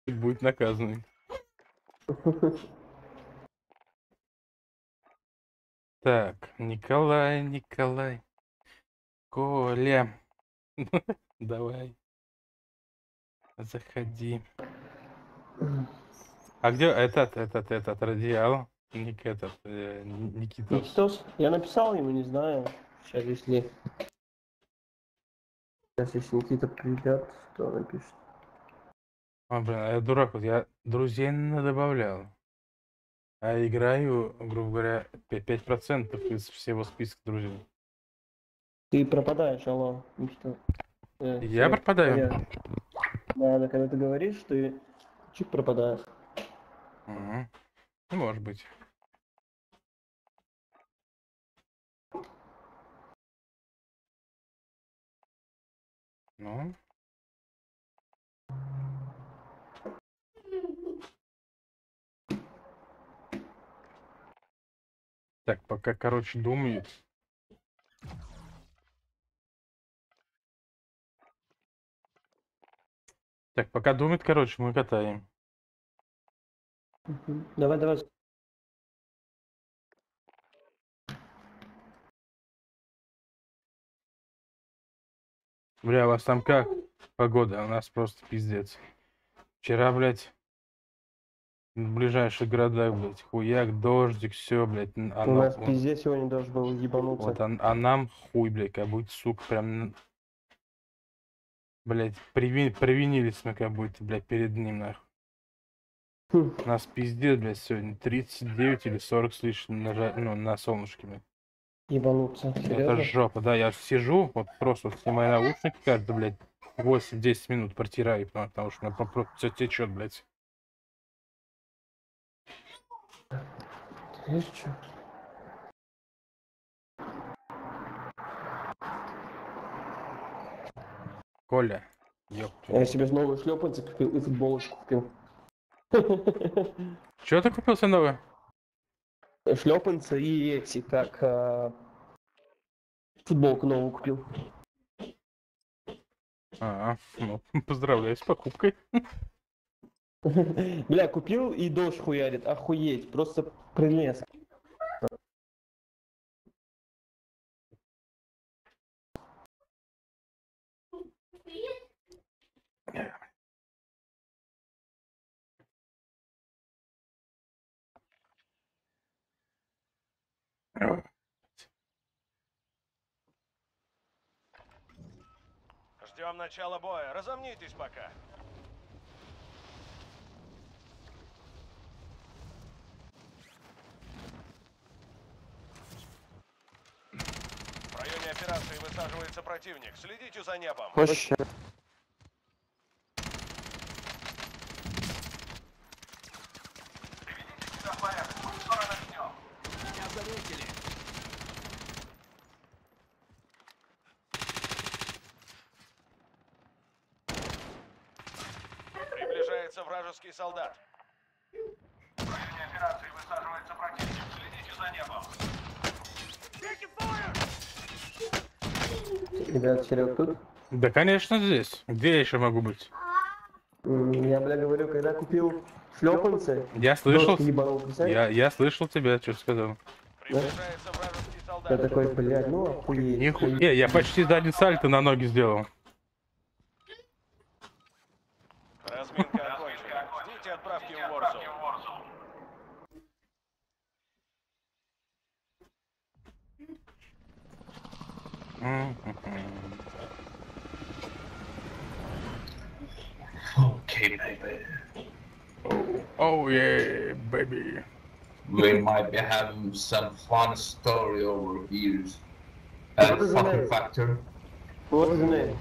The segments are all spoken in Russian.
будет наказанный. Так, Николай. Коля. Давай. Заходи. А где этот радиал? Никитос. Никитос? Я написал ему, не знаю. Сейчас, если Никита придет, то напишет. Блин, а я дурак, вот я друзей добавлял. А играю, грубо говоря, 5% из всего списка друзей. Ты пропадаешь, алло, Никита. Я пропадаю? Да, когда ты говоришь, ты чик пропадаешь. Угу. Может быть. Ну. Так, пока, короче, думаю. Так, пока думает, короче, мы катаем. Давай. Бля, у вас там как погода? У нас просто пиздец. Вчера, блядь, в ближайших городах, блядь, хуяк, дождик, все, блядь. У нас пиздец сегодня должен был ебануться. Вот, а нам хуй, блядь, как будто, сука, прям, блядь, привинились мы, как будто, блядь, перед ним, нахуй. У нас пиздец, блядь, сегодня 39 или 40 с лишним на солнышке, блядь. Ебануться, серьезно? Это жопа, да, я сижу, вот просто вот снимаю наушники каждый, блядь, 8-10 минут протираю, потому что просто все течет, блядь. Видишь, что? Коля, ёпта. Я себе новые шлепанцы купил и футболочку купил. Чё ты купил себе новое? Шлепанцы и эти, как футболку новую купил. Ну, поздравляю с покупкой. Бля, купил и дождь хуярит, охуеть, просто прелесть. Ждем начала боя. Разомнитесь пока. В районе операции высаживается противник. Следите за небом. Вообще. Приведите себя в порядок. Мы скоро начнем. Меня заметили. Приближается вражеский солдат. В районе операции высаживается противник. Следите за небом. Ребят, Серег тут? Да, конечно, здесь. Где я еще могу быть? Я, бля, говорю, когда купил шлепанцы, Я слышал. дождь ебанул, представляешь? Я слышал тебя, что сказал. Приближается вражеский солдат. Я такой, блядь, ну охуеть. Нихуя, я почти сзади сальто на ноги сделал. Разминка окончена. Ждите отправки в Ворзу. Okay, baby. Oh yeah, baby. We might be having some fun story over here. What is the Fucking name? factor. What is the name?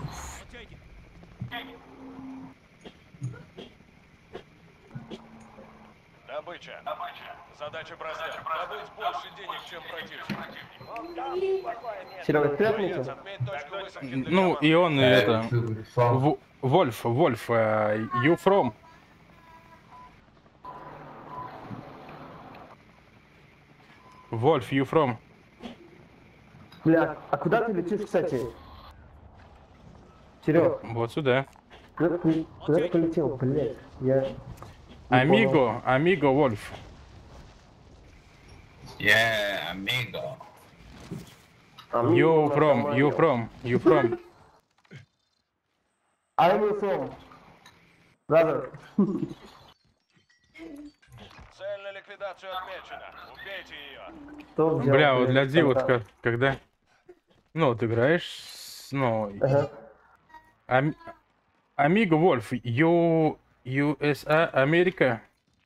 Добыча. Задача проста. Добыть больше денег, чем противник. Серега, ты Боец, отметил? отметь точку высадки для Ну, команды. и он, и это... From Вольф, you from? Вольф, you from? Бля, а куда ты летишь, кстати? Серег, Вот сюда. куда ты полетел, блядь? Я... не Амиго, Амиго Вольф. Yeah, amigo. понял. You Amigo from, на you самое from, you from. I'm from. Brother. Цель на ликвидацию отмечена. Убейте ее. Что взял, Бля, вот для блядь, Ди, вот контакт? когда, ну, вот играешь, ну, Ага. Амиго Вольф, USA, Америка.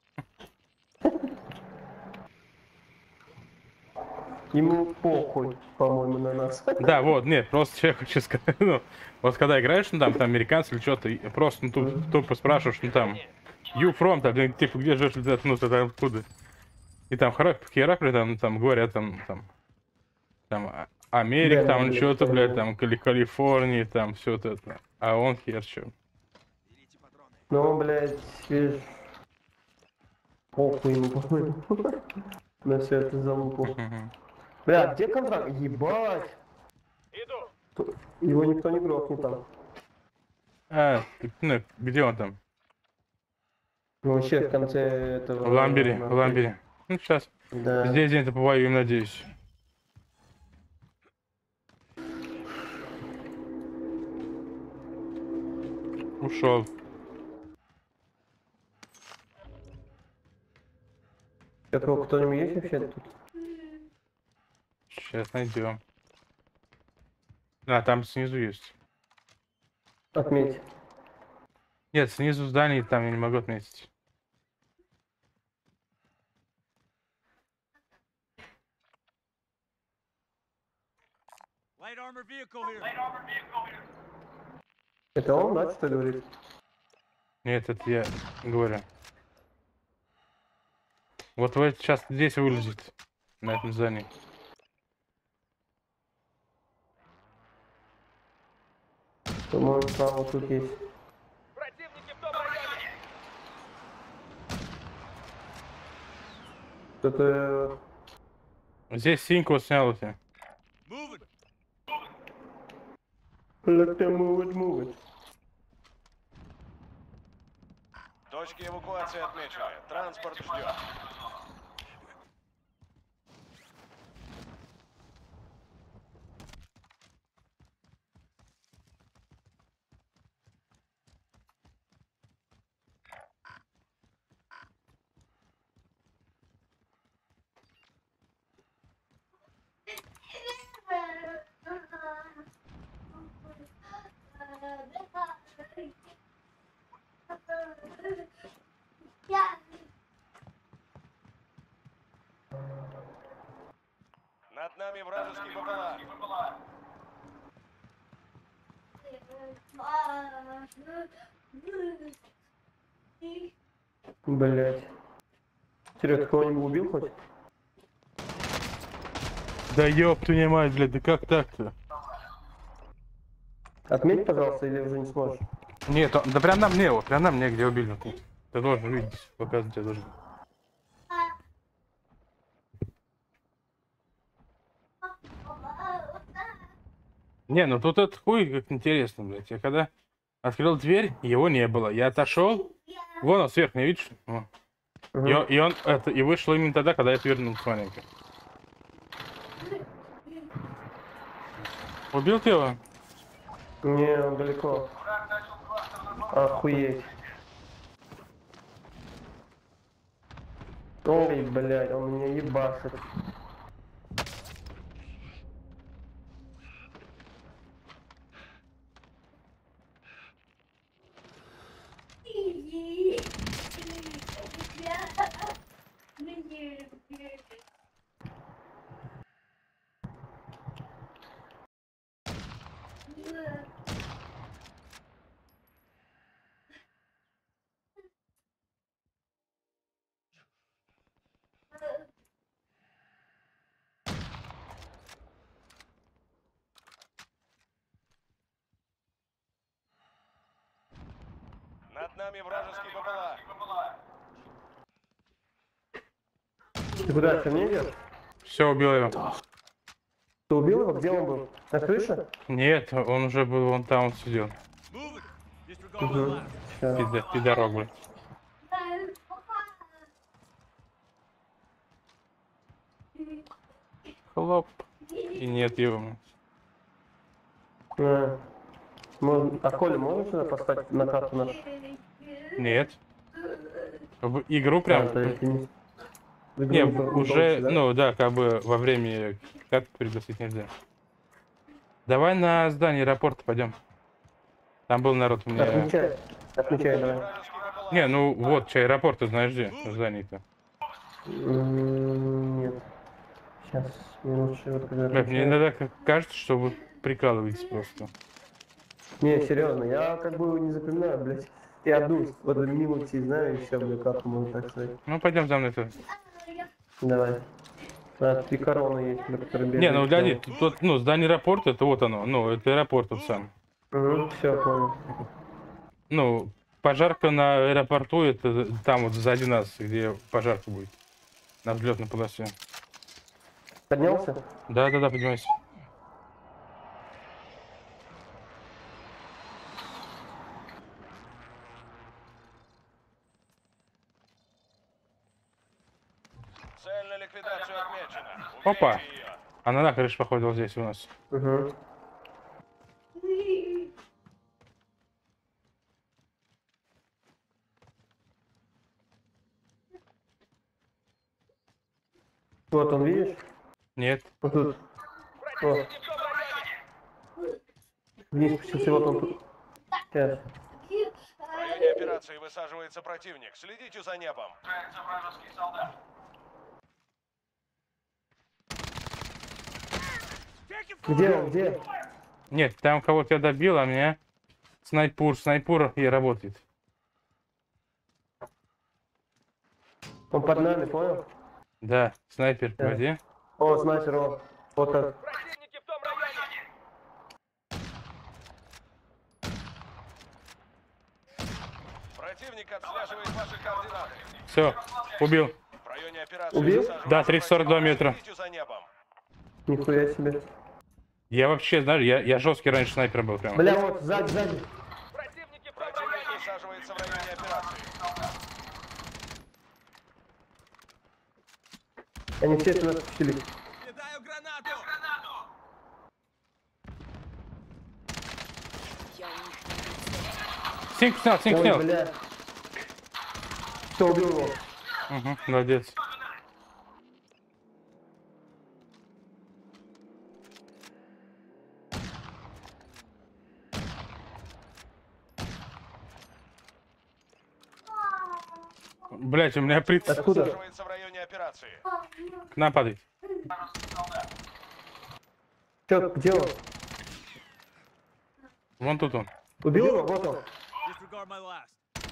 Ему похуй, по-моему, на нас. Да, вот, нет, просто я хочу сказать, ну, вот когда играешь, ну, там американцы или что-то, и просто, ну, тупо спрашиваешь, ну, там, you from, там, типа, где живешь, ну, ты там откуда? И там херакли, там, говорят, там, Америка, Да, там, блядь, что-то, блядь, понял. там, Калифорнии, там, все вот это. А он хер чё. Ну, блядь, видишь, похуй ему, по-моему. На всю эту залупу. Мгм. Бля, где контракт? Ебать! Иду. Его никто не грохнет там. Ну, где он там? Ну, вообще в конце этого... В Ламбере, в нахуй. Ламбере. Ну, сейчас, Да. здесь где-то повоюем, надеюсь. Ушел. Какого, кто-нибудь есть вообще тут? Сейчас найдем. А, там снизу есть. Отметь. Нет, снизу здания там я не могу отметить. Light armor vehicle here. Это он, да, что говорит? Нет, это я говорю. Вот вы сейчас здесь вылезет. На этом здании. По-моему, там вот тут есть. Противники в том районе. Кто-то... Здесь синьку снял у тебя. Let them move it. Точки эвакуации отмечены. Транспорт ждет. Над нами вражеский БПЛА. Блять. Серег, кого-нибудь убил хоть? Да ёб твою мать, блядь, да как так-то? Отметь, пожалуйста, или уже не сможешь? Нет, да прям на мне, вот, прям на мне, где убили. Ты должен видеть, показывать я должен. Не, ну тут это хуй как интересно, блядь. Я когда открыл дверь, его не было. Я отошел, вон он сверху, не видишь? Вон. Угу. И он это, и вышел именно тогда, когда я вернулся маленько. Убил ты его? Не, он далеко. Охуеть. Ой, блядь, он меня ебашит. Над нами вражеский БПЛА. Ты куда, ко мне идешь? Все, убил его. Ты убил его? Где он был? На крыше? Нет, он уже был вон там, он сидел. Угу. Сейчас. Пидорок, блядь. Хлоп. И нет его. А Коля можно сюда поставить на карту нашу? Нет. В игру прям. То есть не... в игру Не, не уже, получится, да? ну да, как бы во время как пригласить нельзя. Давай на здание аэропорта пойдем. Там был народ у меня. Отмечай. Отмечай, давай. Не, ну вот, чай аэропорт, ты знаешь где? Здание-то. Нет. Сейчас, минуточку, вот когда Мне отмечаю. иногда кажется, что вы прикалываетесь просто. Не, серьезно, я как бы не запоминаю, блядь. Я одну вот мимо идти знаю, и все, блядь, карту можно так сказать. Ну пойдем за мной то. Давай. 3 короны есть, на которые бегают. Не, ну гляди, тут, ну, здание аэропорта, это вот оно, ну, это аэропорт тут сам. Все, понял. Ну, пожарка на аэропорту, это там вот сзади нас, где пожарка будет. На взлетной полосе. Поднялся? Да, поднимайся. Цель на ликвидацию отмечена. Опа. Убейте ее. Она на крыше, походу, вот здесь у нас. Угу. Вот он, видишь? Нет. Вот тут. Вот. Вниз спустился, вот он тут. Сейчас. В районе операции высаживается противник. Следите за небом. Вражеский солдат. Где он, где? Нет, там кого-то я добил, а меня снайпур и работает. Он под нами, понял? Да, снайпер, Да. где? О, снайпер, о. Вот так. Противники в том районе. Противник отслеживает ваши координаты. Все, убил. В районе операции Убил? высаживается Да, 342 противник. метра. Следите за небом. Нихуя себе. Я вообще, знаешь, я жесткий раньше снайпер был прям. Бля, вот, сзади. Противник высаживается в районе операции. Они все сюда спустили. Кидаю гранату. Синк Ой, снял. бля. Все, убил его. Угу, молодец. Блять, у меня приц Откуда? Высаживается в районе операции. к нам падает. Чё, где он? Вон тут он. Убил его? Вот он. Disregard my last.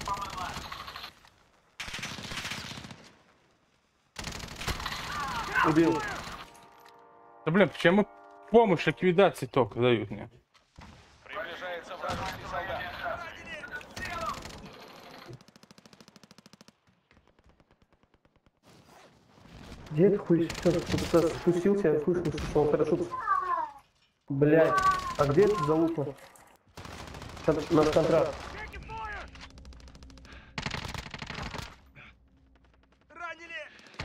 Убил. Да блин, почему помощь ликвидации только дают мне? Приближается вражеский солдат. Где ты хуй? Что, спустился, я слышу, что он хорошо. Блядь, а где ты залупа? Наш контракт. Ранили!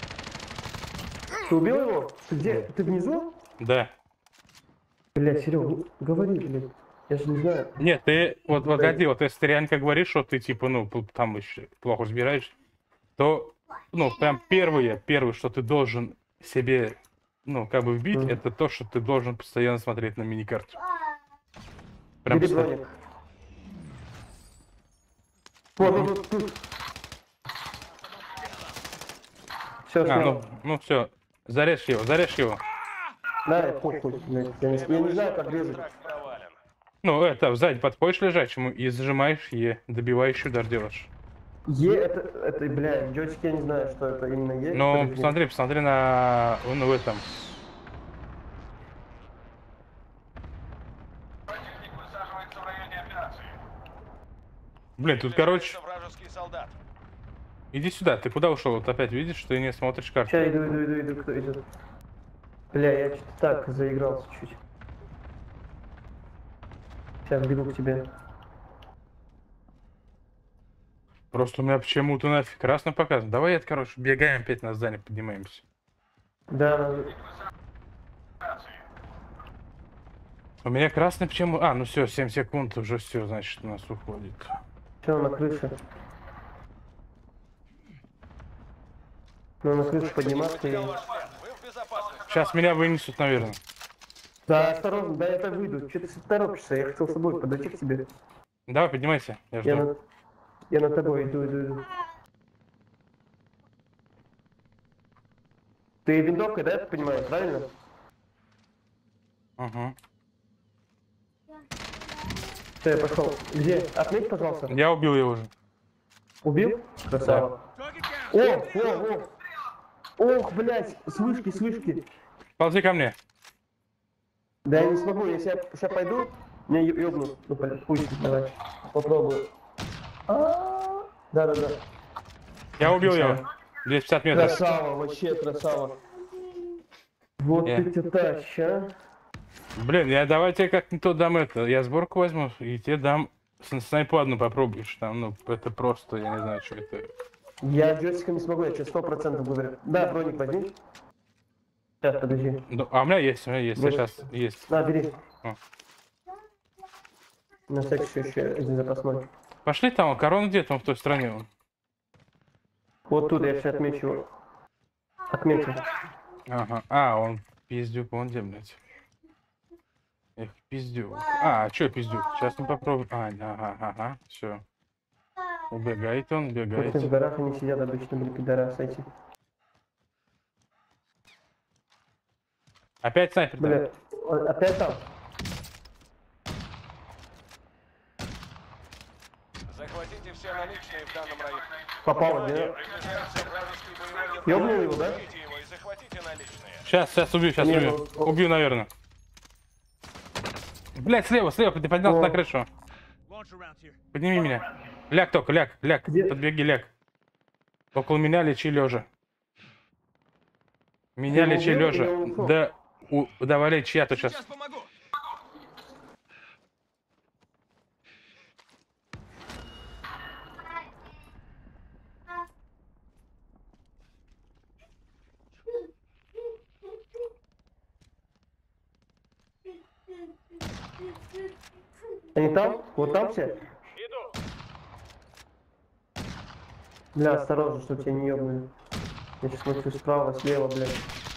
Ты убил его? Ты где? Ты внизу? Да. Блядь, Серега, говори, блядь. Я же не знаю. Нет, ты вот погоди, вот если ты реально как говоришь, что ты типа, ну, там еще плохо разбираешь, то, ну, прям первое, что ты должен себе, ну, как бы вбить, это то, что ты должен постоянно смотреть на миникарту. Прям Бери постоянно. броник. Вот, тут. Все, снял. Ну все, зарежь его. Да, я похуй, блядь. Я не знаю, как резать. Контракт провален. Ну, это, сзади подходишь лежачему и зажимаешь Е, добивающий удар делаешь. Это, бля, джойстик, я не знаю, что это именно Е. Ну, Подожди. посмотри на, ну, в этом. Противник высаживается в районе операции. Блин, тут, короче, Приближается вражеский солдат. иди сюда, ты куда ушел? Вот опять видишь, ты не смотришь карту. Сейчас иду, кто идет. Бля, я что-то так заигрался чуть. Сейчас бегу к тебе. Просто у меня почему-то нафиг красно показано. Давай, это, короче, бегаем опять на здание, поднимаемся. Да, У меня красный почему? А, ну все, 7 секунд уже все, значит, у нас уходит. все на крыше. Ну, на крышу подниматься и... Ваш след. Вы в безопасности. Сейчас меня вынесут, наверное. Да, осторожно, да, я так выйду. Че ты торопишься? Я хотел с тобой подойти к тебе. Давай, поднимайся, я Я жду. на тобой иду. Ты винтовкой, да, я так понимаю, правильно? Угу. Все, я пошел. Где? Отметь, пожалуйста. Я убил его уже. Убил? Красава. О! Ох, блядь, с вышки. Ползи ко мне. Да я не смогу, если я сейчас пойду, меня ёбнут. Ну, пусть, давай. Попробую. Да. Я убил его. 250 метров. Красава, вообще красава. Вот ты тач, а. Блин, я давайте как-нибудь то дам это. Я сборку возьму и тебе дам снайпу одну попробуешь. Там, ну, это просто, я не знаю, что это. Я джойстиком не смогу, я тебе 100% говорю. Да, броник возьми. Сейчас, подожди. Ну, а у меня есть, я сейчас есть. На, бери. О. На всякий случай еще один запасной. Пошли там, корона где там в той стране? Вон. Вот тут я сейчас отмечу его. Отмечу. Ага. А, он пиздюк, вон где, блядь. Эх, пиздюк. А чё пиздюк? Сейчас мы попробуем. Ага. Все. Убегает он, Вот убегает. в горах они сидят обычно, были пидорасы эти. Опять снайпер, да? Бля, он опять там? Захватите все наличные в данном районе. Попало, да? Приближается вражеский боевой вертолет. Ёбнул его, да? Захватите его и захватите наличные. Сейчас убью, Не, убью. ну, Убью, наверное. Блять, слева, ты поднялся О. на крышу. Подними меня. Ляг только, ляг. Где? Подбеги, ляг. Около меня лечи лежа. Меня Ты его лечи убил лежа. или он ушел? Да, давай лечи, я то сейчас. помогу. Они там? Вот там все? Иду. Бля, осторожно, что тебя не ёбнули. Я сейчас смотрю справа, слева, блядь.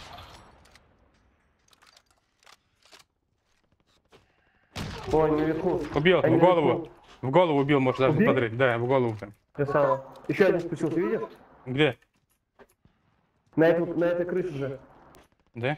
Ой, наверху. Убил, Они в голову. наверху. В голову убил, можешь даже Убил? смотреть. Да, в голову прям. Красава. Еще один спустился, видишь? Где? На этой крыше же. Да?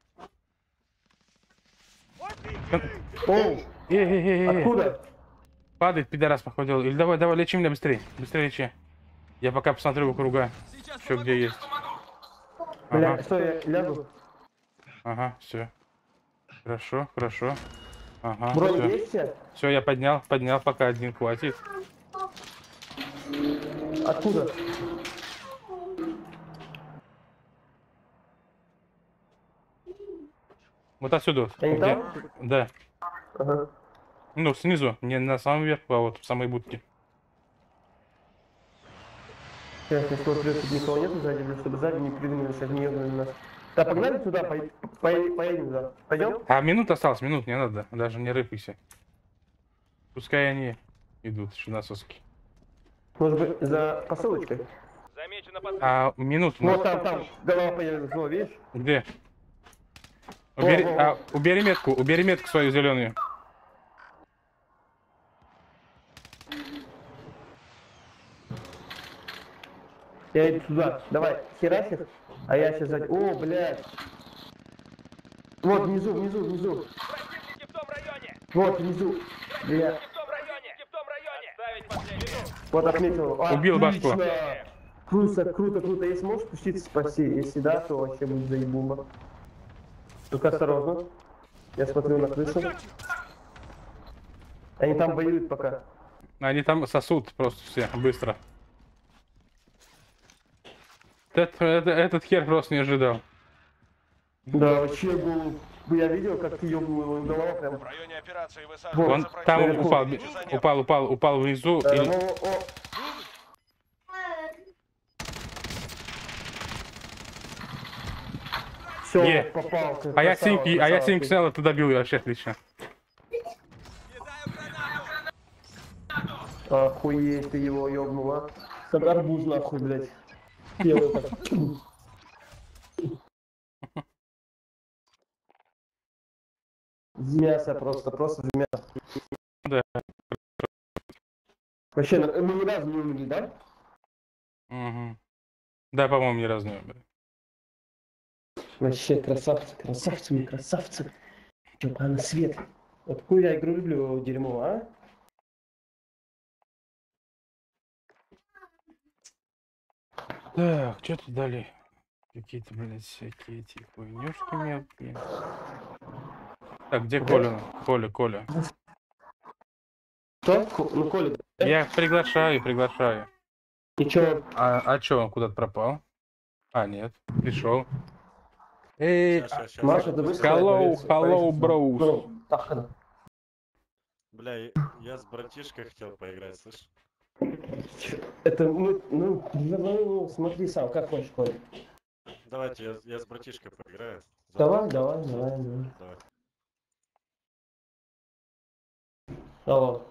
Оу, откуда? Падает, пидорас, походил. Или давай, лечи меня быстрее. Быстрее лечи. Я пока посмотрю вокруга. Что где есть. Бля, Ага, что, я лягу? ага, все. Хорошо. Ага, Броник все. есть все? Все, я поднял, пока один хватит. Откуда? Вот отсюда. Они Где? там? Да. Ага. Ну, снизу. Не на самом верху, а вот в самой будке. Сейчас я смотрю, тут никого нету сзади, бля, чтобы сзади не придумали, сейчас не ёбнули нас. Да, погнали туда, поедем туда. Пойдем? А минут осталось, минут не надо. Даже не рыпайся. Пускай они идут, шинасовски. Может быть, за посылочкой? Замечено под... А минут. Вот там, голова появилась, вот, видишь? Где? О, Убери метку свою зеленую. Я иду туда. Давай, херась их. А я сейчас сзади. О, блядь. Вот, внизу. Противники в том районе! Вот, внизу. Бля. В том районе! Отставить последнюю! Вот отметил. Убил башку. Отлично. Круто. Если можешь спуститься, спаси. Если да, то вообще будет заебуба. Только осторожно. Я смотрю на крышу. Они там воюют пока. Они там сосут просто все, быстро. Этот хер просто не ожидал. Да, вообще был. Я видел, как ты ёбнул его голова прям. В районе операции Он высаживается там противник. упал внизу. Да, И... Все, попал. А я синьки снял, ты добил вообще отлично. Охуеть, ты его ёбнула. Как арбуз нахуй, блядь. Делаю так. В мясо просто в мясо. Да. Вообще, мы ни разу не умерли, да? Угу. Да, по-моему, ни разу не умер. Вообще, красавцы, красавцы, мы красавцы. Чё, на свет. Вот какую я игру люблю, дерьмо, а? Так, что тут дали? Какие-то, блядь, всякие эти хуйнюшки мелкие. Так, где Коля? Коля. Что? Ну, Коля, да? Я приглашаю. И чё? А чё, он куда-то пропал? А, нет, пришел. Эй, Щас. Маша, ты вышла? hello, bros. Ну, так, Бля, я с братишкой хотел поиграть, слышь? это, ну, смотри сам, как хочешь, Коля. Давайте, я с братишкой поиграю. Давай. Давай. Алло.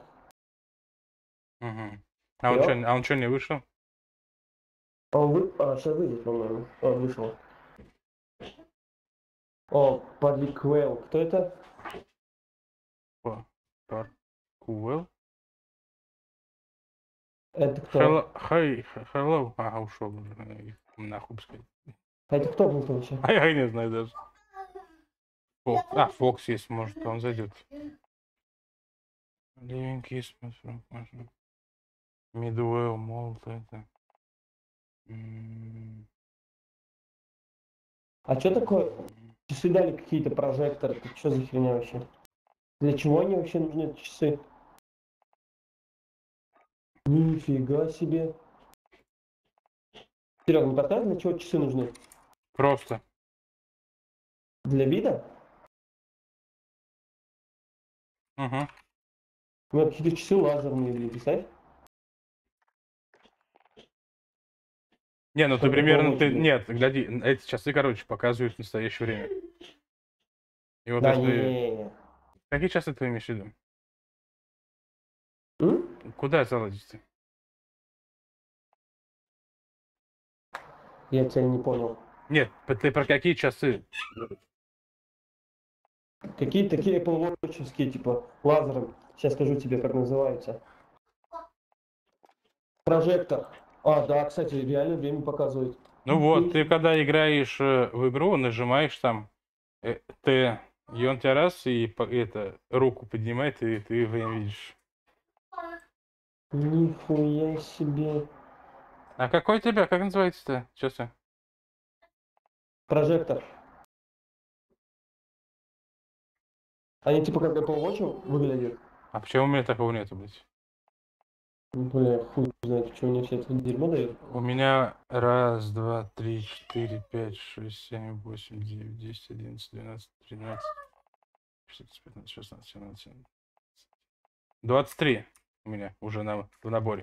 Угу. Алло? А он чё, не вышел? Сейчас выйдет, по-моему. Вышел. Подликвейл. Кто это? Паркуэлл? Это кто? Hello. Ага, ушел. Нахуй сказать. Это кто был вообще? А я не знаю даже. Фокс есть, может, он зайдет. Living Christmas, можно. Midwell, Молт, это. А что такое? Часы дали какие-то прожекторы. Это что за херня вообще? Для чего они вообще нужны, эти часы? Нифига себе. Серега, не подскажешь, для чего часы нужны? Просто. Для вида? Угу. У меня какие-то часы лазерные, блин, представь? Не, ну ты Чтобы примерно... помочь, блин. Нет, гляди, эти часы, короче, показывают в настоящее время. И вот Да если... не. Какие часы ты имеешь в виду? М? Куда залазить-то? Я тебя не понял. Нет, ты про какие часы? Какие такие Apple Watch'овские, типа, лазером. Сейчас скажу тебе, как называются. Прожектор. Да, кстати, реально время показывает. Ну вот, ты когда играешь в игру, нажимаешь там Т, и он тебя раз, и это, руку поднимает, и ты время видишь. Нихуя себе. А какой у тебя, как называется-то? Часы? Прожектор. Они типа как Apple Watch выглядят. А почему у меня такого нету, блядь? Бля, хуй знает, что мне все это дерьмо дает. У меня 1, 2, 3, 4, 5, 6, 7, 8, 9, 10, 11, 12, 13, 14, 15, 16, 17, 17. 23 у меня уже в наборе.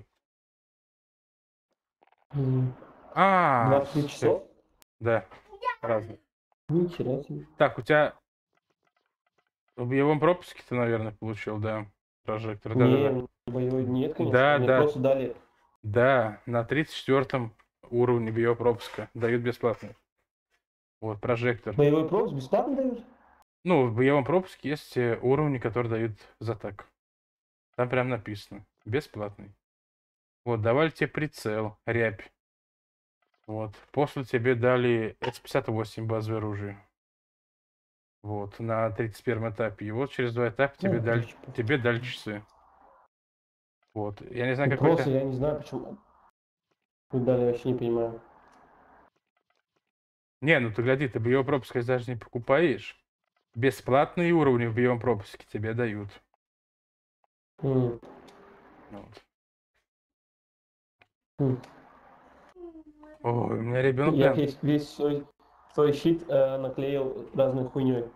23 часов? Да, разные. Нихера себе. Так, у тебя в боевом пропуске ты, наверное, получил, да, прожектор. Не, боевой нет, конечно. Да, Мне да. просто дали. Да, на 34 уровне боевого пропуска дают бесплатно. Вот, прожектор. Боевой пропуск бесплатно дают? Ну, в боевом пропуске есть уровни, которые дают за так. Там прям написано. Бесплатный. Вот, давали тебе прицел, рябь. Вот. После тебе дали С-58 базовое оружие. Вот, на 31 этапе. И вот через 2 этапа тебе дали часы. Вот. Я не знаю, какой Просто я не знаю, почему. Дали, вообще не понимаю. Не, ну ты гляди, ты боевой пропуск если даже не покупаешь. Бесплатные уровни в боевом пропуске тебе дают. Вот. Ой, у меня ребенок Я прям... весь свой щит наклеил разной хуйней.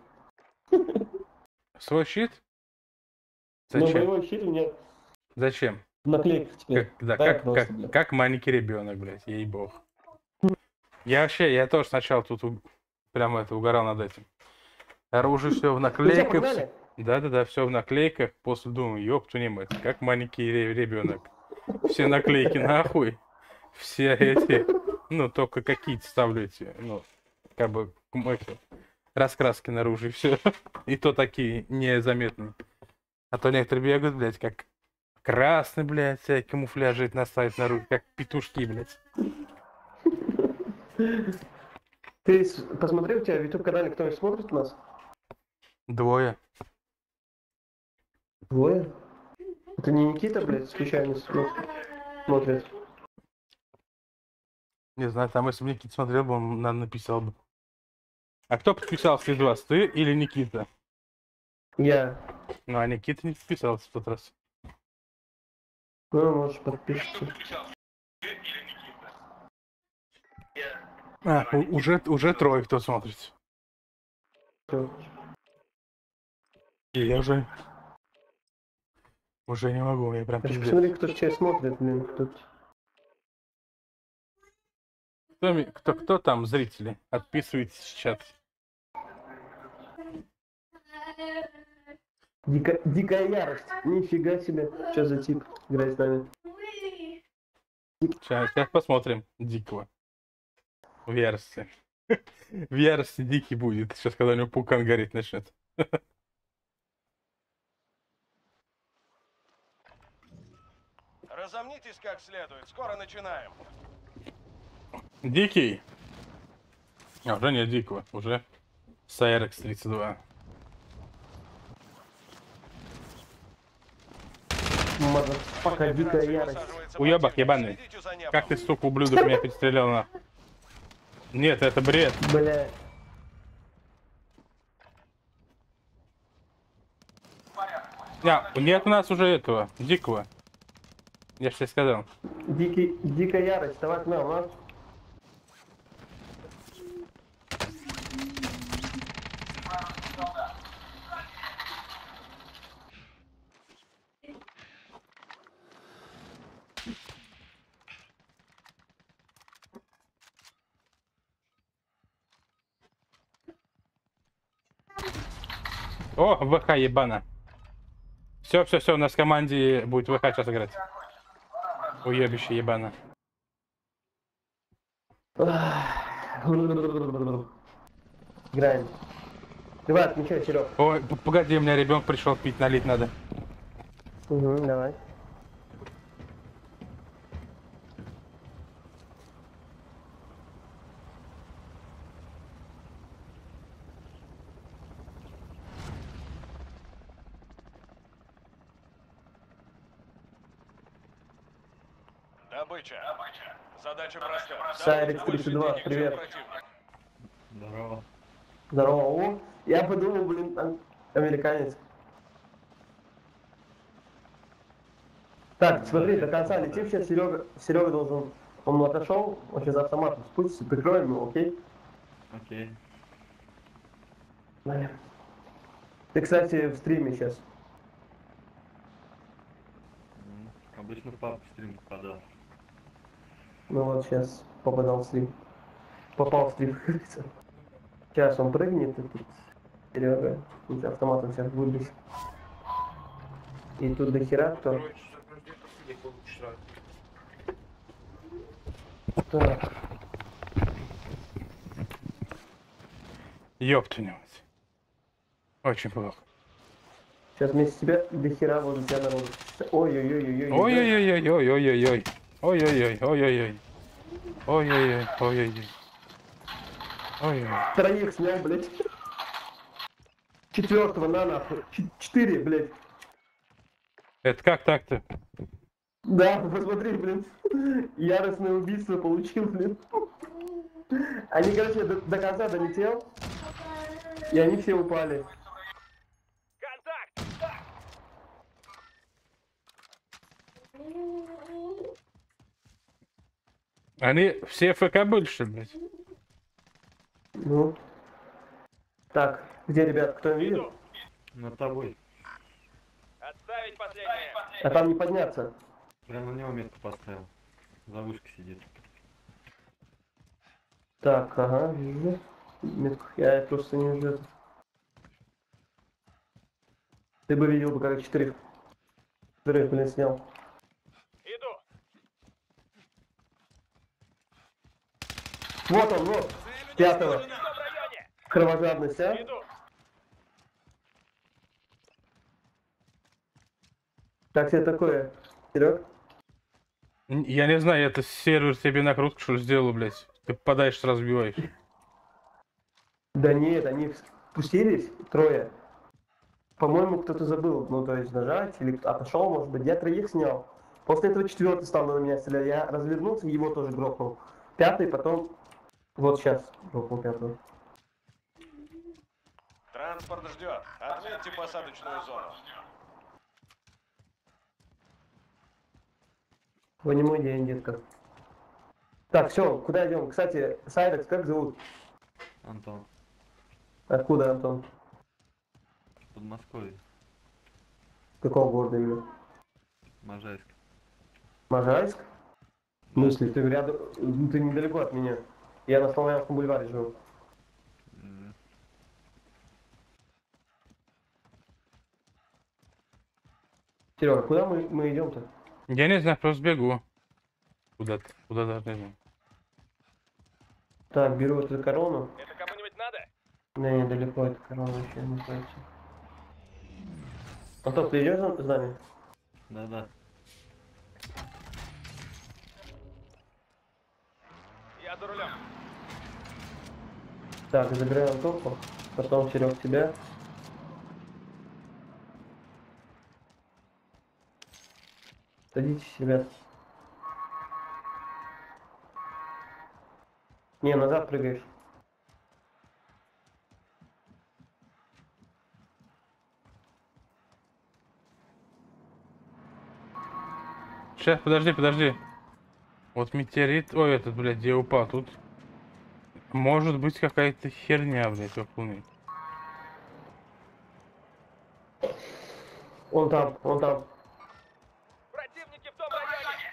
Свой щит? Но Зачем? боевой щит у меня Зачем? в наклейках теперь. Да, Так просто, блядь. как маленький ребенок, блядь, ей-бог. Я тоже сначала тут Прямо это угорал над этим. Оружие все в Ну, тебя наклейках. погнали? Да-да-да, все в наклейках. После думаю, ёб твою мать, как маленький ребенок. Все наклейки нахуй. Все эти, ну, только какие-то ставлю эти, ну, как бы, эти, раскраски наружу, и все. И то такие незаметные. А то некоторые бегают, блядь, как красный, блядь, всякие камуфляжи наставить наружу, как петушки, блядь. Ты посмотри, у тебя в YouTube-канале кто-нибудь смотрит нас? Двое. Двое? Это не Никита, блядь, случайно смотрит? Не знаю, там если бы Никита смотрел бы, он, наверное, написал бы. А кто подписался из вас, ты или Никита? Я. Ну, а Никита не подписался в тот раз. Ну, можешь подпишиться. А, уже трое кто смотрит. И я уже не могу, я прям пиздец. Посмотри, кто сейчас смотрит, блин, тут. Кто там, зрители? Отписывайтесь в чат. Дикая ярость. Нифига себе. Что за тип играет с нами? Сейчас посмотрим дикого. В ярости. В ярости дикий будет. Сейчас, когда у него пукан гореть начнет. Разомнитесь как следует. Скоро начинаем. Дикий. А, уже нет дикого. Уже Сайрекс 32. Пока дикая ярость. Высаживается Уебок противник. ебаный. Следите за небом. Как ты, сука, ублюдок, меня перестрелял на... Нет, это бред. Бля. Нет у нас уже этого, дикого. Я же тебе сказал. Дикая ярость. Давай к нам, а? О, ВХ ебана. Все, у нас в команде будет ВХ сейчас играть. Уебище ебана. Играем. Давай, отмечай, Серег. Ой, погоди, у меня ребенок пришел пить, налить надо. Угу, давай. Добыча. Задача простая. Сайрекс Добыть 32, больше денег, чем привет. противник. Здорово. Здорово. О, я подумал, блин, там американец. Так, смотри, до конца летим сейчас, Серега должен, он отошел, он сейчас автоматом спустится, прикроем его, окей? Окей. Далее. Ты, кстати, в стриме сейчас. Обычно папа стрим попадал. Ну вот сейчас попадал в стрим. Попал в стрим, как говорится. Сейчас он прыгнет, и тут Серега автоматом сейчас выбежит. И тут до хера кто. Так, Ёб твою мать. Очень плохо. сейчас вместе тебя до хера возле тебя народу. Ой-ой-ой-ой-ой. Ой-ой-ой-ой-ой-ой-ой. Ой-ой-ой-ой-ой-ой. Ой-ой-ой-ой-ой-ой. Ой-ой. Троих снял, блядь. Четвертого на нахуй. 4, блядь. Это как так-то? Да, посмотри, блин. Яростное убийство получил, блин. Они, короче, до конца долетел. И они все упали. Они все ФК были, что ли, блядь? Ну. Так, где, ребят, кто видел? Над тобой. Отставить последнее. А там не подняться. Прямо на него метку поставил. За вышкой сидит. Так, ага, вижу. метку. Я просто не вижу. Ты бы видел бы, как 4 взрыв, блин, снял. Иду. Вот он, вот. Пятого. В том районе. Кровожадность, а? Иду. Как тебе такое, Серег? Я не знаю, это сервер тебе накрутку, что ли, сделал, блядь. Ты попадаешь, сразу убиваешь. Да нет, они спустились, трое. По-моему, кто-то забыл, ну, то есть нажать, или отошел, может быть. Я 3 снял. После этого 4 стал на меня стрелять. Я развернулся, его тоже грохнул. 5, потом... Вот сейчас грохнул 5. Транспорт ждет. Отметьте посадочную зону. Вы не мой день, детка. Так, все, куда идем? Кстати, Сайрекс, как зовут? Антон, Откуда, Антон? Подмосковье, Какого города именно? Можайск. Можайск? В смысле, ты рядом... Ну, ты недалеко от меня. Я на Славянском бульваре живу. М, Серега, куда мы идем-то? Я не знаю, просто бегу. Куда даже не знаю. Так, беру вот эту корону. Это кому-нибудь надо? Не, недалеко эта корона вообще находится. Антон, ты идешь за нами? Да-да. Я за рулем. Так, забираю Антоху, потом Серег тебя. Садитесь, ребят. Не, назад прыгаешь. Сейчас, подожди. Вот метеорит, ой, этот, блядь, где я упал, тут может быть какая-то херня, блядь, окунуть. Он там, он там. Противники в том районе.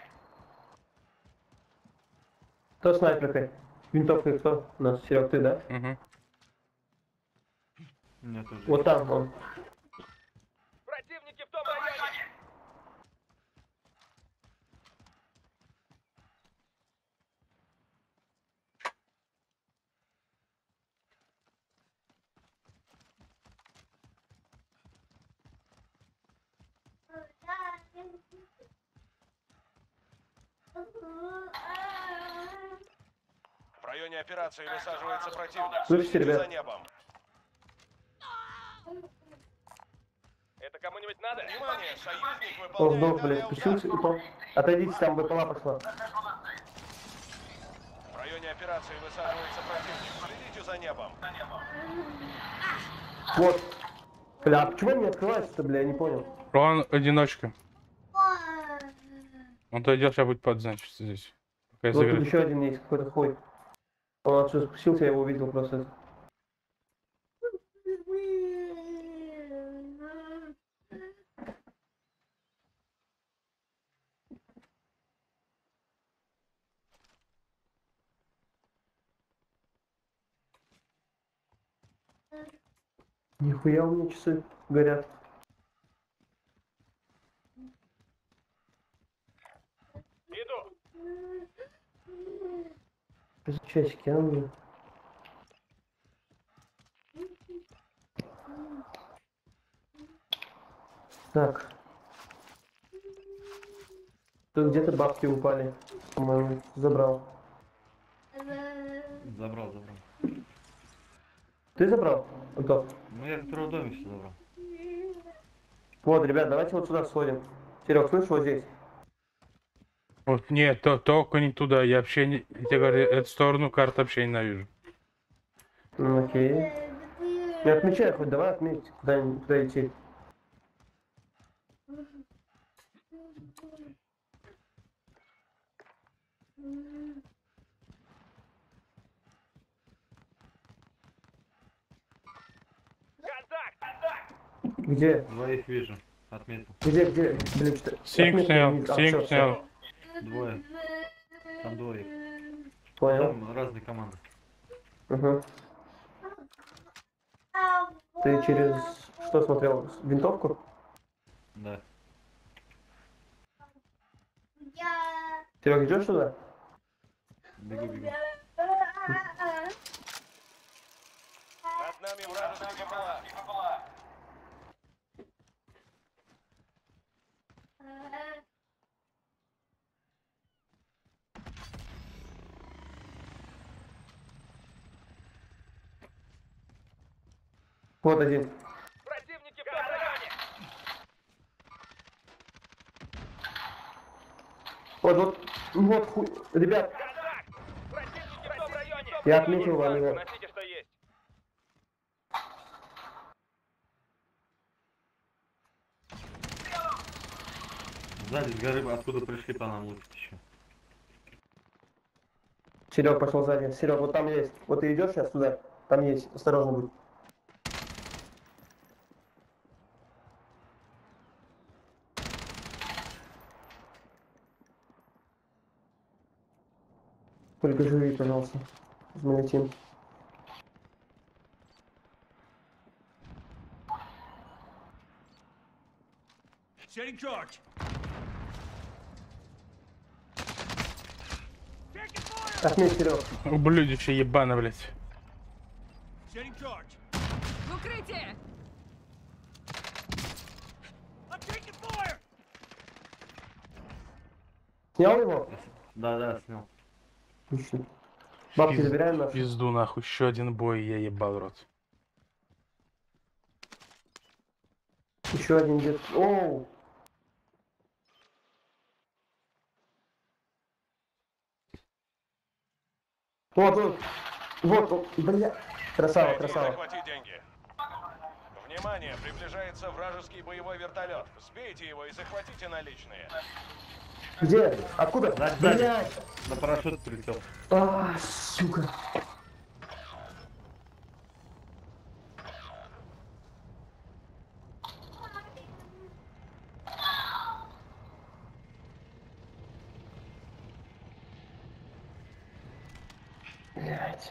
Кто снайперкой? Винтовкой кто? У нас, Серег, ты, да? Угу. У меня тоже. Вот там он. Противники в том районе. В районе операции высаживается противник. Слышите, Следите ребят? за небом. Это кому-нибудь надо? Внимание, союзник Он сдох, выполняет блядь, авиаудар. спустился и упал. Отойдите, там БПЛА пошла. В районе операции высаживается противник. Следите за небом. Вот. Бля, а почему он не открывается-то, бля, я не понял. Он одиночка. Он то и дело сейчас будет подзначиться здесь. Пока я Вот тут загружу. еще один есть, какой-то хуй. Он отсюда спустился, я его увидел просто. Нихуя у меня часы горят. Иду. Без часики, а мне? Так. Тут где-то бабки упали. По-моему, забрал. Забрал. Ты забрал? Антон? Ну я в первом доме все забрал. Вот, ребят, давайте вот сюда сходим. Серег, слышишь, вот здесь? Вот, нет, только не туда. Я вообще не... Я тебе говорю, эту сторону карты вообще ненавижу. Ну, окей. Не отмечай хоть, давай отметь, куда идти. Контакт! Где? Двоих вижу. Отметил. Где? Блин, что? Синк Отметь, снял, я не- а, синк всё, всё. снял. Двое. Там двоих. Понял. Там разные команды. Угу. Ты через что смотрел? Винтовку? Да. Серега, идешь сюда? Бегу, бегу. Над нами вражеский БПЛА. Вот один. Противники в том районе. Вот, хуй. Ребят, Противники в том районе. я отметил вам его. Носите, что есть. Сзади с горы, откуда пришли, по нам лупить еще. Серег пошел сзади. Серег, вот там есть. Вот ты идешь сейчас туда. Там есть. Осторожно будь. Только живи, пожалуйста. Мы летим. Setting charge. Отметь, Серег. Ублюдище ебано, блядь. Setting charge. В укрытие! I'm taking fire. Снял его? Да, снял. Отлично. Бабки забираем нас. Пизду нахуй, еще один бой, я ебал рот. Еще один где-то. Оу! Вот, бля. Красава, Найди и красава. захвати деньги. Внимание, приближается вражеский боевой вертолет. Сбейте его и захватите наличные. Где? Откуда? Сзади. Блядь! На парашют прилетел. Сука. Блядь.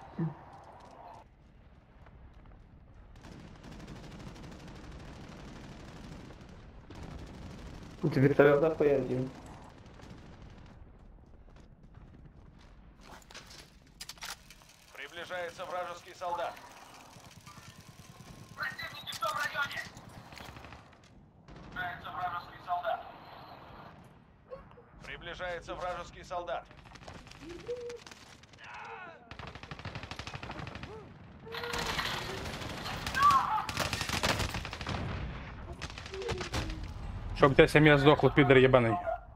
Это вертолет охуенный. Приближается вражеский солдат. Противники в том районе. Приближается вражеский солдат. Приближается вражеский солдат. Чтоб у тебя семья сдохла, пидор ебаный.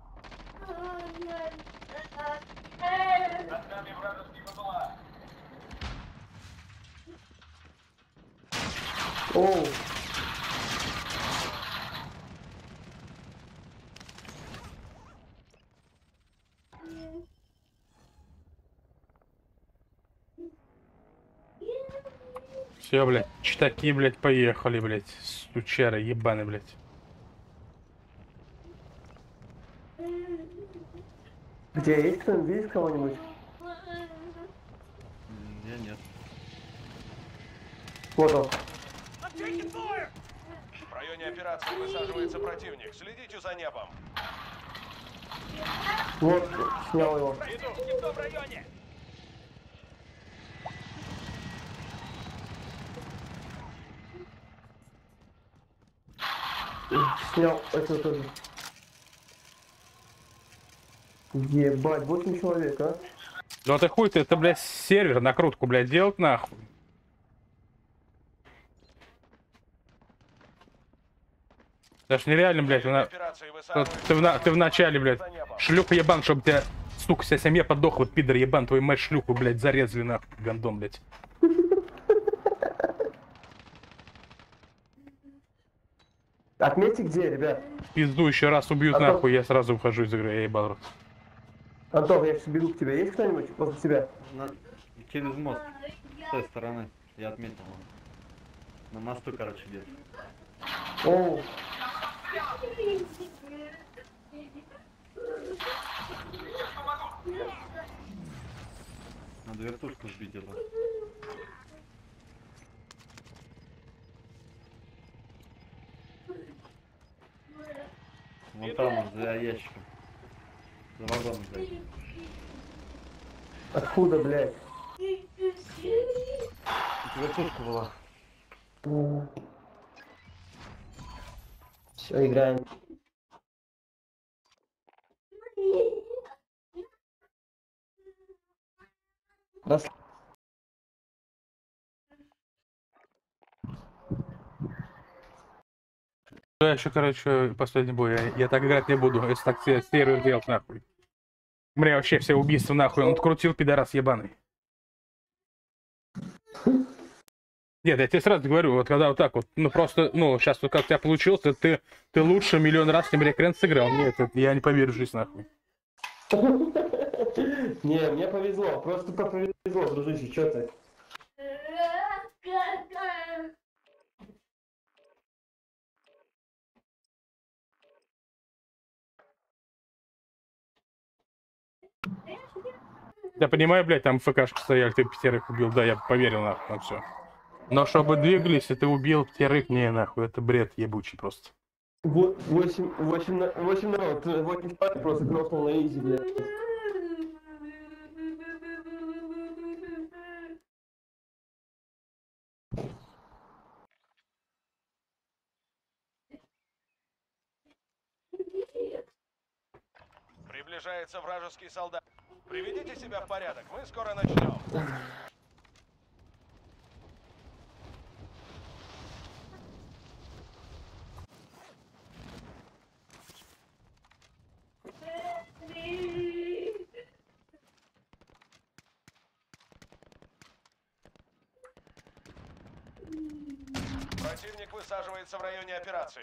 Над нами вражеский БПЛА. Оу. Все, блядь, читаки, блядь, поехали, блядь. Сучара ебаный, блядь. Где есть кто-нибудь? Видишь кого-нибудь? Я нет. Вот он. В районе операции высаживается противник. Следите за небом. Вот, снял его. Противники в том районе. Снял этого тоже. Ебать, 8 человек, а? Ну ты хуй ты, это, блядь, сервер накрутку, блядь, делать нахуй. Даже нереально, блядь, В районе операции высаживается ты в начале, блядь, за небом. шлюха ебан, чтобы тебя, сука, вся семья подохла, пидор ебан, твою мать шлюху, блядь, зарезали нахуй, гандон, блядь. Отметьте где, ребят? Пизду еще раз убьют А то- нахуй, я сразу выхожу из игры, я ебал рот. Антон, я сейчас бегу к тебе. Есть кто-нибудь возле тебя? Через мост. С той стороны. Я отметил его. На мосту, короче, где-то. Оу. Надо вертушку сбить его. Вон там, он, за ящиком. За вагоном, блядь. Откуда, блядь? У тебя пушка была. Все, играем. Раз. Я еще, короче, последний бой. Я так играть не буду, если так серию делать нахуй. Мне вообще все убийства нахуй. Он открутил, пидорас ебаный. Нет, я тебе сразу говорю, вот когда вот так вот, ну просто, ну, сейчас вот как у тебя получилось, ты лучше миллион раз с ним рекрент сыграл. Нет, я не поверю в жизнь нахуй. Не, мне повезло, просто повезло, дружище, что ты? Я понимаю, блядь, там ФКшки стояли, ты пятерых убил, да, я поверил нахуй на все. Но чтобы двигались, и ты убил пятерых, не, нахуй, это бред ебучий просто. 8 народ, 8 человек просто кроснул на изи, блядь. Приближается вражеский солдат. Приведите себя в порядок, мы скоро начнем. Противник высаживается в районе операции.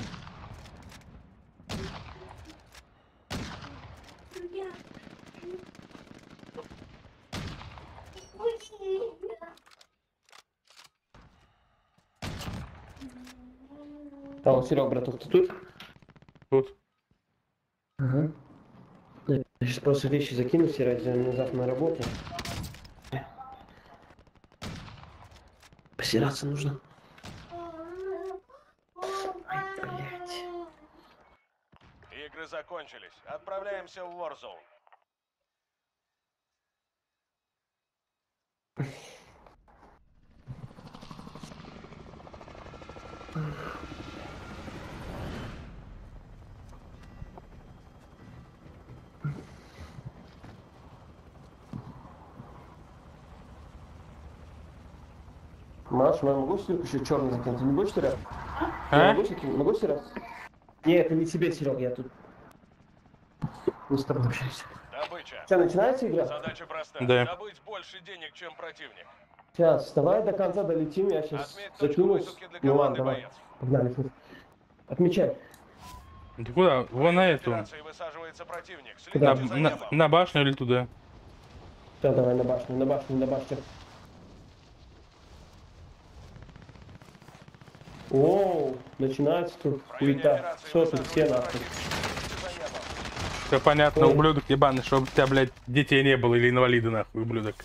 А, Серег, браток, ты тут? Тут. Ага. Я сейчас просто вещи закину, Серег, завтра на работу. Посираться нужно. Ай, блядь. Игры закончились. Отправляемся в Warzone. Маш, я могу стирку еще черный закинуть? Ты не будешь стирать? А? Могу стирать? Нет, это не тебе, Серег, я тут. Мы с тобой общаемся. Добыча. Все, начинается игра? Задача простая. Да. Добыть больше денег, чем противник. Сейчас, давай до конца долетим, я сейчас Отметь точку закину. высадки для Ну ладно, команды, давай. боец. Погнали. Отмечай. Ты куда? Вон на эту. Операции высаживается противник. Куда? Следите за На, небом. на башню или туда? Все, давай на башню, на башню, на башню. Оу, начинается тут В районе хуета. операции Что тут все высаживается нахуй? противник. Следите за небом. Все понятно, Ой. ублюдок ебаный, чтобы у тебя, блядь, детей не было или инвалиды, нахуй, ублюдок.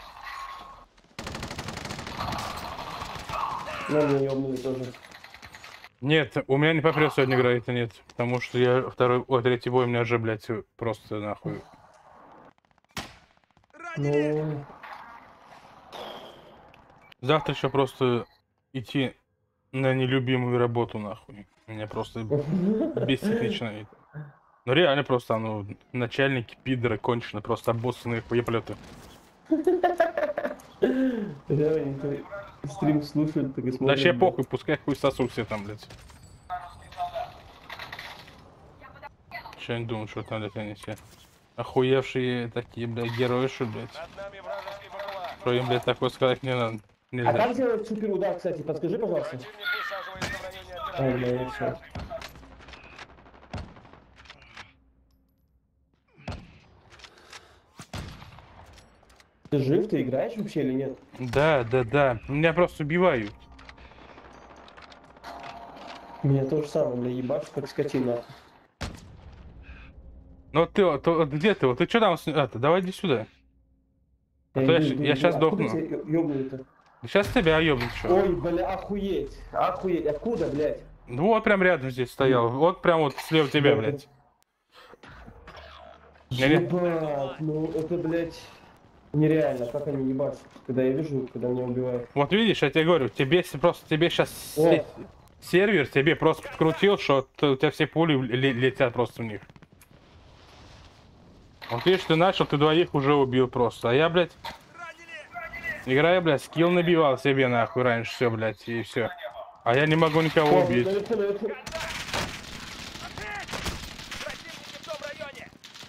Ну, меня ёбнули тоже. Нет, у меня не попрет сегодня играть, нет. Потому что я третий бой у меня же, блядь, просто нахуй. Ну, Завтра еще просто идти на нелюбимую работу, нахуй. Меня просто бесить начинает. Ну реально просто, ну, начальники, пидоры, конченые, просто обоссанные хуеплеты. реально никто стрим слушает, так и смотрит. Вообще блядь. похуй, пускай хуй сосут все там, блядь. Че они думают, что там, блядь, они все охуевшие такие, блядь, герои, что, блядь. Над нами вражеский БПЛА. Что им, блядь, такое сказать не надо. А Нельзя. как делать супер удар, кстати, подскажи, пожалуйста. Противник высаживается в районе Ай, операции. блядь, всё. Ты жив, ты играешь вообще или нет? Да. Меня просто убивают. Меня то же самое, бля, ебашь, как скотина. Ну ты, вот где ты? Вот ты что там? Давай иди сюда. А то я щас сдохну. Ёбнули-то? Сейчас тебя ёбнут, что? Ой, бля, охуеть. Охуеть. Откуда, блядь? Ну вот прям рядом здесь стоял. Вот прям вот слева тебя, блядь. Не-не. Ебать, ну это, блядь, нереально, как они ебать, когда я вижу, когда меня убивают. Вот видишь, я тебе говорю, тебе сейчас О. сервер тебе просто подкрутил, что у тебя все пули летят просто в них. Вот видишь, ты начал, ты двоих уже убил просто. А я, блядь, играю, блядь, скилл набивал себе нахуй раньше, все, блядь, и все. А я не могу никого О, убить. наверху, наверху. Противники в том районе!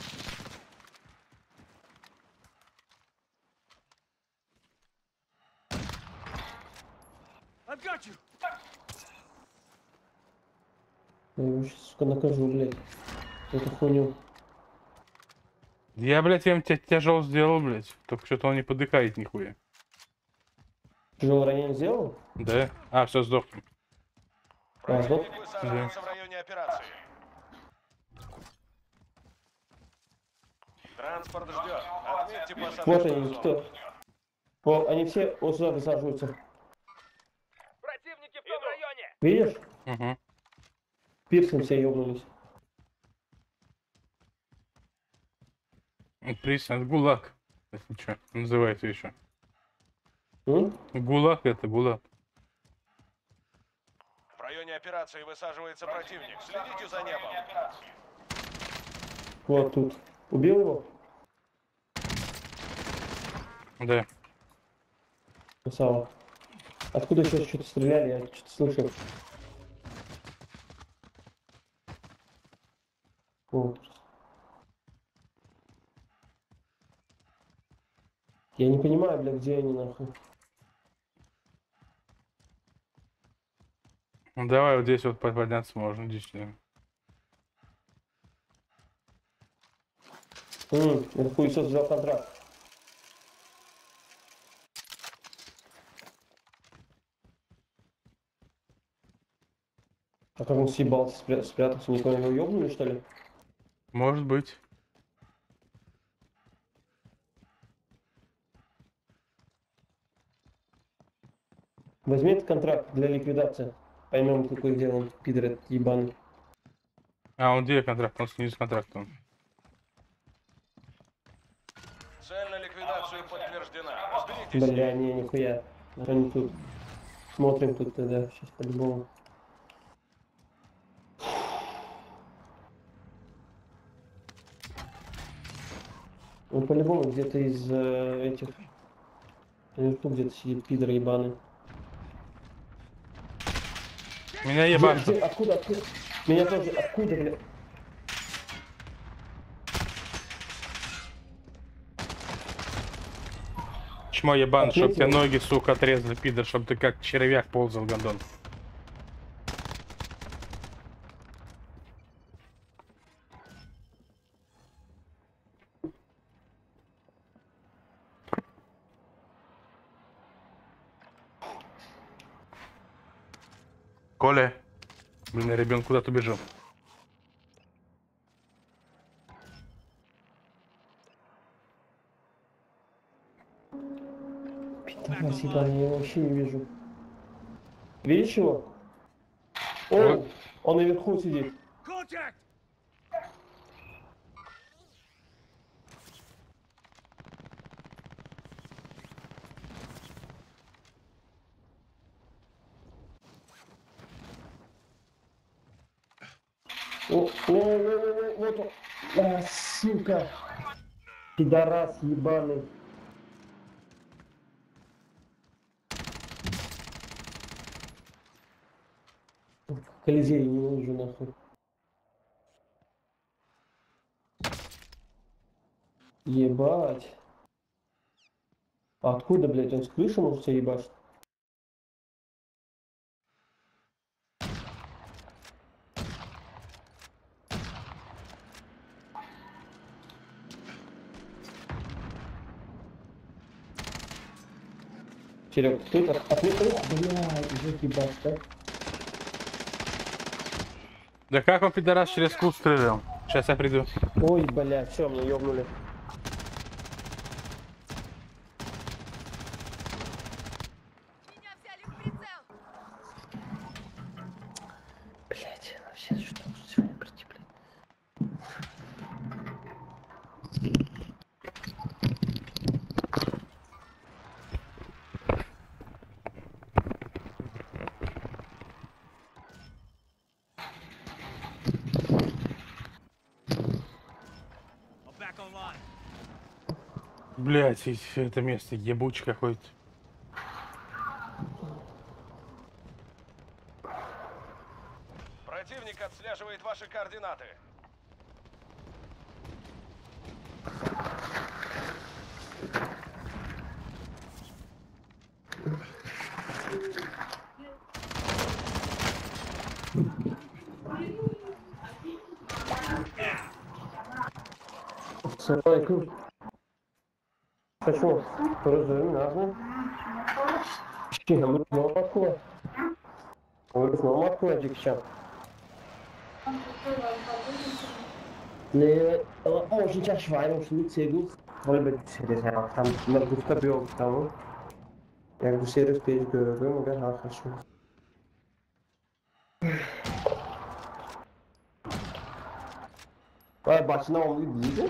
I've got you! Я его сейчас, сука, накажу, блядь. Эту хуйню. Я, блядь, им тяжело сделал, блядь. Только что-то он не подыхает нихуя. Тяжелое ранение сделал? Да? А, все, сдох. А, сдох? Противник высаживается в районе операции. Транспорт ждет. Отметьте Вот посадочную они, зону. кто? О, они все вот сюда высаживаются. Противники в том районе! Видишь? Угу. Пирсом все ебнулись. Приз от ГУЛАГ. Если что, называется еще. М? ГУЛАГ это ГУЛАГ. В районе операции высаживается противник. Следите за небом. Вот тут. Убил его? Да. Красава. Откуда сейчас что-то стреляли? Я что-то слышал. Вот. Я не понимаю, бля, где они нахуй. Ну, давай вот здесь вот подняться можно, здесь. Это хуесос взял контракт. А как он съебался, спрятался? Никого его ёбнули, что ли? Может быть. Возьми этот контракт для ликвидации. Поймем, какой сделан, пидор этот ебаный. А, он где контракт? Он снизу контракта. Цель на ликвидацию подтверждена. Разберитесь. Бля, не, нихуя. Они тут. Смотрим тут тогда, сейчас по-любому. Он по-любому где-то из этих... Наверху где-то сидит пидор ебаный. Меня Где, ебашут. откуда? Меня тоже, откуда, бля? Чмо ебан, чтоб Отметил. тебе ноги, сука, отрезали, пидор, чтоб ты как червяк ползал, гондон. Коля. Блин, ребенок куда-то убежал. Пидорас ебаный, я его вообще не вижу. Видишь его? О, Вот. он наверху сидит. Contact! Вот он. А, сука. Пидорас ебаный. Колизей не нужен нахуй. Ебать. А откуда, блядь, он с крыши может себя ебашить? Серег, кто это? Блядь, уже ебать, да? Да как он, пидорас, через куст стрелял? Сейчас я приду. Ой, блядь, все, меня ёбнули. Меня взяли в прицел. Блять, это место ебучее какое-то. Противник отслеживает ваши координаты. Selamünaleyküm. Kaçma. Özürüm lazım. Şey, hamur ne olmak mı? Hamur ne olmak mı acık şap? Ne, очень тяжко вайром шли цегу. Böyle bir şey desem, tam burada bir yol tamam. Yani bu seriz page gördüm ve arkadaşım. Vay başına oldu diyeceğim.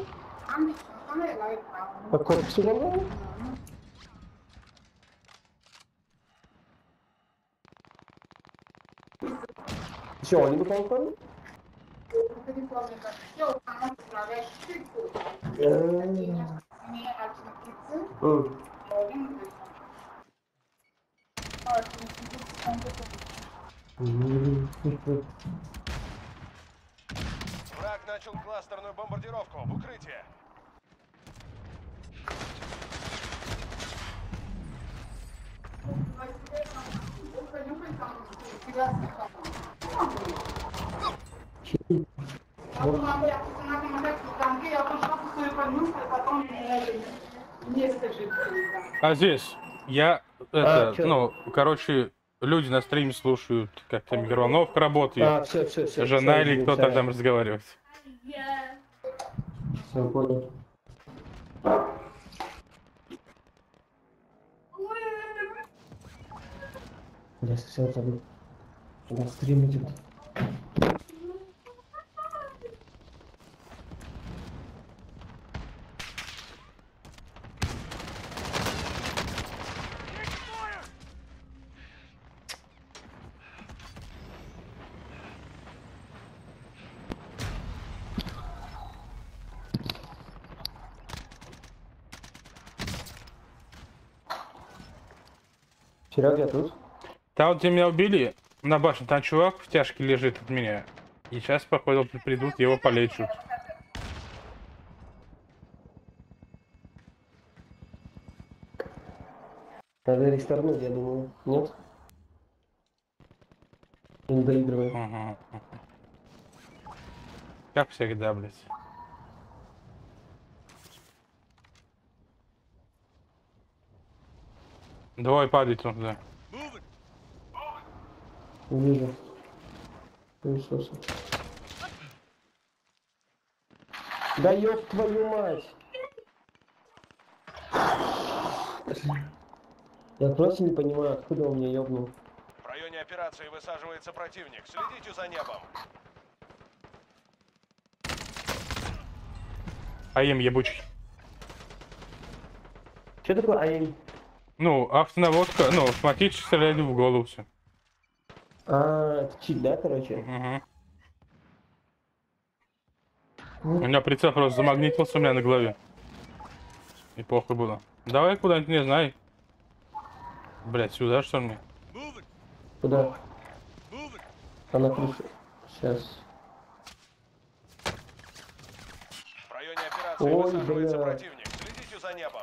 Bak korkusu var mı? Şey oyunu mu korkuyor? Hı. Враг начал кластерную бомбардировку. В укрытие. А здесь я это, чё? ну, короче, люди на стриме слушают, как там микроволновка работает, Все. жена или кто-то там разговаривает. Все, понял. Я совсем забыл. На стрим идет. Серега, я тут? Там вот где меня убили, на башне, там чувак в тяжке лежит от меня. И сейчас, походу, придут, его полечут. Надо рестарнуть, я думаю. Нет? Не доигрывай. Ага. Как всегда, блядь. Давай падать туда. Вижу. Пылесосы. Да ёб твою мать! Я просто не понимаю, откуда он меня ёбнул. В районе операции высаживается противник. Следите за небом. АИМ ебучий. Что такое АИМ? Ну, автонаводка, ну, автоматически стреляет в голову все. А, это чит, да, короче? Угу. У меня прицел просто замагнитился у меня на голове. И похуй было. Давай куда-нибудь, не знаю. Блять, сюда что ли мне? Куда? А на крыше. Сейчас. В районе операции Ой, высаживается бля. противник. Следите за небом.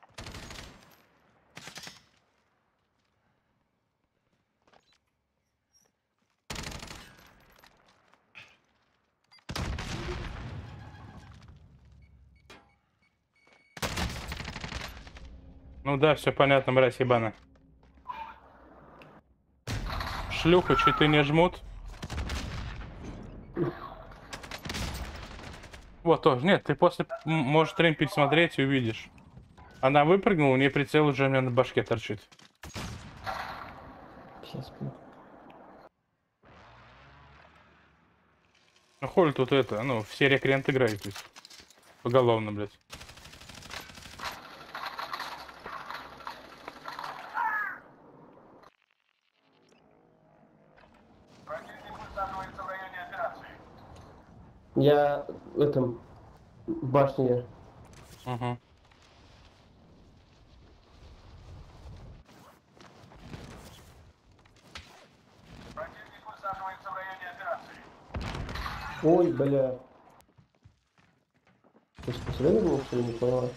Ну да, все понятно, мразь ебана. Шлюха, читы не жмут. Вот тоже. Нет, ты после можешь стрим пересмотреть и увидишь. Она выпрыгнула, у нее прицел уже у меня на башке торчит. Сейчас. Ну хули тут это, ну, все рекрент играют здесь. Поголовно, блядь. Противник высаживается в районе операции. Я в этом башне. Угу. Ой, бля. Ты что, серьезно, что ли, не поняла?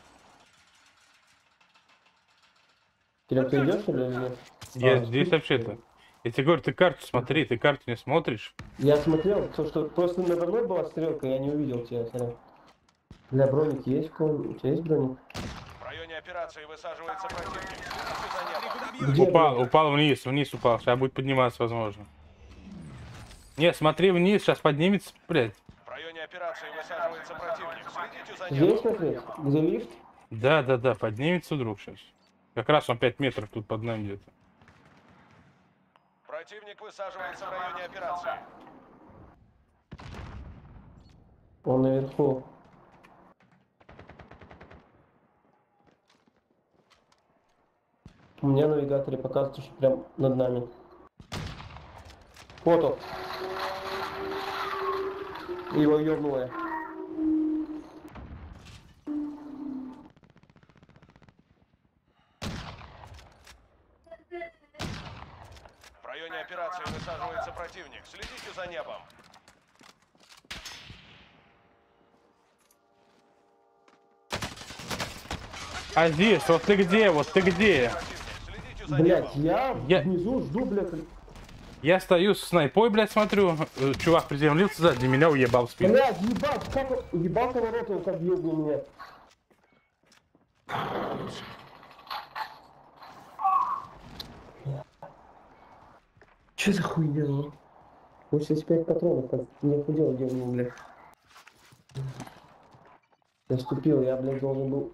Кирилл, ты идешь или нет? Я А, здесь вообще-то. Я тебе говорю, ты карту смотри, ты карту не смотришь. Я смотрел, то, что просто надо мной была стрелка, я не увидел тебя, смотрел. Бля, броник есть, у тебя есть броник? В районе операции высаживается противник. Следите за небом. Где Упал, броник? упал вниз упал. Сейчас будет подниматься, возможно. Не, смотри вниз, сейчас поднимется, блядь. В районе операции высаживается противник. Следите за Здесь небом. смотреть? Где лифт? Да, поднимется вдруг сейчас. Как раз он 5 метров тут под нами где-то. Противник высаживается в районе операции. Он наверху. У меня на навигаторе показывает, что прям над нами. Вот он. Его ёбнуло. В районе операции высаживается противник. Следите за небом. А здесь, вот ты где, вот ты где? Противник. Следите за Блять, небом. я Я- внизу жду, блядь. Я стою с снайпой, блядь, смотрю. Чувак приземлился сзади меня, уебал в спину. Блядь, ебать, как он... Ебал поворотом, как ёбнул меня. Че за хуйня, ну? 85 патронов, так не худел, где он, блядь. Я ступил, я, блядь, должен был...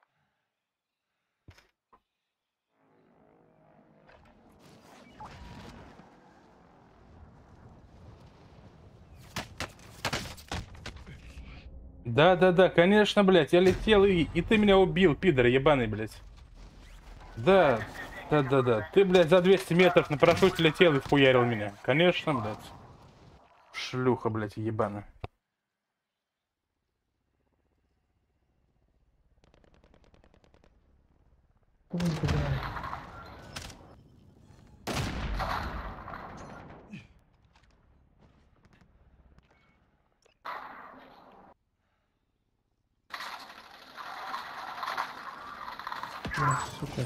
Да, конечно, блядь, я летел и ты меня убил, пидор ебаный, блядь. Да. Ты, блядь, за 200 метров на парашюте летел и вхуярил меня. Конечно, блядь. Шлюха, блядь, ебаная. Ой, блядь. Ой, сука.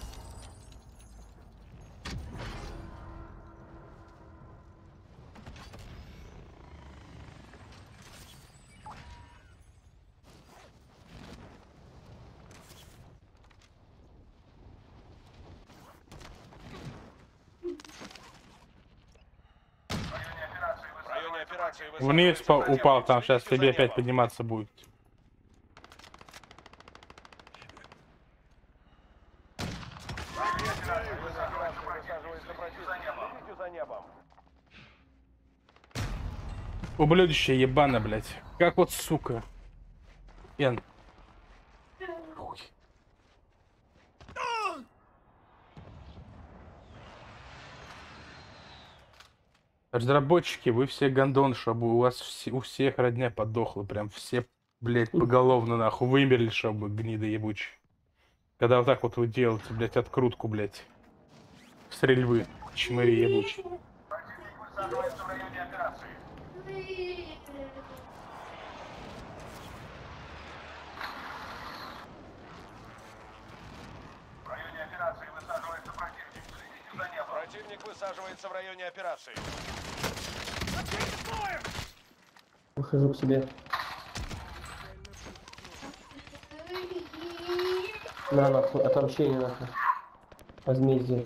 В районе операции Вниз высаживается противник. упал, там сейчас Следите тебе за опять небом. подниматься будет. Высаживается противник. Следите за небом. Ублюдище ебано, блядь. Как вот, сука. Эн. Хуй. Разработчики, вы все гондон, чтобы у вас у всех родня подохла. Прям все, блядь, поголовно нахуй вымерли, чтобы гниды ебучие. Когда вот так вот вы делаете, блядь, открутку, блядь. Стрельбы. Чмыри ебучие. Противник высаживается в районе операции. В районе операции высаживается противник. Следите за небом. Противник высаживается в районе операции. Выхожу к себе. На, нахуй, отомщение, нахуй. Возмездие.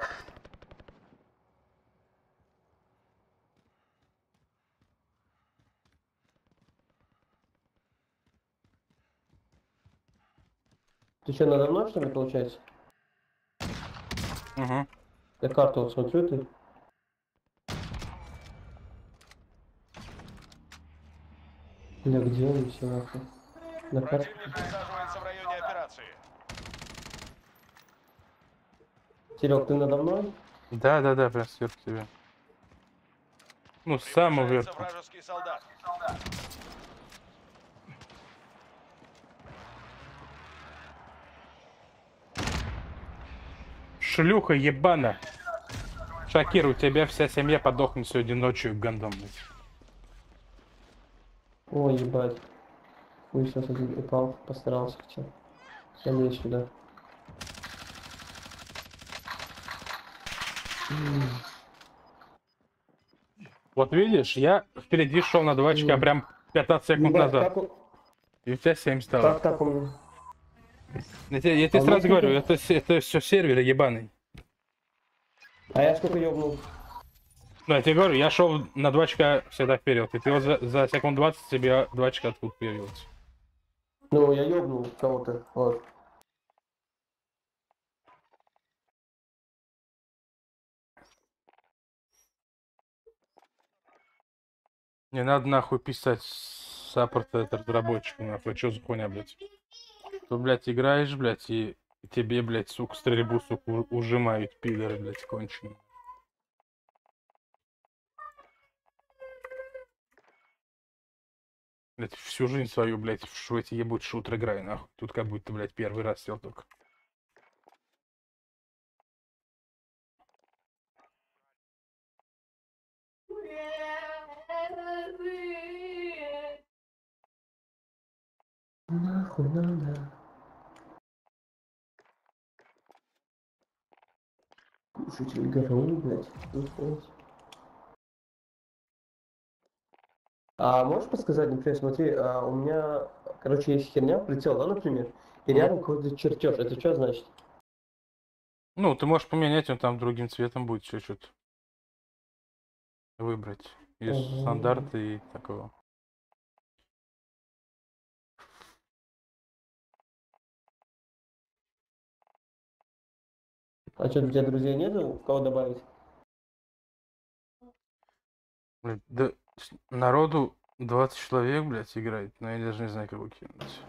Ты что, надо мной, что ли, получается? Угу. Я карту вот смотрю, ты. Бля, где они все, нахуй? На карте. Противник высаживается в районе операции. Серег, ты надо мной? Да, прям сверху тебя. Ну, с самого Приближается верху. вражеский солдат. Шлюха ебана. Шакир, у тебя вся семья подохнет сегодня ночью гандом, блядь. Ой, ебать. Хуй сейчас упал, постарался хотя. Залезь сюда. Вот видишь, я впереди шел на 2 очка прям 15 секунд Ебать, назад. как, И у тебя 7 стало. как так у меня? Я тебе А сразу ну, говорю, это все сервер ебаный. А я сколько ёбнул? Ну, я тебе говорю, я шел на 2 очка всегда вперед. И ты вот за секунд 20 тебе 2 очка откуда появилось. Ну, я ёбнул кого-то, вот. Не надо нахуй писать саппорта это разработчику, нахуй, что за хуйня, блядь. То, блядь, играешь, блядь, и тебе, блядь, сука, стрельбу, сука, ужимают пидоры, блядь, конченые. Блядь, всю жизнь свою, блядь, в эти ебут шутер играю, нахуй. Тут как будто, блядь, первый раз сел только. Нахуй надо. Слушайте, ГРУ, блядь. Охуеть. А можешь подсказать, например, смотри, у меня, короче, есть херня, прицел, да, например, и рядом какой-то чертеж. Это что значит? Ну, ты можешь поменять, он там другим цветом будет чуть-чуть. Выбрать из Ага. стандарта и такого. А что, у тебя друзей нету? Кого добавить? Блядь, да народу 20 человек, блядь, играет, но я даже не знаю, кого кинуть.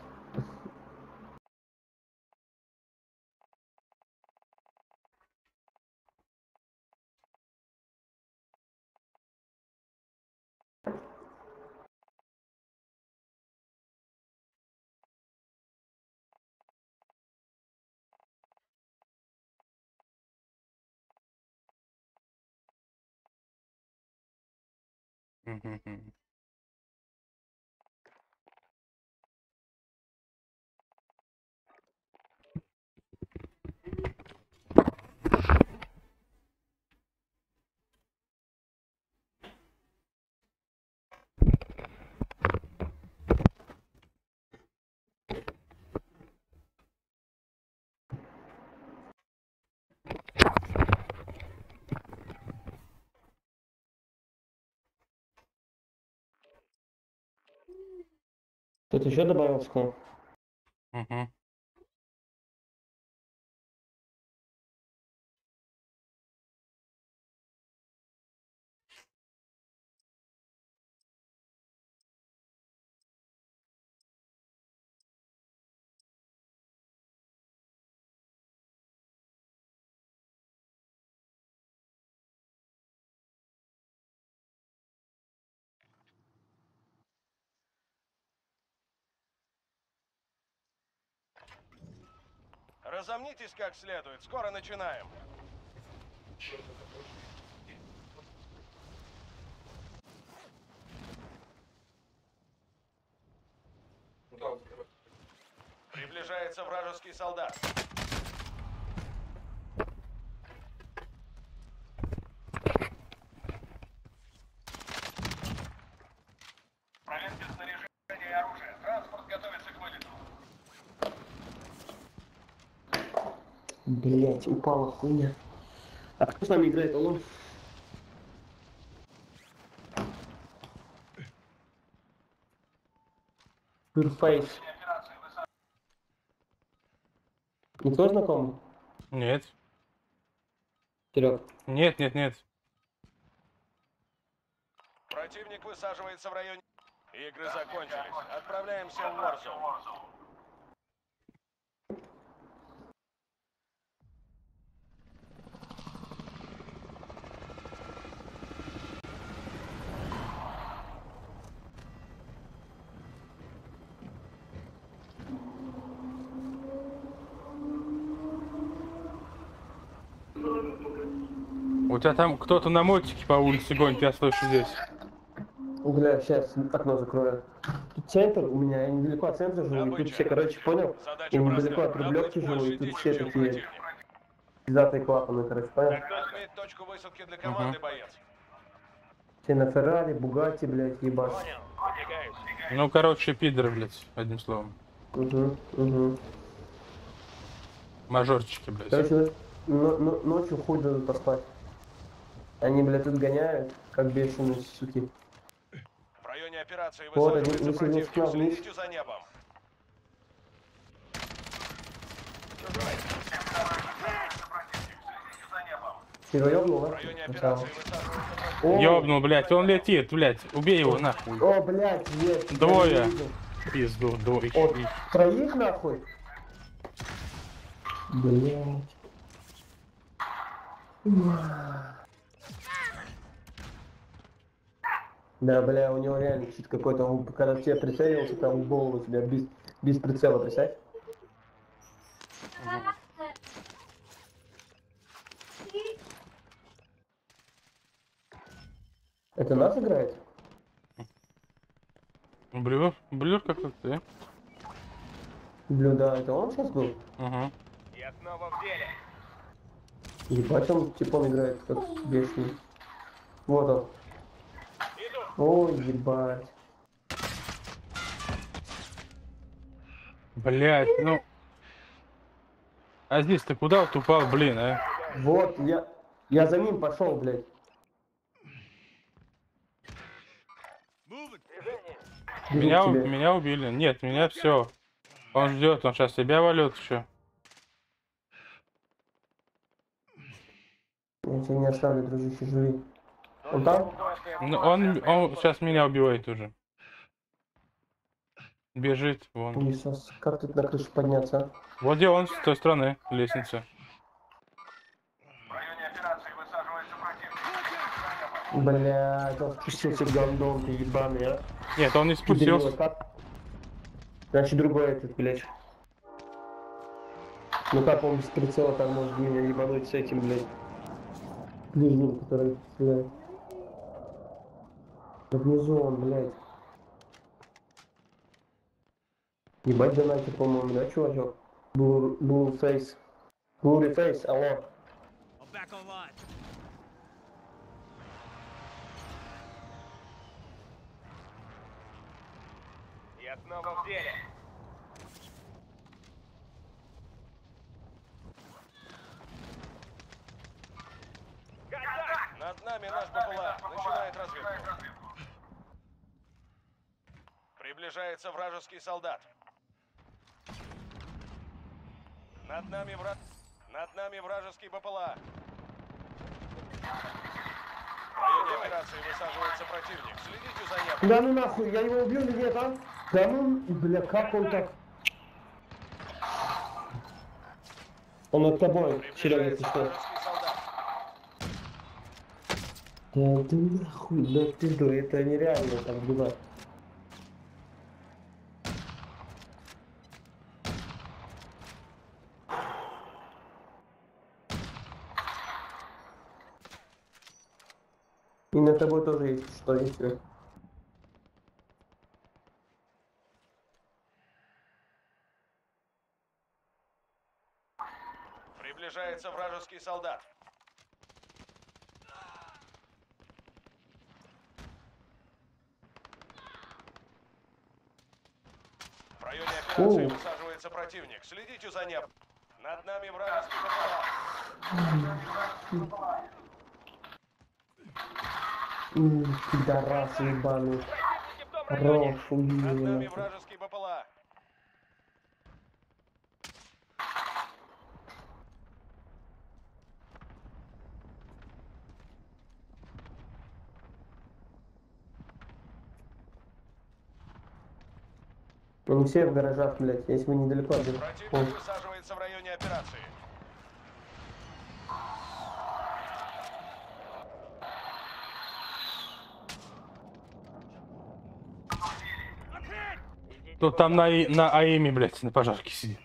Мгм. Кто-то еще добавился к нам? Мгм. Разомнитесь как следует, скоро начинаем. Приближается вражеский солдат. Проверьте снаряжение и оружие. Транспорт готовится к вылету. Блять, упала хуйня. А кто с нами играет, алло? Surface. Никто знакомый? Нет. Серег. Нет, нет, нет. Противник высаживается в районе. Игры закончились. Отправляемся в Warzone. У тебя там кто-то на мотике по улице гонит, я слышу здесь. Бля, сейчас окно закрою. Тут центр у меня, я недалеко от центра живу, и тут все, короче, понял? Задача Я проста. недалеко от Рублевки Добыть живу, и больше тут денег, все чем такие противник. пиздатые клапаны, короче, понял? Отметь точку высадки для команды, боец. Все на Феррари, Бугатти, блядь, ебать. Выдвигаюсь. Ну, короче, пидоры, блядь, одним словом. Угу. Мажорчики, блядь. Короче, ночью хуй дадут поспать. Они, блядь, тут гоняют, как бешеные суки. В районе операции Вот, высаживается один противник. вниз. Следите за небом. Ты его ёбнул, В да? районе Красава. операции высаживается противник. О, Ёбнул, блядь, он летит, блядь. Убей его, нахуй. О, блядь, есть. я Двое. не видел. Пизду, двое. О, троих нахуй? Блядь. Да, бля, у него реально чит какой-то, он когда в тебя прицелился, там в голову тебя без прицела, представь? Это нас играет? Блюр как ты. Блю, да, это он сейчас был? Угу. Я снова в деле. Ебать, он типон играет, как бешеный. Вот он. Иду. Ой, ебать. Блядь, ну. А здесь ты куда вот упал, блин, а? Вот, я за ним пошел, блядь. Бегу Меня, к тебе. меня убили. Нет, меня все. Он ждет, он сейчас тебя валет еще. Я тебя не оставлю, дружище, живи. Он там? Ну, он сейчас меня убивает уже. Бежит, вон. Пылесос. Как тут на крышу подняться, а? Вот где он, с той стороны, лестница. В районе операции высаживается противник. Блядь, он спустился гандон, ты ебаный, а? Нет, он не спустился. Как? Значит, другой этот, блядь. Ну как он без прицела там может меня ебануть с этим, блядь? Ближним, который стреляет. Да внизу он, блядь. Ебать донатер, по-моему, да, чувачок? Blue Face. Blue Face, алло. Я снова в деле. Над нами наш БПЛА. Начинает разведку. Приближается вражеский солдат. Над нами вражеский БПЛА. В районе операции высаживается противник. Следите за небом. Да ну нахуй, я его убью или нет, а? Да ну, бля, как он так? Он над тобой, Серега, если Приближается что. вражеский солдат. Да ты нахуй, да ты что, это нереально так убивать. И над тобой тоже есть что, есть. Приближается вражеский солдат. В районе операции О. высаживается противник. Следите за небом. Над нами вражеский БПЛА. Пидорас ебаный. Ров, убили Над меня. нами нахуй. вражеский БПЛА. Они все в гаражах, блядь, если мы недалеко от них. Противник высаживается в районе операции. Тут там на АИМе, блядь, на пожарке сидит.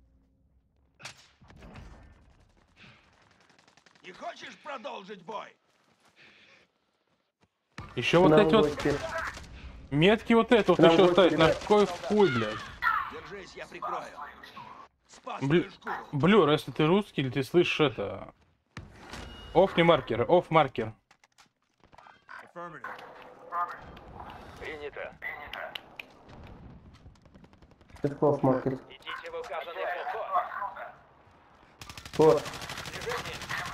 Не хочешь продолжить бой? Еще вот На эти вот. гости. Метки вот это вот Нам еще гости, ставить. На ребят. какой хуй, блядь? Держись, я прикрою. Спас Блю... твою шкуру. Блюр, если ты русский или ты слышишь это... Оф не маркер, оф маркер. Принято. Это класс маркет. Идите в указанный проход. Вот. Движение.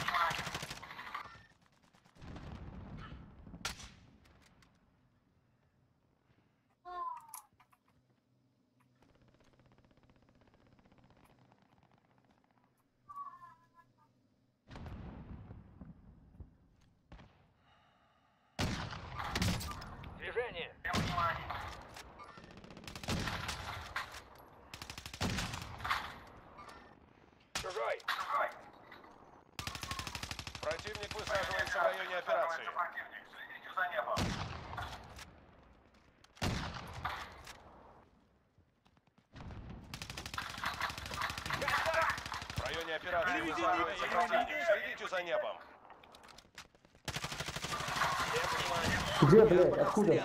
Движение. Чужой. Противник высаживается в районе операции. В районе операции высаживается противник. Следите за небом. Где, блядь? Откуда?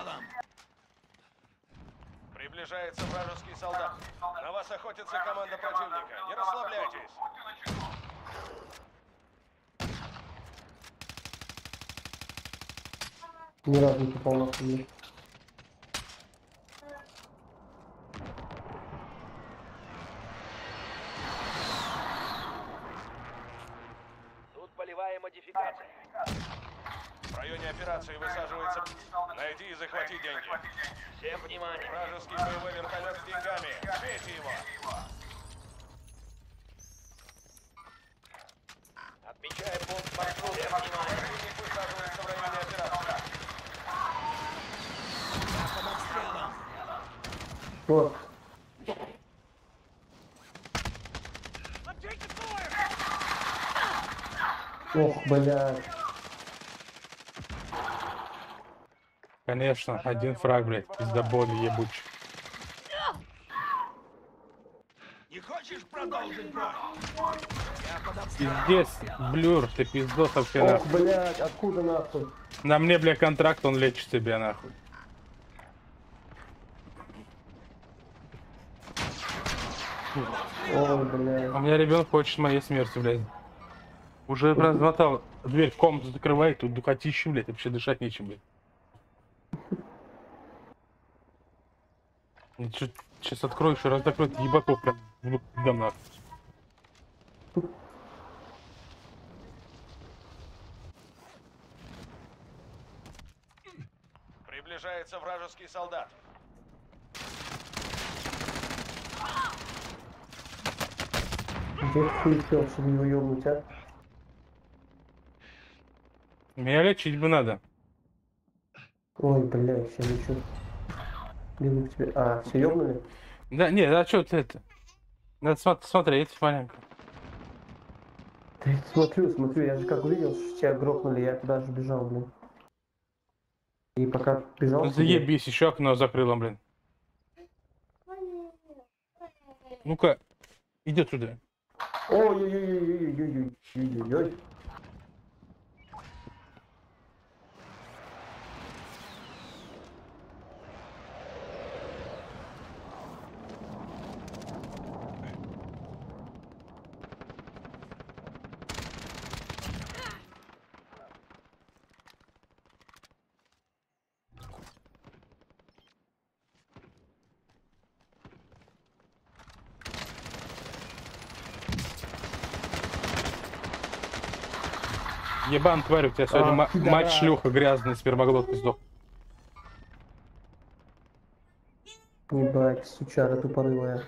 Приближается вражеский солдат. На вас охотится команда противника. Не расслабляйтесь. Ни разу не попал на хуй. Тут полевая модификация. В районе операции высаживается... Найди и захвати деньги. Всем внимание. Вражеский боевой вертолет с деньгами. Сбейте его. Отмечаю пункт маршрута. Всем внимание. Противник высаживается в районе операции. Под обстрелом. Вот. Ох, блядь. Конечно, один фраг, блядь, пиздобол ебучий. Не хочешь продолжить бой? Пиздец, Блюр, ты пиздос вообще Ох, нахуй. блядь, откуда нахуй? На мне, бля, контракт, он лечит тебя нахуй. Ой, блядь. У меня ребенок хочет моей смерти, блядь. Уже размотал, дверь в комнату закрывает, тут духотище, блядь, вообще дышать нечем, блядь. Сейчас открою, еще раз закрою, ебаков прям дам нахуй. Приближается вражеский солдат. Где хуй сел, чтобы его ёбнуть, а? Меня лечить бы надо. Ой, блядь, все лечу. Иду к тебе. А, все ёбнули? Да, не, а что ты это? Надо смотреть маленько. Да я смотрю, я же как увидел, что тебя грохнули, я туда же бежал, блин. И пока бежал... Ну к тебе- заебись, еще окно закрыло, блин. Ну-ка, иди туда. Ой-ой-ой-ой-ой-ой-ой-ой-ой-ой. Ебан, тварь, у тебя сегодня мать пидорас. шлюха грязный, спермоглотка сдох. Ебать, сучара тупорылая.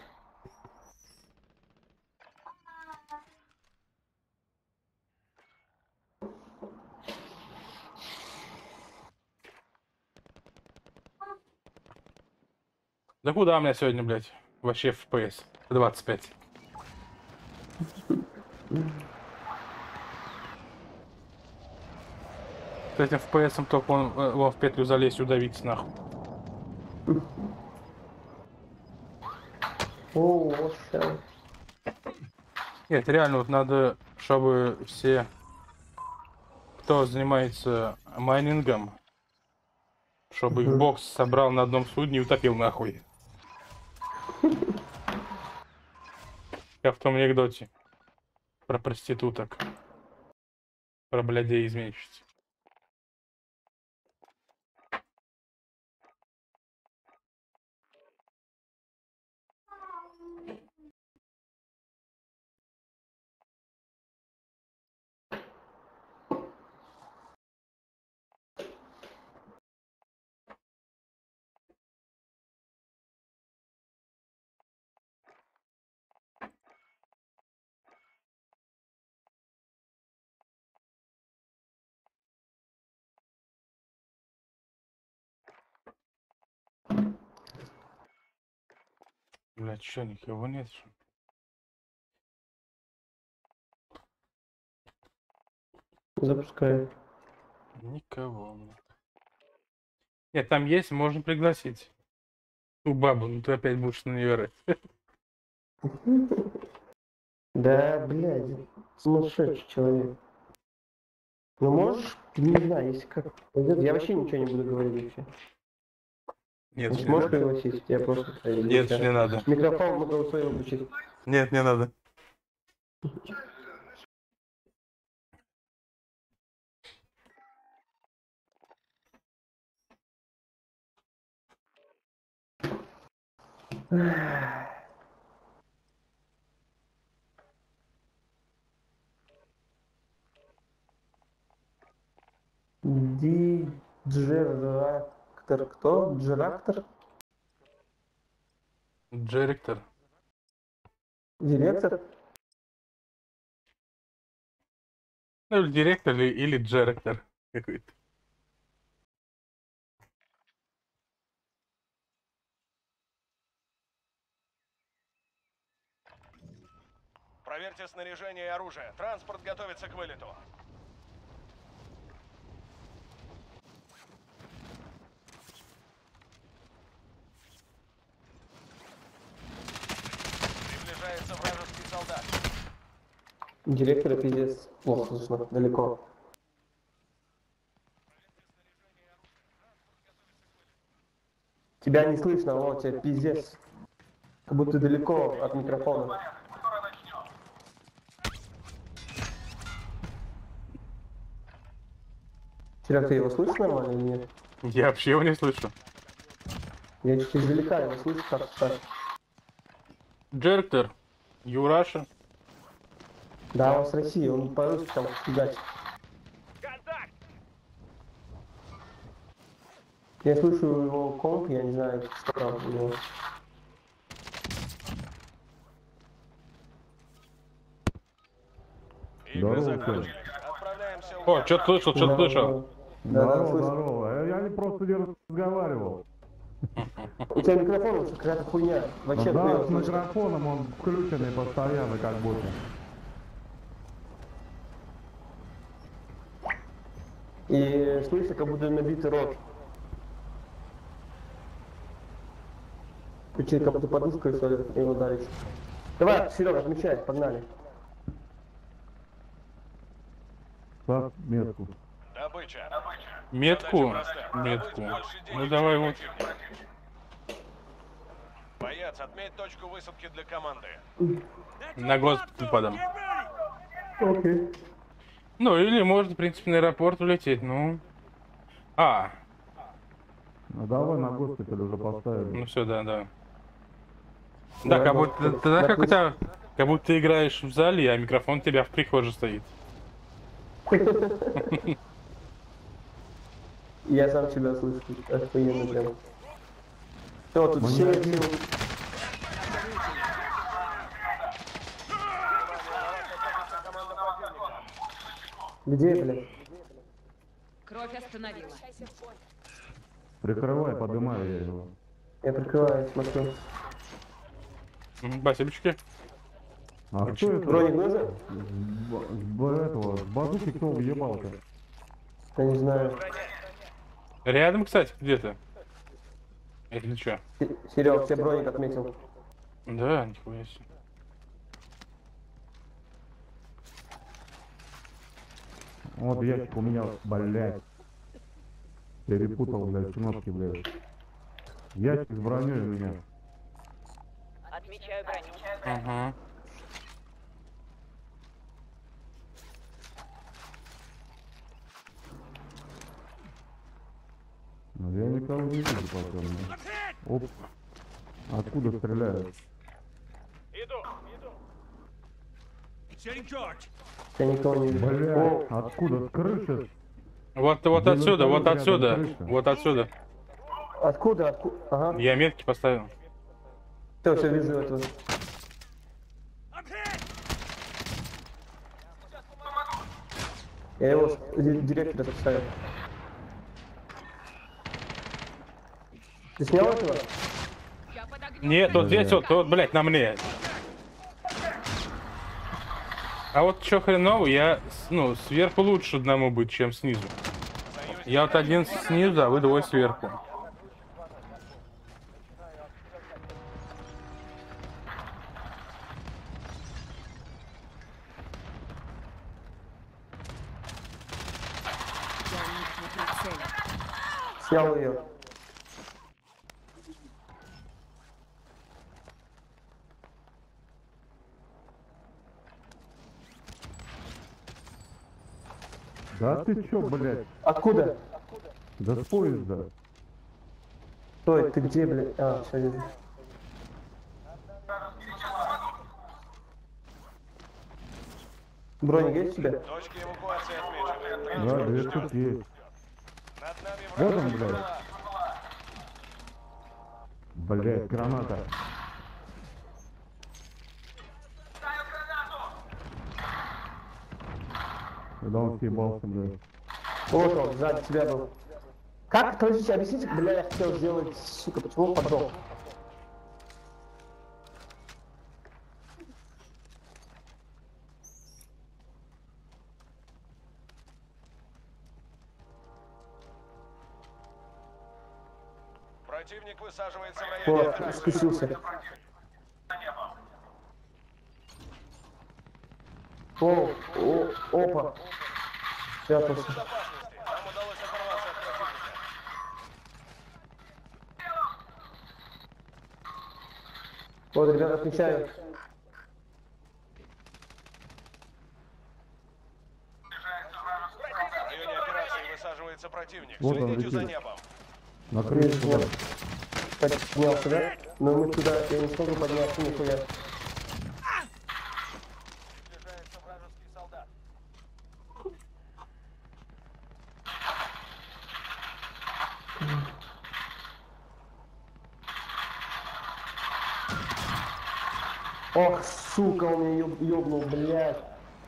Да куда у меня сегодня, блядь? Вообще FPS 25. С этим FPS только он в петлю залезть, удавить нахуй. О, вот сейчас. Нет, реально вот надо, чтобы все, кто занимается майнингом, Чтобы их бокс собрал на одном судне и утопил нахуй. Как в том анекдоте. Про проституток. Про блядей изменщиц. Блядь, чё, никого нет? Что ли? Запускаю. Никого, блядь. Нет, там есть, можно пригласить. Ту бабу, ну ты опять будешь на нее орать. Да, блядь, сумасшедший человек. Ну можешь, не знаю, если как пойдет, я вообще ничего не буду говорить вообще. Нет, Если не можешь надо. пригласить, я просто проверю. Нет, Всё. не надо. Микрофон могу свой выключить. Нет, не надо. Диджерактор кто? Джерактор? Директор. Директор? Ну, или директор, или директор какой-то. Проверьте снаряжение и оружие. Транспорт готовится к вылету. Приближается вражеский солдат. Директора пиздец. Плохо слышно, далеко. Тебя не слышно, вот тебе пиздец. Как будто ты далеко от микрофона. Серег, ты его слышишь нормально или нет? Я вообще его не слышу. Я чуть издалека его слышу, как так. Директор. You Russia? Да, он с России, он по-русски там фигачит. Я слышу его комп, я не знаю, что там у него. Игры закончились. Отправляемся в... О, что-то слышал, что-то слышал. Да, слышу. Здорово. Я не просто не разговаривал. У тебя микрофон уже какая-то хуйня. Вообще Да, хуйня с слышно. микрофоном он включенный постоянно, как будто. И слышно, как будто набитый рот. Включи, как будто подушкой, что ли, его ударить. Давай, Серега, отмечай, погнали. Ставь метку. Добыча. Метку? Задача простая. Метку. Добыть больше Ну денег, давай чем вот. противник. Боец, отметь точку высадки для команды. На госпиталь подам. Окей. Ну, или можно, в принципе, на аэропорт улететь, ну. А, Ну давай на госпиталь уже поставили. ну все, да, да. Да, Да, как будто, да. тогда как у тебя, как будто ты играешь в зале, а микрофон у тебя в прихожей стоит. Я сам себя слышу, охуенно прям. Все, тут все. Где, блядь? Кровь остановилась. Прикрывай, подымай я его. Я прикрываю, смотрю. Спасибочки. А кто это? Броник нужен? Этого, с базуки кто въебал-то? Я не знаю. Рядом, кстати, где-то. Или что? Серег, тебе броник отметил. Да, нихуя себе. Вот ящик у меня, блядь. Перепутал, блядь, кнопки, блядь. Ящик с броней у меня. Отмечаю броню. Ага. Но я никого не вижу, пацаны. Оп. Откуда стреляют? Я никого не вижу. Блядь, откуда? С крыши? Вот Где отсюда, вот вертолет отсюда, рядом крыша? вот отсюда. Откуда? Откуда? Ага. Я метки поставил. Все вижу этого. Я его директора поставил. Ты снял этого? Я под огнем. Нет, вот здесь вот, блядь, на мне. А вот что хреново, я, ну, сверху лучше одному быть, чем снизу. Я вот один снизу, а вы двое сверху. Снял ее. Да ты чё, блядь? Откуда? Да с поезда. Стой, ты где, блядь? А, все вижу. Броник есть у тебя? Точки эвакуации отмечены. Да, 2 штуки есть. Над нами Вот он, вражеский блядь. БПЛА. Блядь, граната. Когда он съебался, блядь. Вот он, сзади тебя был. Как? Подождите, объясните, бля, я хотел сделать, сука, почему он подох? Противник высаживается в районе Вот, операции. спустился. Опа. Спрятался. Безопасности. Нам удалось оторваться от противника. Вот, ребята, отмечаю. В районе операции высаживается противник. Вот он Следите за летит. небом. На крыше, Вот. блядь. Поднялся, да? Но мы туда, я не смогу подняться нихуя. Приближается вражеский солдат. Ох, сука, он меня ёбнул, блядь.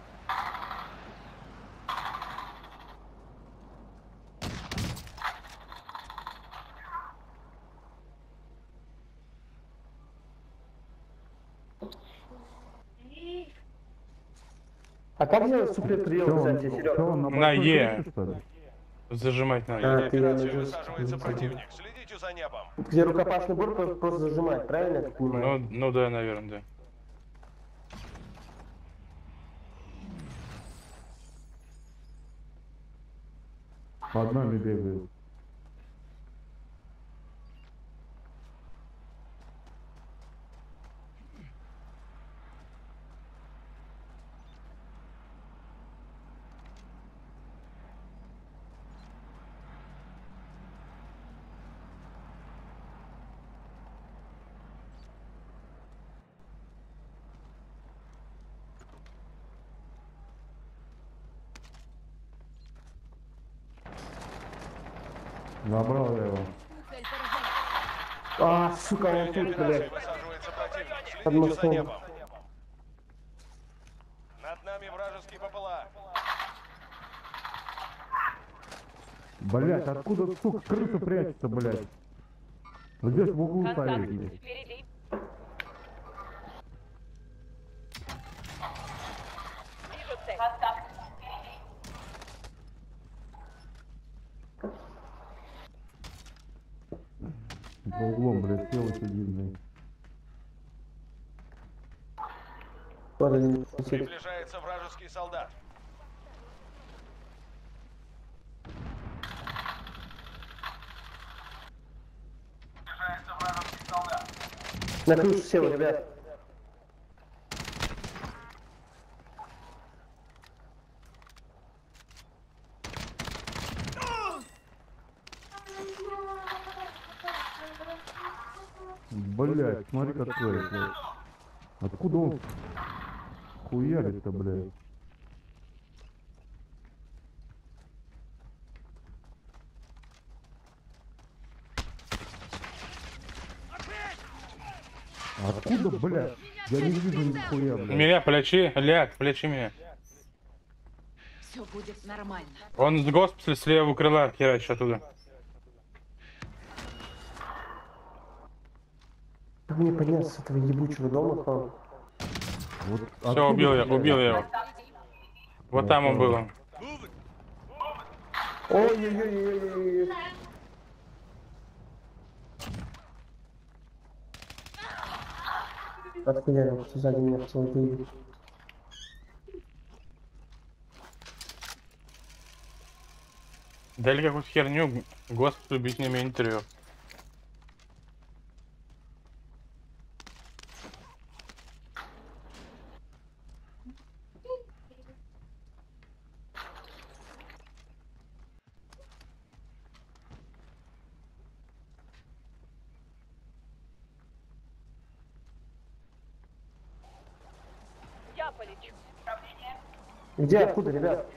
А как делать суплет-прием, Чё кстати, он, Серёга? чё он на На большой Е. крыше, что ли? Зажимать надо. А, ты я Операции нажал. высаживается противник. Следите за небом. Где рукопашный бой просто зажимать, правильно я так Ну, понимаю? ну да, наверное, да. Под нами бегает. Забрал я его. Цель поражена. А, сука, В он районе тут, операции блядь. высаживается противник. Под Следите за мостом. небом. Над нами вражеский БПЛА. Блядь, откуда, сука, крыса прячется, блядь? Вот здесь в углу Контакт. стоит, блядь. Впереди. Вижу цель. Контакт. За углом, блядь, сел и сидит, блядь. Вот один. Приближается вражеский солдат. На крышу сел, ребят. Блять, смотри какой, блядь. Откуда он хуярит-то, блядь? Откуда, блядь? Я не вижу нихуя, блядь. Меня плечи, ляг, плечи меня. Все будет нормально. Он с госпиталя с левого крыла херачит оттуда. Как мне подняться с этого ебучего дома, хан? Вот Все, откуда, убил я блядь? его. Вот там он был. Ой-ой-ой-ой-ой. Отхуярил, сзади меня целый день. Дали какую-то херню, госпиталь бить не имеет интервью. Я полечу. Где, откуда, ребят?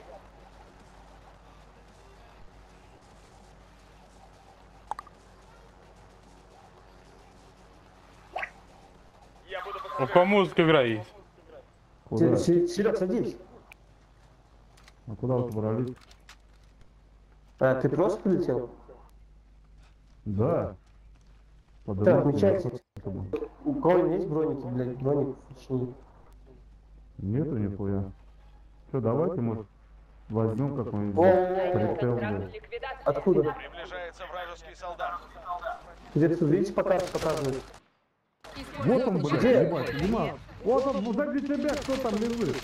Ну, по музыке играй. Куда? Серег, садись. А куда вы собрались? А, ты просто полетел? Да. Так, отмечайте. У кого есть броники, блядь, броник, точнее. Нету нихуя. Что, давайте, может, возьмем какой-нибудь О, прицел, Контракт блядь. ликвидации. Откуда? Приближается вражеский солдат. Где тут, видите, показывает? Вот он, блядь, Где? ебать, Дима. Вот он, позади тебя, кто там лежит?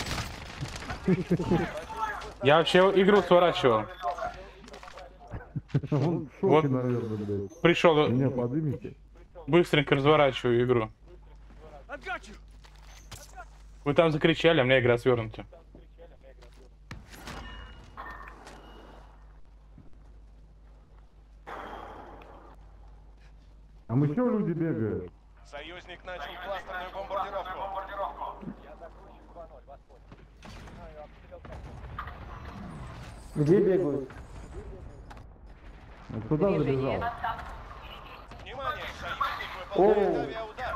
Я вообще игру сворачивал. Он в шоке, Вот. наверное, блядь. Пришел, Меня поднимите. быстренько разворачиваю игру. Вы там закричали, а у меня игра свернута. Там еще люди бегают. Союзник начал кластерную бомбардировку. Где бегают? Вот туда забежал. Внимание, союзник О. выполняет авиаудар.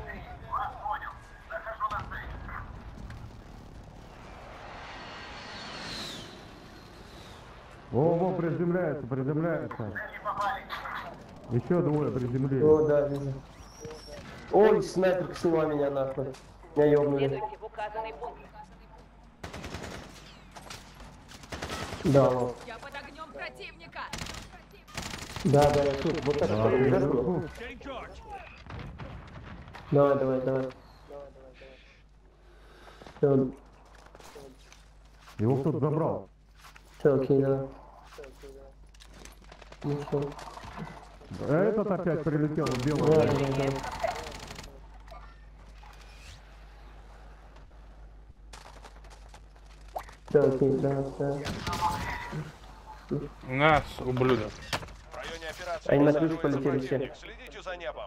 Во, приземляется, приземляется. Еще двое приземлились. О, да, вижу. Ой, снайперка сняла меня нахуй. Меня ёбнули. Следуйте в указанный пункт. Да, вот. Я под огнем противника. Да, я тут. Вот так Да, что ли, да? наверху. Давай. Все, Его кто-то забрал. окей, да. Ну что? Этот опять прилетел в Да. белый. Да, окей, да. Нас, ублюдок. В районе операции Они на ключ высаживается полетели все. противник. Следите за небом.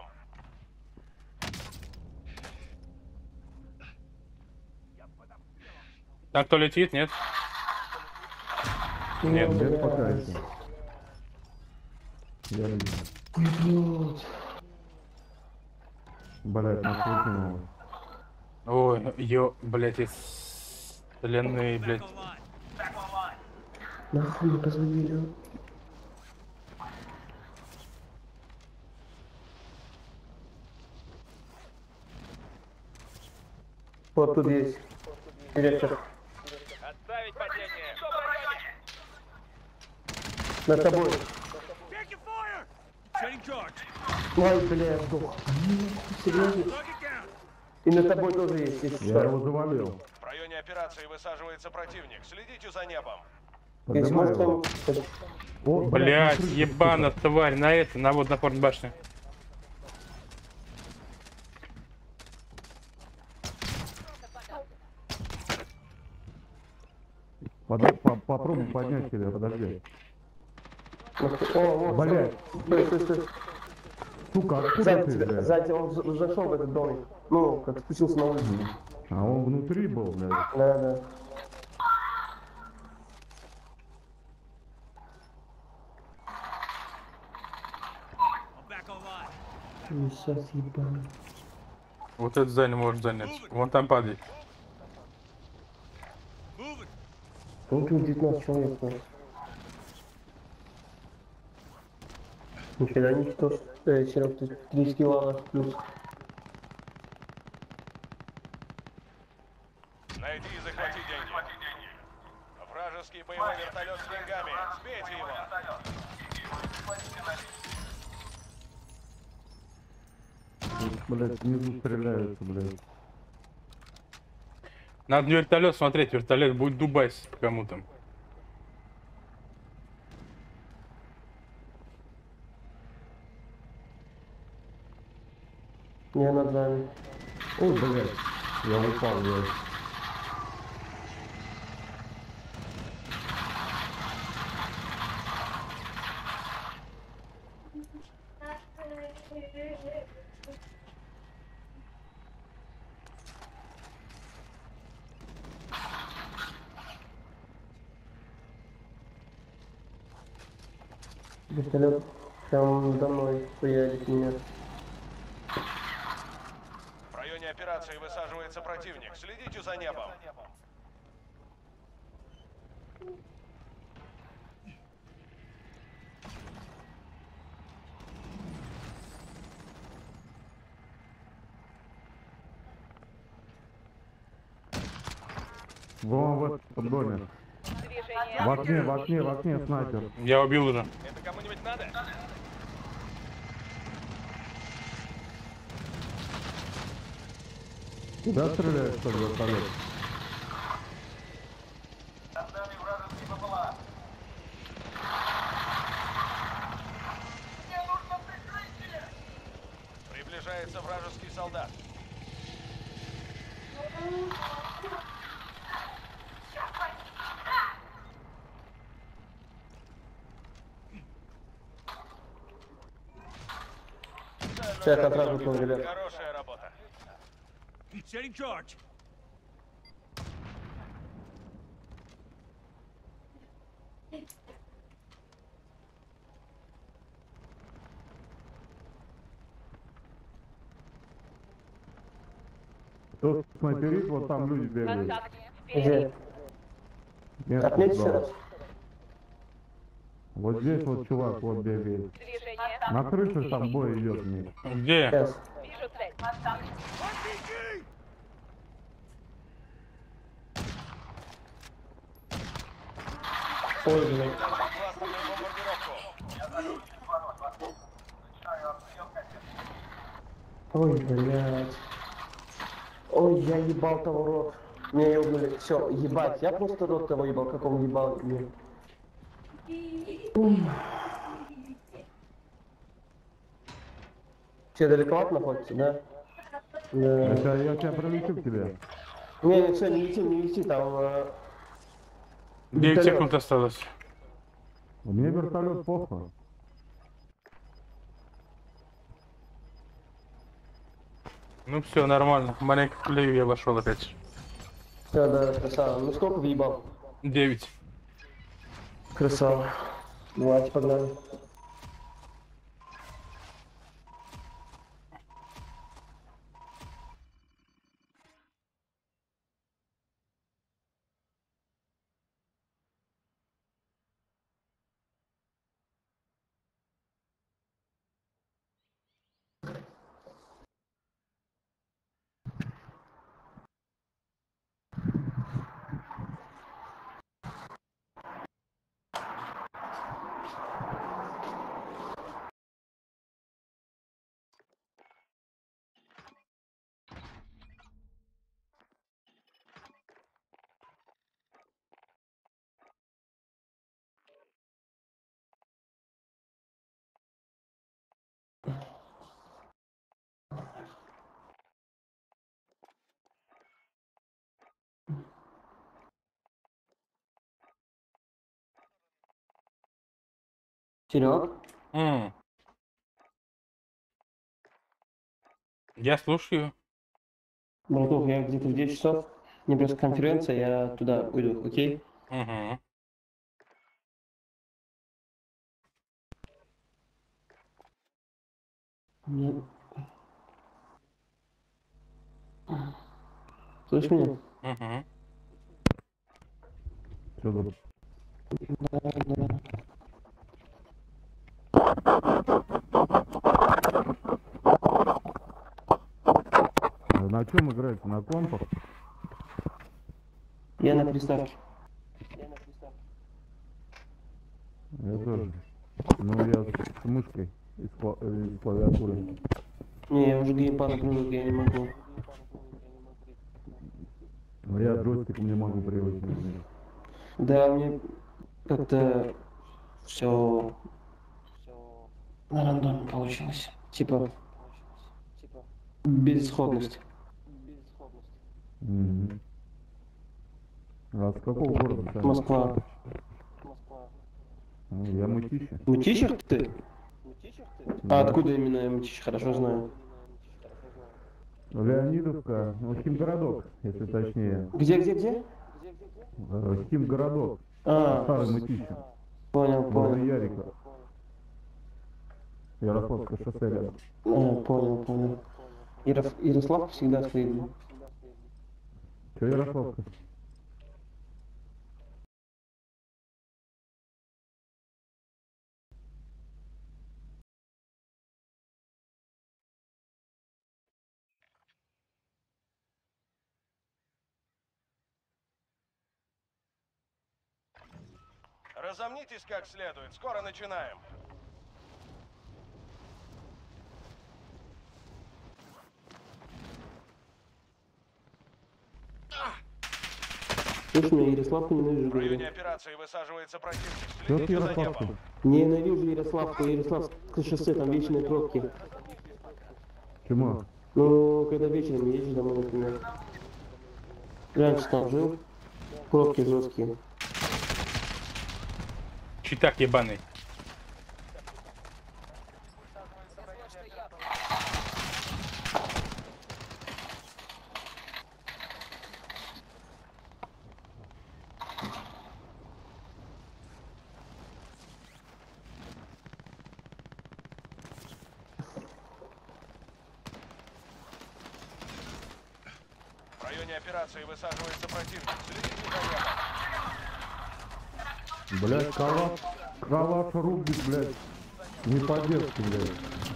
Там кто летит, нет? Нет. Нет, пока еще. Я не вижу. Блять, нас выкинуло. Ой, блядь, ленные, блядь. Нахуй мне позвонили. Вот тут есть. Директор. Отставить падение. Над тобой. Ой, бля, я сдох. Серьезно? И над тобой тоже есть, если Я что. его завалил. В районе операции высаживается противник. Следите за небом. Если Поднимаю может его. кто-нибудь... О, Блядь, на крыше ебана тварь, на это, на вот на форт башне. Попробуй поднять себя, подожди. О, вот, Блядь. стой. Сука, откуда Сзади ты, тебя, блядь? сзади он зашел в этот домик. Ну, как спустился на улицу. А он внутри был, блядь. Да. Сейчас ебаный. Вот это здание может занять. Вон там падай. Вот тут 19 человек. Ну. Нифига не что, Серег, ты 3 скилла плюс. Найди и захвати деньги. Вражеский боевой вертолет с деньгами. Сбейте его. Блядь, внизу стреляются, блядь. Надо вертолет смотреть, вертолет будет дубайс кому-то. Не над нами. Ой, блядь. Я упал, блядь. Вертолет прям надо мной хуярит меня. В районе операции высаживается противник. Следите за небом. Вон в этом доме. Движение. В окне снайпер. Я убил уже. Это кому-нибудь надо? Куда стреляешь, что ли, вертолет? Приближается вражеский солдат. Сейчас контракт выполнил, ребят. Хорошая работа. Кто снайперит, вот там люди бегают. Контакт. Где? Впереди. Место Отметь еще сдал. раз. Вот здесь вот чувак вот бегает. Движение. На крыше там бой идет мне. Где? Сейчас. Вижу цель. Ой, блин. Классную бомбардировку. Ой, блядь. Ой, я ебал того рот. Меня ебнули. Все, ебать. Я просто рот того ебал, как он ебал. Блин. Все далековато находится, да? Да. Я тебя пролечу к тебе. Не, все, не лети, там... 9 вертолет. секунд осталось. Мне вертолет похуй. Ну все, нормально. Маленько в плею я вошел опять. Все, да, красава. Ну сколько въебал? 9. Красава. Давайте, погнали. Серег, Я слушаю. братух, я где-то в 10 часов. Мне пресс-конференция, я туда уйду, окей? Угу. Мне- Слышь меня? Угу. Что за... На чем играете? На компах? Я на приставке. Я тоже. Ну, я с мышкой и с клавиатурой. Не, я уже геймпад привык, я не могу. Но я джойстиком не могу привыкнуть. Да, мне как-то все на рандоме получилось. Типа безысходность. Мгм. А с какого города сами? Москва. Я Мытища. Мытищах ты? Да. А откуда именно Мытищ? Хорошо знаю. Леонидовка, ну, Химгородок, если точнее. Где? Химгородок, А, старый Мытища, понял, возле понял. Ярика. Ярославское шоссе рядом. Понял. Ярослав всегда стоит. Че Ярославка? Разомнитесь как следует. Скоро начинаем. Слушай, меня Ярославку ненавижу, В районе говорю. операции высаживается противник. Че с Следите за Ярославкой? небом. Ненавижу Ярославское шоссе, там вечные пробки. Чему? Ну, когда вечером едешь домой, например. Раньше там жил, пробки жесткие. Читак ебаный. В районе операции высаживается противник. Следите за небом. Блять, калаш рубит, блять. Не по-детски, блять.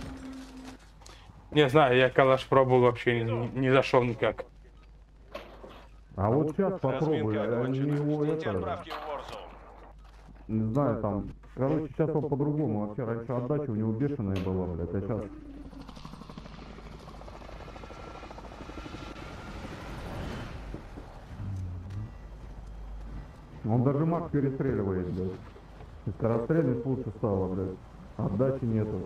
Не знаю, я калаш пробовал, вообще не зашел никак. А вот сейчас попробуй, Разминка они окончена. его Ждите это... отправки в Warzone. Не знаю, там... Короче, сейчас он по-другому. Вообще, раньше отдача у него бешеная была, блядь, а сейчас... Он даже маг перестреливает, блядь. И скорострельность лучше стало, блядь. Отдачи нету.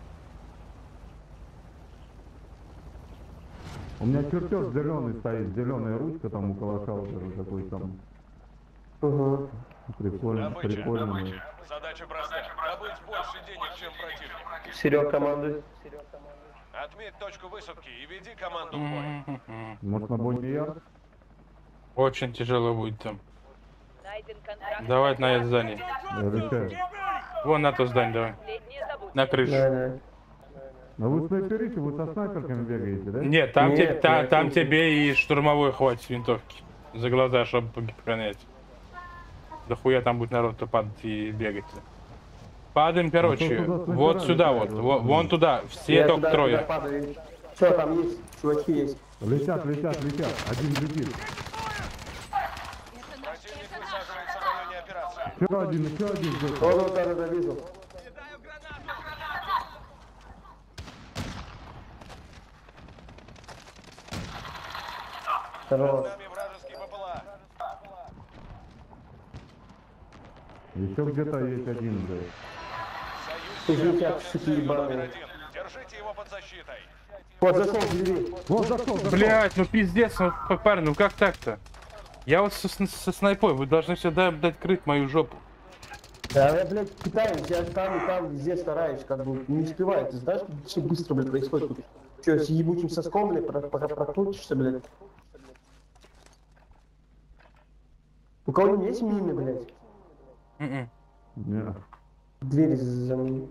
У меня чертеж зеленый стоит, зеленая ручка там у калаша вот даже такой там. Угу. Прикольно, прикольно. Добыча. Задача простая. Добыть больше денег, чем противник. Серег, командуй. Отметь точку высадки и веди команду в бой. Может на бойне яр? Очень тяжело будет там. Найден контракт. Давай на это здание. Я решаю. Вон на то здание давай. Последнее забудьте. На крышу. Да. А вы снайперите, вы со снайперками бегаете, да? Нет, там, Нет, там нет. тебе и штурмовой хватит винтовки. За глаза, чтобы погонять. Да хуя там будет народ-то падать и бегать. Падаем, короче, туда вот снайпера сюда летает, вот, вот вон туда, все Я только туда трое. падаю. Что там есть? Чуваки есть. Летят. Один летит. Противник высаживается в районе операции. Еще один здесь. Вот, да, вижу. Над Хорош. нами вражеский БПЛА. Еще где-то есть один, блядь. Союз Слушайте, выполнен суки целью номер ебаные. 1. Держите его под защитой. Вот, зашел в двери. Вот зашел. Блять, ну пиздец, ну парень, ну как так-то? Я вот со снайпой, вы должны всегда, блядь, крыть мою жопу. Да, я, блядь, пытаюсь, я там и там везде стараюсь, как бы, не успеваю. Ты знаешь, как все быстро, блядь, происходит тут? Че, с ебучим соском, блядь, прокрутишься, блядь? У кого-нибудь есть мины, блядь? Мгм. Не. Двери за мной.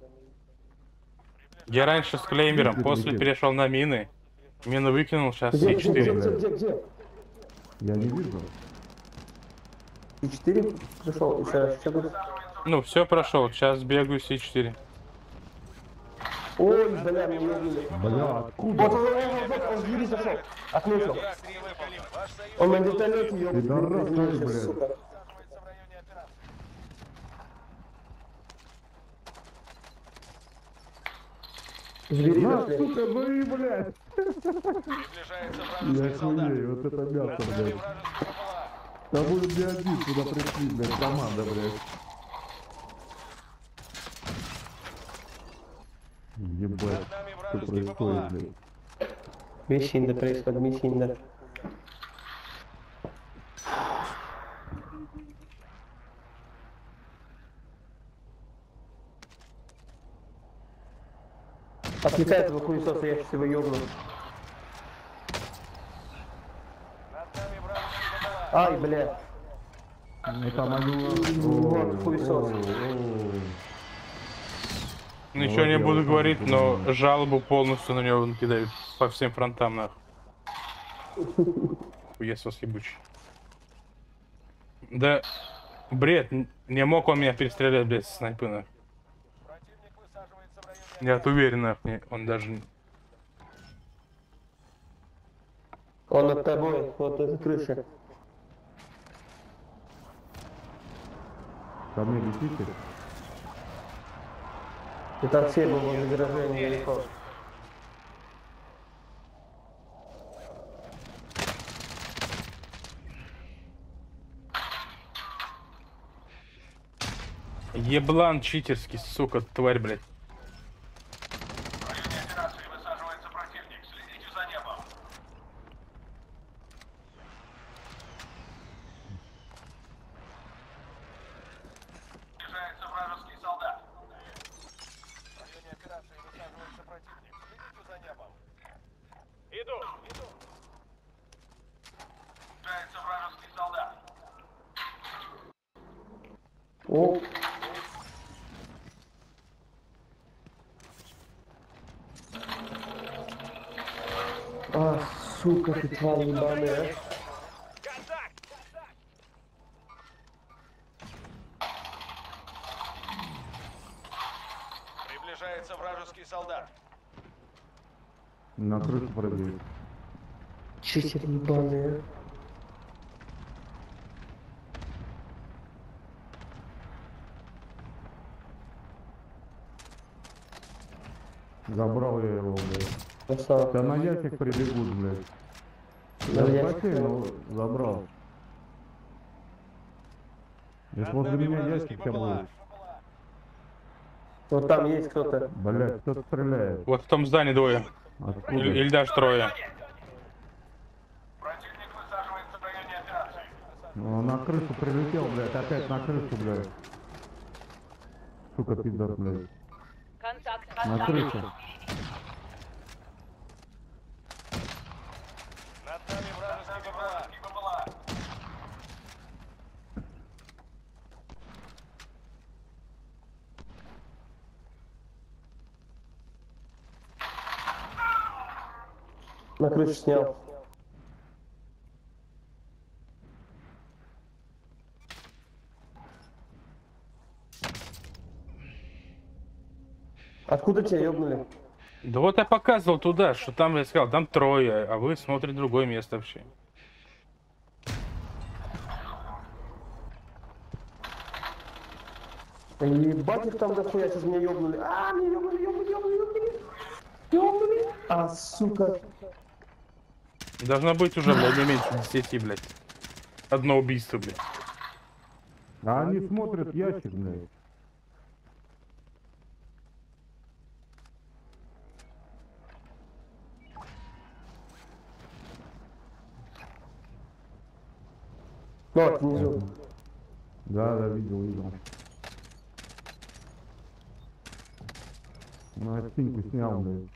Я раньше с клеймером, Где после летит? перешел на мины. Мину выкинул, сейчас Где, где, где, С4. где? Я не вижу. И 4 пришел, еще раз, что будет? Ну, все прошел, сейчас бегаю С4. Ой, бля, меня убили. Бля, откуда? Вот, он в двери зашел. Отметил. Контракт не выполнен. Ваш союз Он на вертолете, ёб, Пидорас, блядь, блядь. сука. находится в районе операции. Звери На, зашли. сука, ну и, блядь. Приближается Я вражеский солдат. хуею, вот это Над мясо, нами блядь. вражеский БПЛА. Да будет не один, куда пришли, блядь, команда, блядь. Ебать, Над нами что вражеский происходит, БПЛА. блядь. Мещинда происходит, мещинда. Отвлекает его хуесоса, я сейчас его ёбну. Над нами вражеский БПЛА. Ай, бля. Ну там они... Вот, хуесос. Ничего не Вот я буду вот говорить, так но думаю. жалобу полностью на него накидают по всем фронтам, нахуй. Хуесос ебучий. Да, бред, не мог он меня перестрелять, блядь, с снайпы, нахуй. Противник высаживается в районе Я уверен, нахуй, он даже... Он над тобой, вот эта крыша. Ко мне летите? Это все было возле гаража недалеко. Еблан читерский, сука, тварь, блядь. В районе операции высаживается противник. Следите за небом. Приближается вражеский солдат. В районе операции высаживается противник. Следите за небом. Иду. Приближается вражеский солдат. О, а, сука, ты тварь ебаная, а. Приближается вражеский солдат. На крышу пробили. Читер ебаный, а. Забрал я его, блядь. Красава. Да на ящик прибегут, блядь. На Я ящик. спасибо, но забрал. Если возле меня ящик сейчас будет. Вот там есть кто-то. Блядь, кто-то стреляет. Вот в том здании двое. Откуда? Или даже трое. Противник высаживается в районе операции. Ну, на крышу прилетел, блядь, опять на крышу, блядь. Сука, пиздец, блядь. Контакт. На крышу. Над нами вражеский БПЛА. На крышу снял. Откуда тебя ёбнули? Да вот я показывал туда, что там, я сказал, там трое, а вы смотрите другое место вообще. Ебать их там дохуя, сейчас меня ёбнули. А, меня ёбнули. Ёбнули. А, сука. Должно быть уже, блядь, не меньше 10, блядь. Одно убийство, блядь. А они смотрят ящик, блядь. Ну, вот, внизу. Да, видел. На стенку снял, блядь.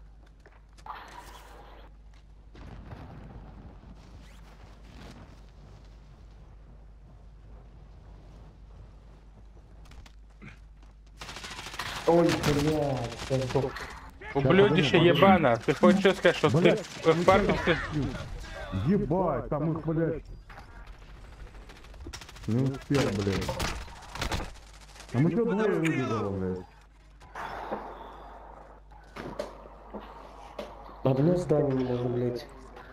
Ой, блядь, я сдох. Ублюдище ебана. Ты хочешь сейчас сказать, что ты Блядь, в парке... Ебать, там их, блядь. Не успел, блядь. А мы что двое выбежало, блядь? Одно здание не можно, блядь.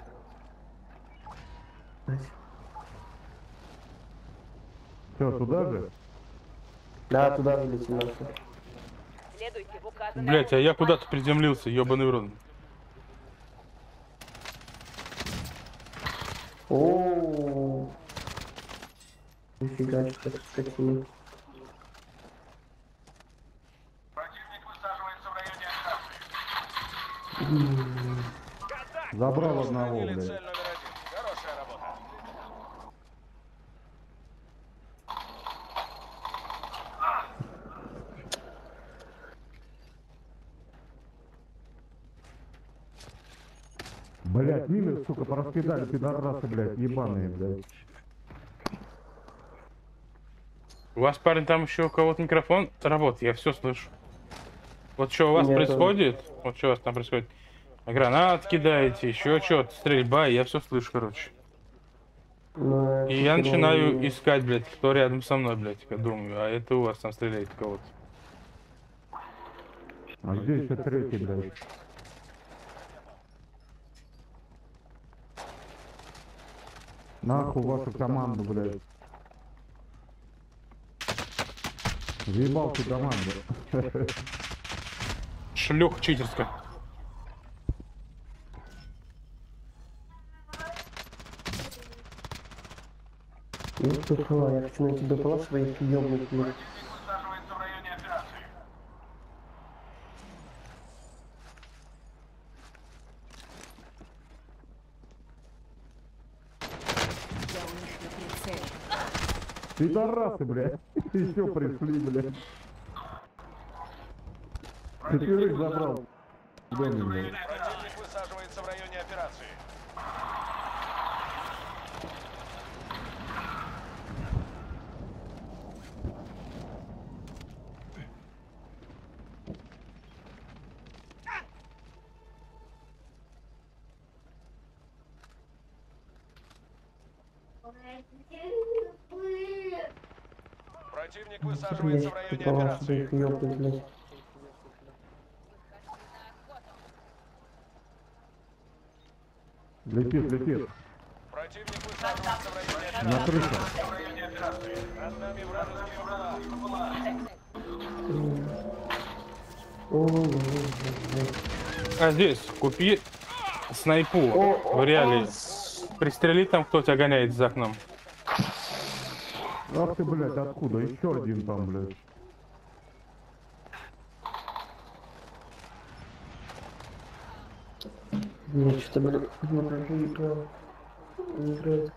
Все, туда же? Да, туда же летим нахуй. Следуйте в указанное Блять, а я куда-то приземлился, ебаный в рот. О, нифига себе, скотина. Забрал одного, Устранили блядь. цель номер 1. Хорошая работа. Блядь, мины, сука, пораскидали, пидорасы, блядь, ебаные, блядь. У вас, парень, там еще у кого-то микрофон работает, я все слышу. Вот что у вас Нет, происходит? Вот что у вас там происходит? Гранат кидаете, еще что-то, стрельба, я все слышу, короче. Ну, И я начинаю искать, блядь, кто рядом со мной, блядь, я думаю, а это у вас там стреляет кого-то. А где еще третий, блядь? Нахуй вашу команду, блядь. Заебал ты команду. Шлюх читерская. Ёб твою, я хочу найти БПЛА своих ёбных, блядь. Высаживается в районе операции. Пидорасы, блядь. Еще пришли, блядь. Четверых забрал. Доме, блядь. Противник высаживается в районе операции. Противник высаживается в районе БПЛА операции. своих ёбных, блядь. Летит, летит. Противник высаживается в районе На операции. крыше. В районе операции. Над нами вражеские БПЛА. Ой, блядь. А здесь, купи снайпу в реале. Пристрели там, кто тебя гоняет за окном. Ах ты, блядь, откуда? Еще один там, блядь. Мне что-то, блядь, не играл. Не играет.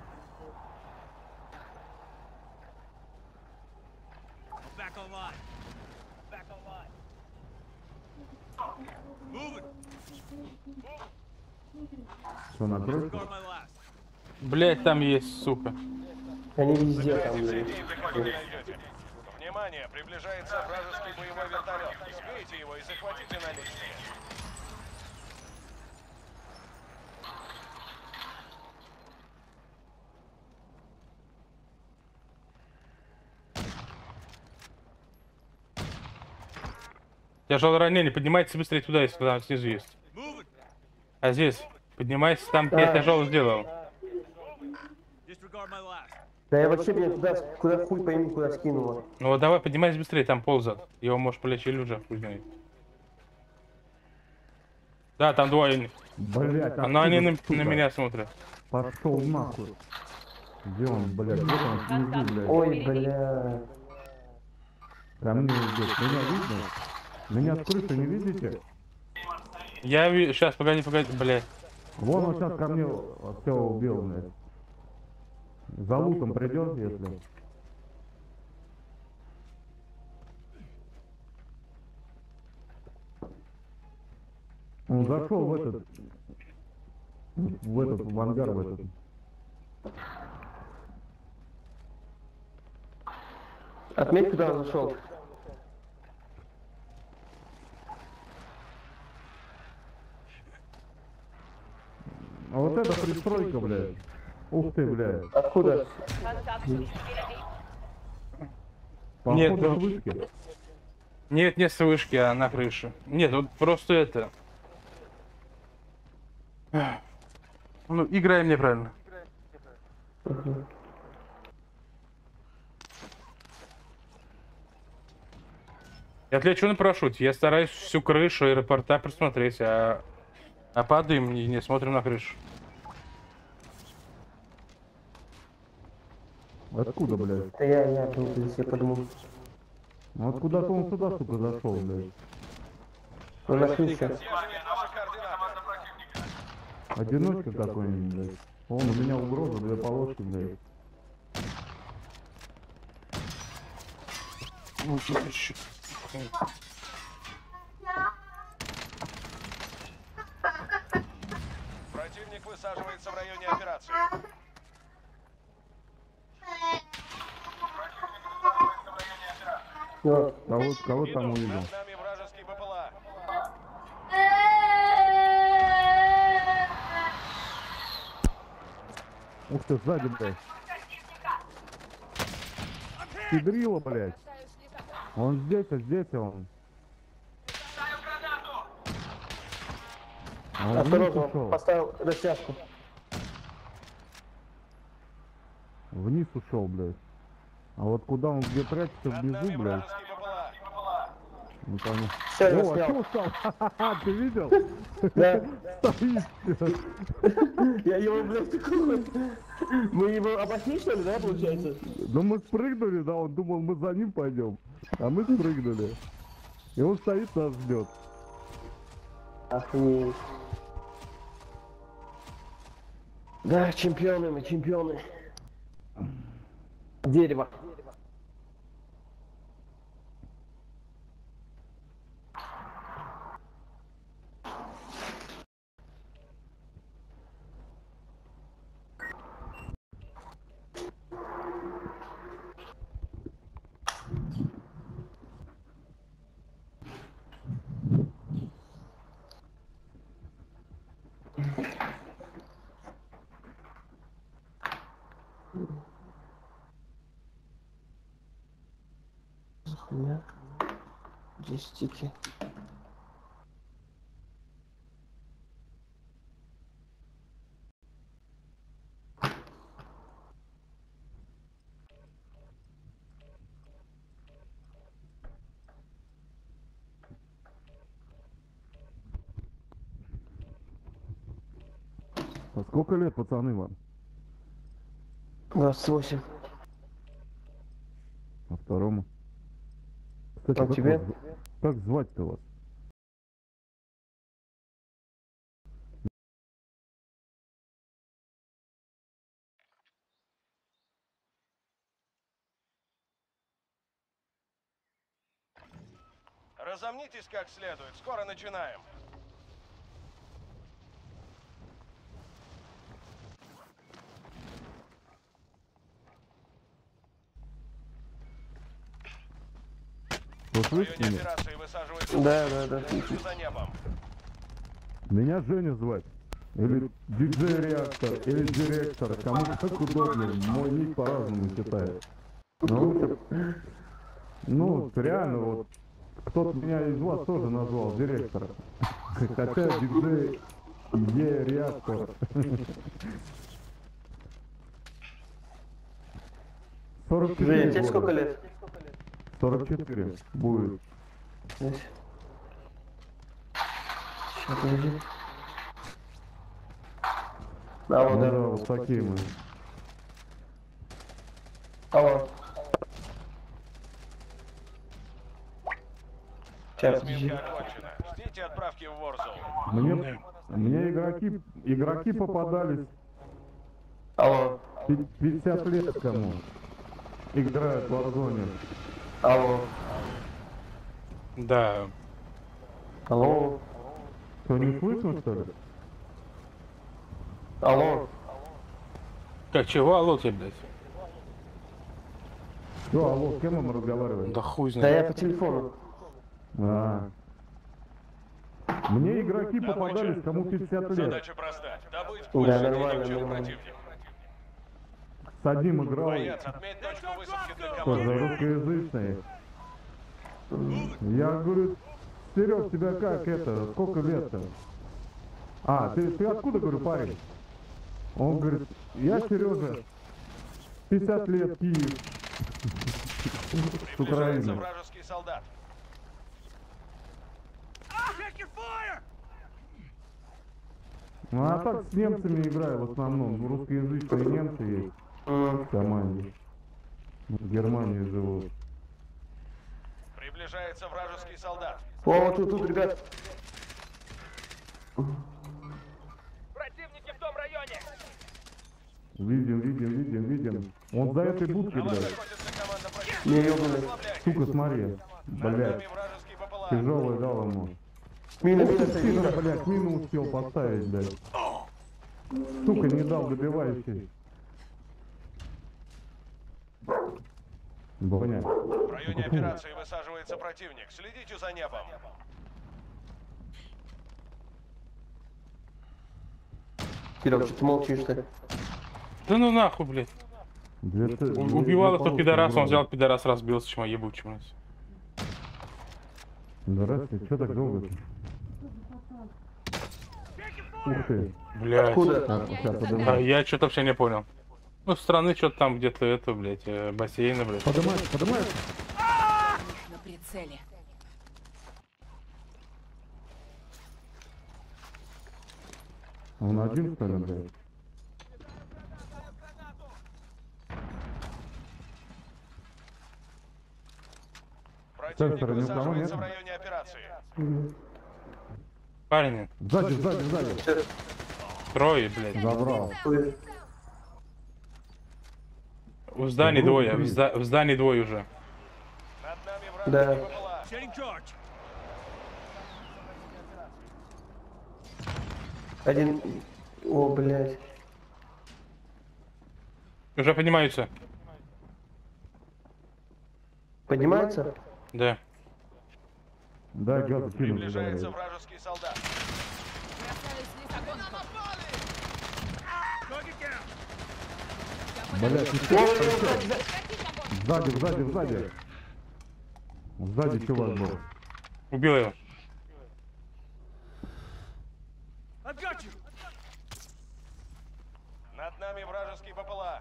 Что, на крыше? Блять, там есть, сука. Они везде там, Собирайте блядь. все идеи, заходите, найдете. Внимание, приближается вражеский боевой вертолет. Сбейте его и захватите наличные. Тяжелое ранение, поднимайтесь быстрее туда, если там снизу есть. А здесь, поднимайся, там я тяжело сделал. Да я вообще, блядь, куда хуй пойми, куда скинула. Ну вот давай, поднимайся быстрее, там ползат. Его может полечить уже, хуй знает. Да, там двое. Блядь, Но они на сука? меня смотрят. Пошел нахуй. Где он, блядь? Где он снизу, блядь? Ой, бля. Ко мне идет. Меня видно? Меня с крыши не видите? Я вижу, сейчас, погоди, блядь. Вон он сейчас ко мне все убил, блядь. За лутом придет, если. Он зашел в ангар в этот. Отметь, куда он зашел. А вот это пристройка, блядь. Ух ты, блядь. Откуда? Контакт впереди. Походу, Нет, ну- с вышки. Нет, не с вышки, а на крыше. Нет, вот просто это. Ну, играем неправильно. Я лечу на парашюте. Я стараюсь всю крышу аэропорта просмотреть, а падаем и не смотрим на крышу. Откуда, блядь? Это я был здесь, я подумал. Ну, откуда-то он сюда, сука, зашел, блядь. Он на крыше. Держите наши координаты. Одиночка какой-нибудь, блядь. Он, у меня угроза, 2 полоски, блядь. Ну, тут еще. Противник высаживается в районе операции. Вот. Кого там увидел? Над нами вражеский БПЛА. Ух ты, сзади, блядь. Педрила, блядь. Он здесь, он. А он вниз Осторожно, ушел. поставил растяжку. Вниз ушел, блядь. А вот куда он где прячется Над внизу, нами блядь? вражеский БПЛА. Не пойму. Всё, я О, а снял. чё устал? Ха-ха-ха, ты видел? Да. Стоит. Я его, блядь, такой. Мы его обошли, что ли, да, получается? Ну мы спрыгнули, да, он думал, мы за ним пойдем. А мы спрыгнули. И он стоит, нас ждет. Охренеть. Да, чемпионы мы, чемпионы. Дерево. Хуйня. Где стики? А сколько лет, пацаны, вам? 28. А второму? Кстати, А как тебе? как звать-то вас? Разомнитесь как следует. Скоро начинаем. Вы В слышите районе меня? операции высаживается Да. птицы за небом. Меня Женя звать. Или диджей реактор, или директор. Кому как удобно. Мой ник по-разному читает. Ну, реально, вот кто-то меня из вас тоже назвал директором. Хотя диджей реактор. 44 Женя, тебе года. сколько лет? 44 будет. Здесь. Сейчас, подожди. Да, вот, Ну да, да. вот такие мы. Алло. Сейчас, подожди. Разминка окончена. Ждите отправки в Warzone. Мне игроки попадались Алло. 50 лет кому. Играют в Warzone. Алло. Да. Алло. Что, не слышно, что ли? Алло. Как чего? Алло тебе, блядь. Что, алло, с кем он разговаривает? Да хуй Да знает. я по телефону. А. Мне игроки попадались, кому 50 лет. Задача проста. Добыть Да, больше нормально, денег, чем нормально. противник. С одним играл, Боец, отметь точку высадки для тоже команды. русскоязычный. Я говорю, Серег, тебя как это, сколько лет-то? А, ты откуда, говорю, парень? Он говорит, я Сережа, 50 лет, Киев. С Приближается Украины. вражеский солдат. Ну а так с немцами играю в основном, русскоязычные немцы есть в команде. В Германии живут. Приближается вражеский солдат. О, вот тут, ребят. Противники в том районе! Видим. Он за этой будкой, На вас блядь. охотится команда противника. Не ёбаный. Расслабляйтесь. Сука, смотри. Над Блядь, нами вражеский БПЛА. тяжелый дал ему. Мина, мина, Сильно, мина. блядь, мину успел поставить, блядь. Сука, не дал добивающий. Боня. В районе операции высаживается противник. Следите за небом. Серег, что ты молчишь-то? Да ну нахуй, блядь. Убивал этого пидораса, он взял пидорас, разбился, чему ебучим. блядь. Здравствуйте, что так долго? Ух ты. Блядь. Откуда? Так, сейчас А подымай. я что-то вообще не понял. Ну, страны что-то там где-то это, блядь, бассейны, блядь. Подымай. На прицеле. Он один, что ли, блядь? Противник Сенсора ни у кого высаживается нет? в районе операции. Парни, Сзади. трое, блядь. Забрал. В здании двое, в здании двое уже. Над нами Да. вражеский БПЛА. Один... О, блядь. Уже поднимаются. Поднимается? Да. Дай газу кину, Приближается говорит. вражеский солдат. Блядь, сзади. Сзади чувак был. Убил его. Над нами вражеский БПЛА.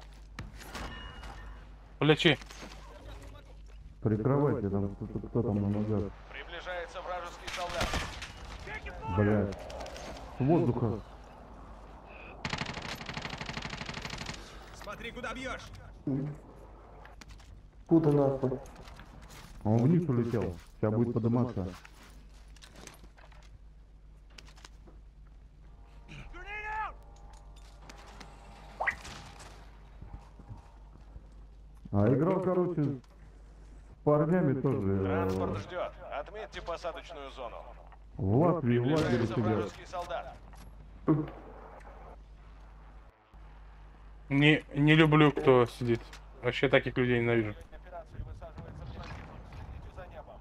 Полечи. Прикрывайте, там кто там на назад. Приближается вражеский солдат. Блядь. С воздуха. Смотри, куда бьешь. Куда нахуй? Он вниз улетел. Сейчас будет подниматься. А играл, короче, с парнями тоже. Транспорт ждет. Отметьте посадочную зону. В Латвии, в лагере Приближается сидят. вражеский солдат. Не люблю, кто сидит. Вообще таких людей ненавижу. Операции высаживается противник. Следите за небом.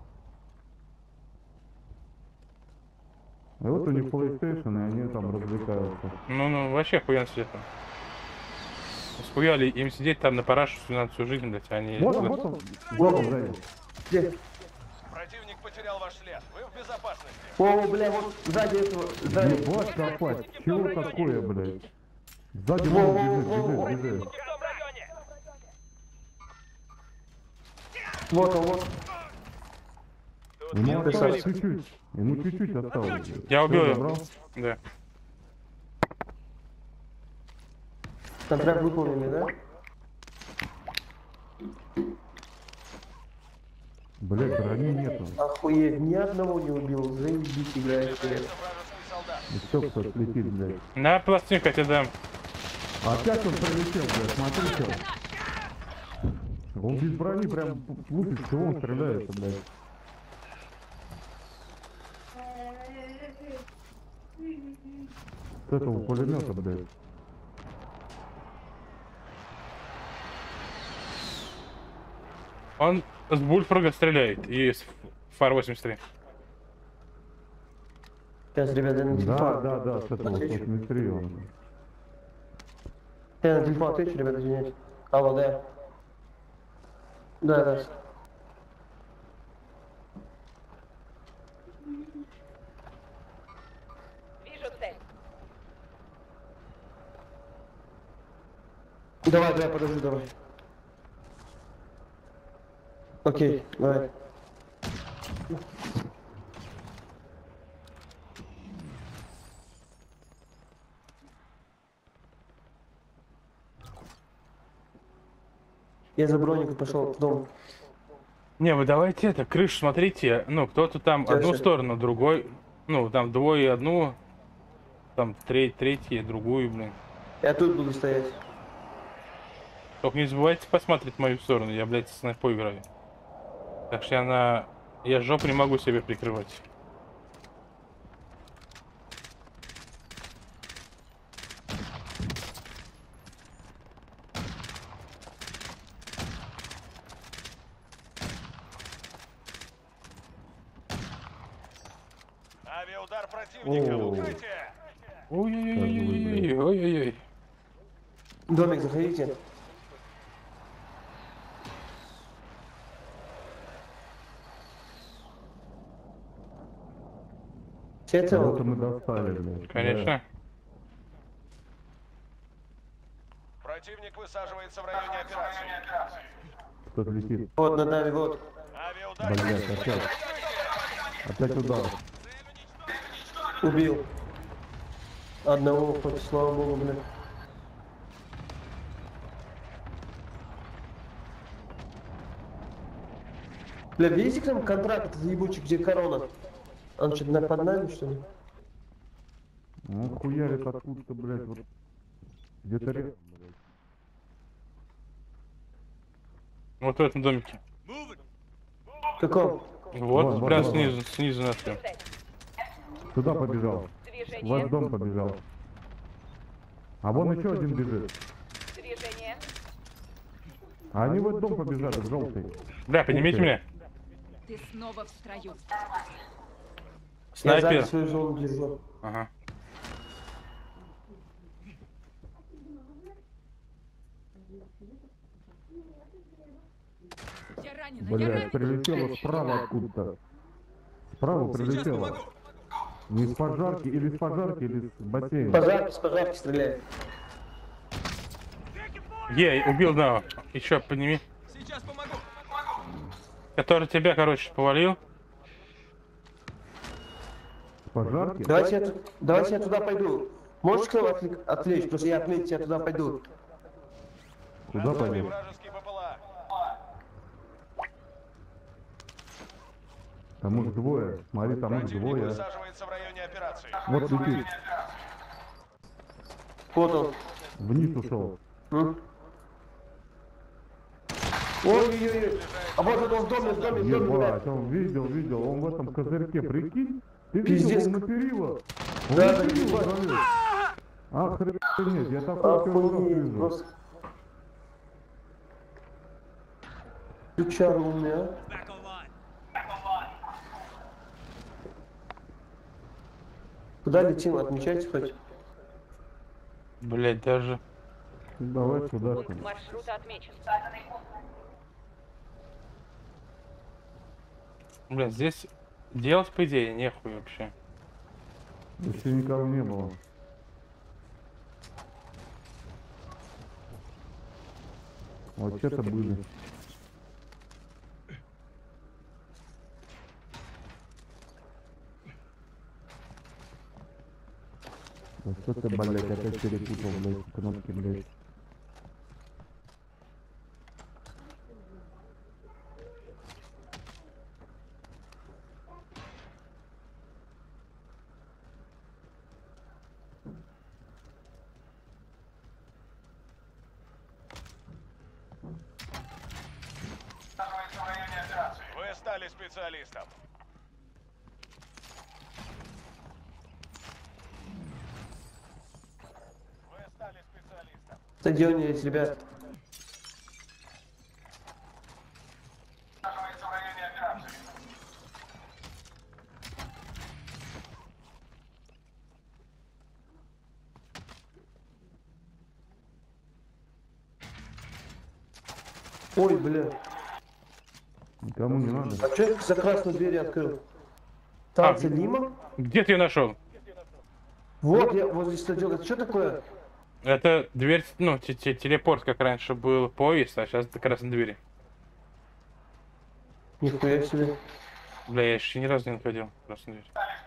И вот у них PlayStation, и они там развлекаются. Ну, вообще хуян сидят там. Схуяли им сидеть там на парашу на всю жизнь, блядь, они... Вот он. Вот он сзади. Где? Противник потерял ваш след. Вы в безопасности. О, бля, вот сзади этого... Сзади. Ебать копать. Чего такое, блядь? Сзади Во, вон во, бежит, во, бежит, бежит. В том районе! Вот он, вот. Тут Ему нет осталось никаких- чуть-чуть. Ему чуть-чуть осталось. Я убил Всё, его. забрал? Да. Контракт выполнили, да? Блядь, брони нету. Охуеть, ни одного не убил. Заебись играешь. Приближается вражеский солдат. И все, кто слетит, блядь. На пластинку я тебе дам. Опять он прилетел, блядь, смотрите. Он без брони прям лупит, чего он стреляется, блядь. С этого пулемета, блядь. Он с Бульфрога стреляет и с Фар-83. Сейчас, ребята, на телефон. Да, с этого, Отвечу. 83 он. Я на телефон отвечу, ребята, извиняюсь. Алло, да. Да. Вижу цель. Давай, подожди, давай. Окей, давай. Я за броником пошел в дом. Не, вы давайте это, крышу смотрите. Ну, кто-то там Всё, одну всё. сторону, другой. Ну, там двое одну. Там третья, другую, блин. Я тут буду стоять. Только не забывайте посмотреть в мою сторону. Я, блядь, с снайпой играю. Так что я жопу не могу себе прикрывать. Авиаудар противника. О. Укрытие. Ой-ой-ой-ой-ой-ой-ой. Домик, заходите. Все Кого-то целы? мы достали, блядь. Конечно. Противник высаживается в районе операции. Да. Кто-то летит. Вот, над нами, вот. Авиаудар. Блядь, опять удар. Убил. Одного, хоть, слава богу, блин. Бля, видите, к нам контракт этот ебучий, где корона? Он что-то под нами, что ли? Он хуярит откуда-то, блядь, вот. Где-то рядом, блядь. Вот в этом домике. В каком? Вот, Вон, прям вон, вон. снизу нашли. Туда побежал. В Движение. ваш дом побежал. А вон еще один бежит. Движение. А они в этот дом побежали, в желтый. Бля, поднимите Ух ты. меня. Ты снова в строю. Я Снайпер. сзади свою зону держу. Ага. Я ранена, Блядь, прилетело справа откуда-то. Справа прилетело. Не из пожарки, или из пожарки, или из бассейна. С пожарки стреляет. Убил одного. Еще подними. Сейчас помогу. Который тебя, короче, повалил. Из пожарки? Давайте я туда пойду. Можешь к нам отвлечь, потому что я отметить, я туда пойду. Куда Готовы пойдем? вражеские БПЛА. Там их двое. Смотри, там их Противник двое. высаживается в районе операции. Вот летит. Вот он. Вниз ушел. Ой-ой-ой. А вот он в доме, ребят. Ебать, он видел, он в этом козырьке, прикинь? Ты Пиздец. видел, он на перила. Он Да, на да, перила ебать. залез. Охренеть, я такой первый раз Охуеть, вижу. просто. Ключар у меня. Куда летим, отмечайте хоть. Блять, даже. Давай сюда, что ли. Маршрут отмечен. Бля, здесь делать, по идее, нехуй вообще. Еще никого не было. Вот что-то были. Да что ты, блядь, опять перепутал, блядь, кнопки, блядь. Вы стали специалистом. стадионе есть, ребят. Ой, бля. Никому не надо. А что за красную дверь открыл? Станция Лима? Где ты ее нашел? Вот, я возле стадиона. Это что такое? Это дверь, ну, телепорт, как раньше был поезд, а сейчас как раз на двери. Нихуя себе. Бля, я еще ни разу не находил. Просто дверь.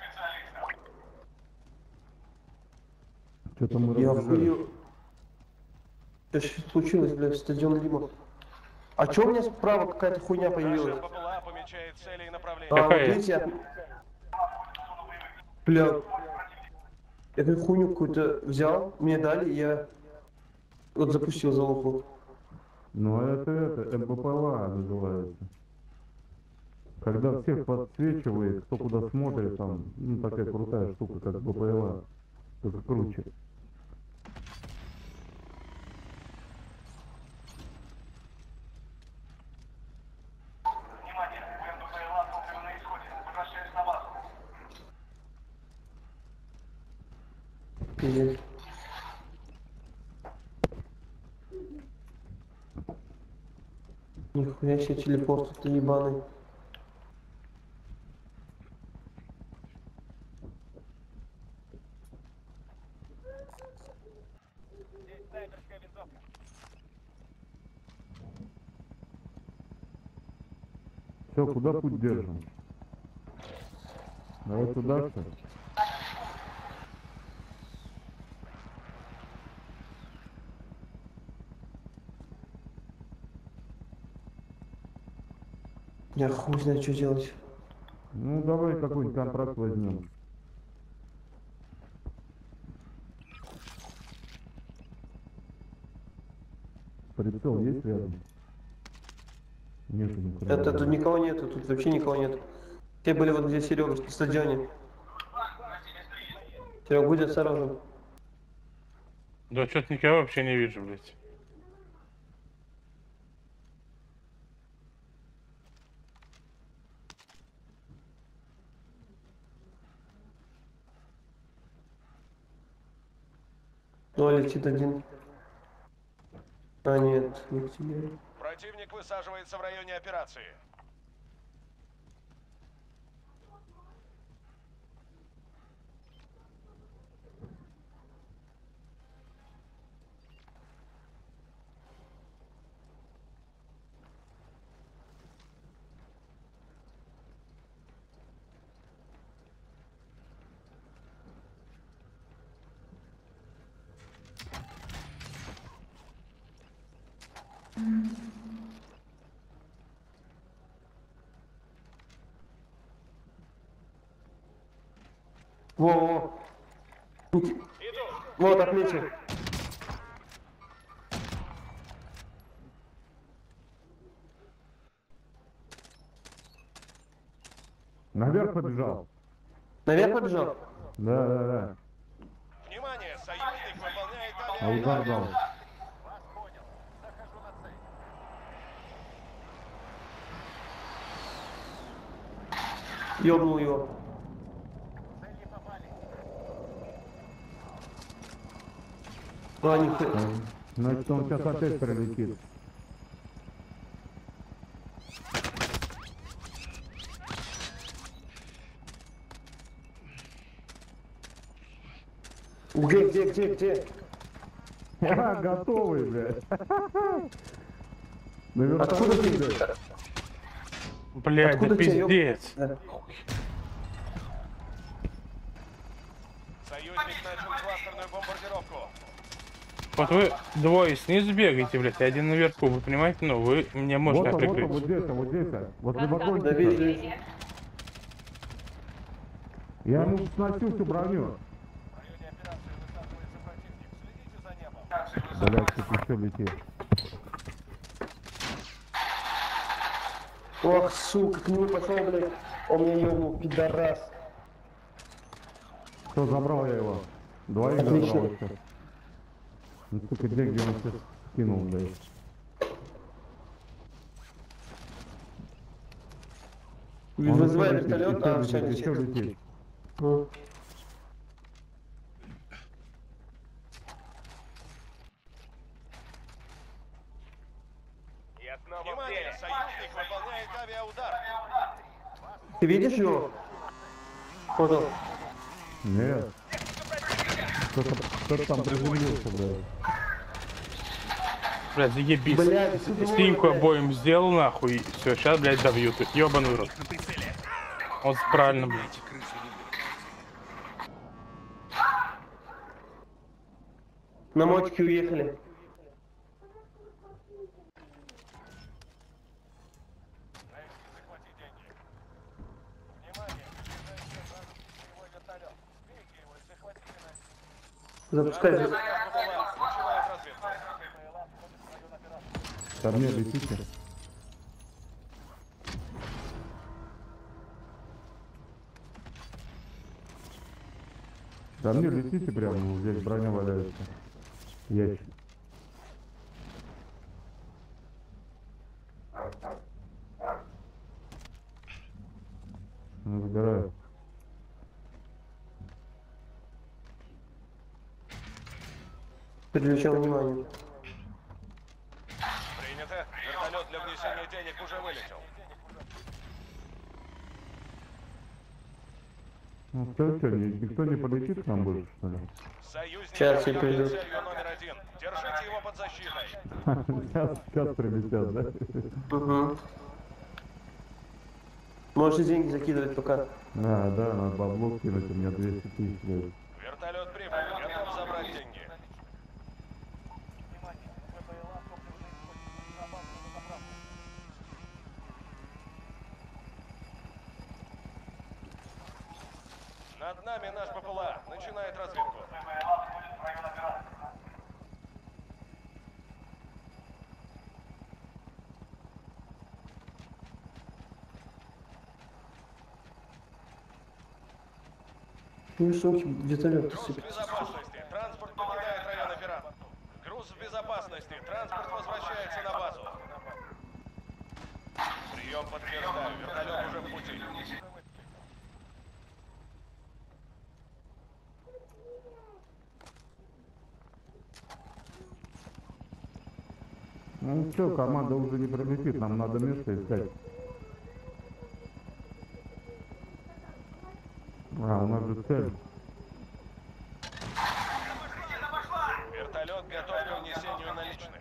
Что-то мы Я разбежались. охуел. Что случилось, блядь, стадион Лима? А чё у меня справа какая-то хуйня Наша появилась? БПЛА помечает цели и А, направления. вот Какая? видите, бля, я эту хуйню какую-то взял, мне дали, я вот запустил залупу. Ну это МБПЛА называется. Когда всех подсвечивает, кто куда смотрит, там, ну такая крутая штука, как БПЛА. Только круче. Пиздец. Нихуя себе телепорт тут ебаный. Все, куда путь держим? Давай туда, что ли? Я хуй знаю, что делать. Ну давай какой-нибудь контракт возьмем. Прицел есть рядом? Нету никого. Это тут никого нету, тут вообще никого нету. Те были вот где Серега, на стадионе. Серега, будь осторожен. Да что-то никого вообще не вижу, блядь. Ну, летит один. А, нет, не к тебе. Противник высаживается в районе операции. Во-во. Вот, отметил. Наверх побежал. Наверх побежал? Да. Внимание, союзник выполняет А удар дал. Ёбнул его. А, нихуя. Значит, он сейчас опять прилетит. Где? Ха, готовый, блядь. Наверх Откуда ты? блядь. Блядь, да Откуда тебе, ёб- пиздец. Да. Союзник начал кластерную бомбардировку. Вот вы двое снизу бегаете, блядь, и один наверху, вы понимаете? Ну, вы мне можно Вот прикрыть. вот здесь, возле Да, вагончика. вижу. Я ему сносил всю броню. В районе операции высаживается противник. Следите за небом. Блядь, тут еще летит. Ох, сука, к нему пошел, блядь. Он меня ёбнул, пидорас. Все, забрал я его. Двоих Отлично. забрал еще. Ну, сука, деньги он сейчас скинул, блядь. Вызывай Он еще вертолет, а все летит, еще летит. летит. Ну, Внимание, союзник выполняет авиаудар. Ты видишь его? Вот он. Нет. Кто-то там приземлился, блядь. Блядь, заебись. Блядь, Стинку обоим сделал нахуй, и все, сейчас, блядь, добьют их. Ёбаный рот. Вот правильно, блядь. На мотике уехали. Запускай. Начинает разведку. Ко мне летите. Ко мне летите прямо, вот здесь броня валяется. Ящик. Ну, забираю. Переключил внимание. Принято. Вертолет для внесения денег уже вылетел. Ну что, никто не полетит к нам больше, что ли? Союзники Сейчас я объявлены приду. целью номер 1. Держите его под защитой. Сейчас прилетят, да? Угу. Можете деньги закидывать пока. Да, надо бабло кинуть, у меня 200 тысяч, блядь. Вертолет прибыл. Готов забрать деньги. Над нами наш ППЛА. Начинает разведку. Высокий вертолет Груз в сыпет. безопасности. Транспорт покидает район операции. Груз в безопасности. Транспорт возвращается на базу. Прием подтверждаю. Вертолет уже в пути. Ну все, команда уже не прилетит, нам надо место искать. А, у нас же цель. Вертолет готов к внесению наличных.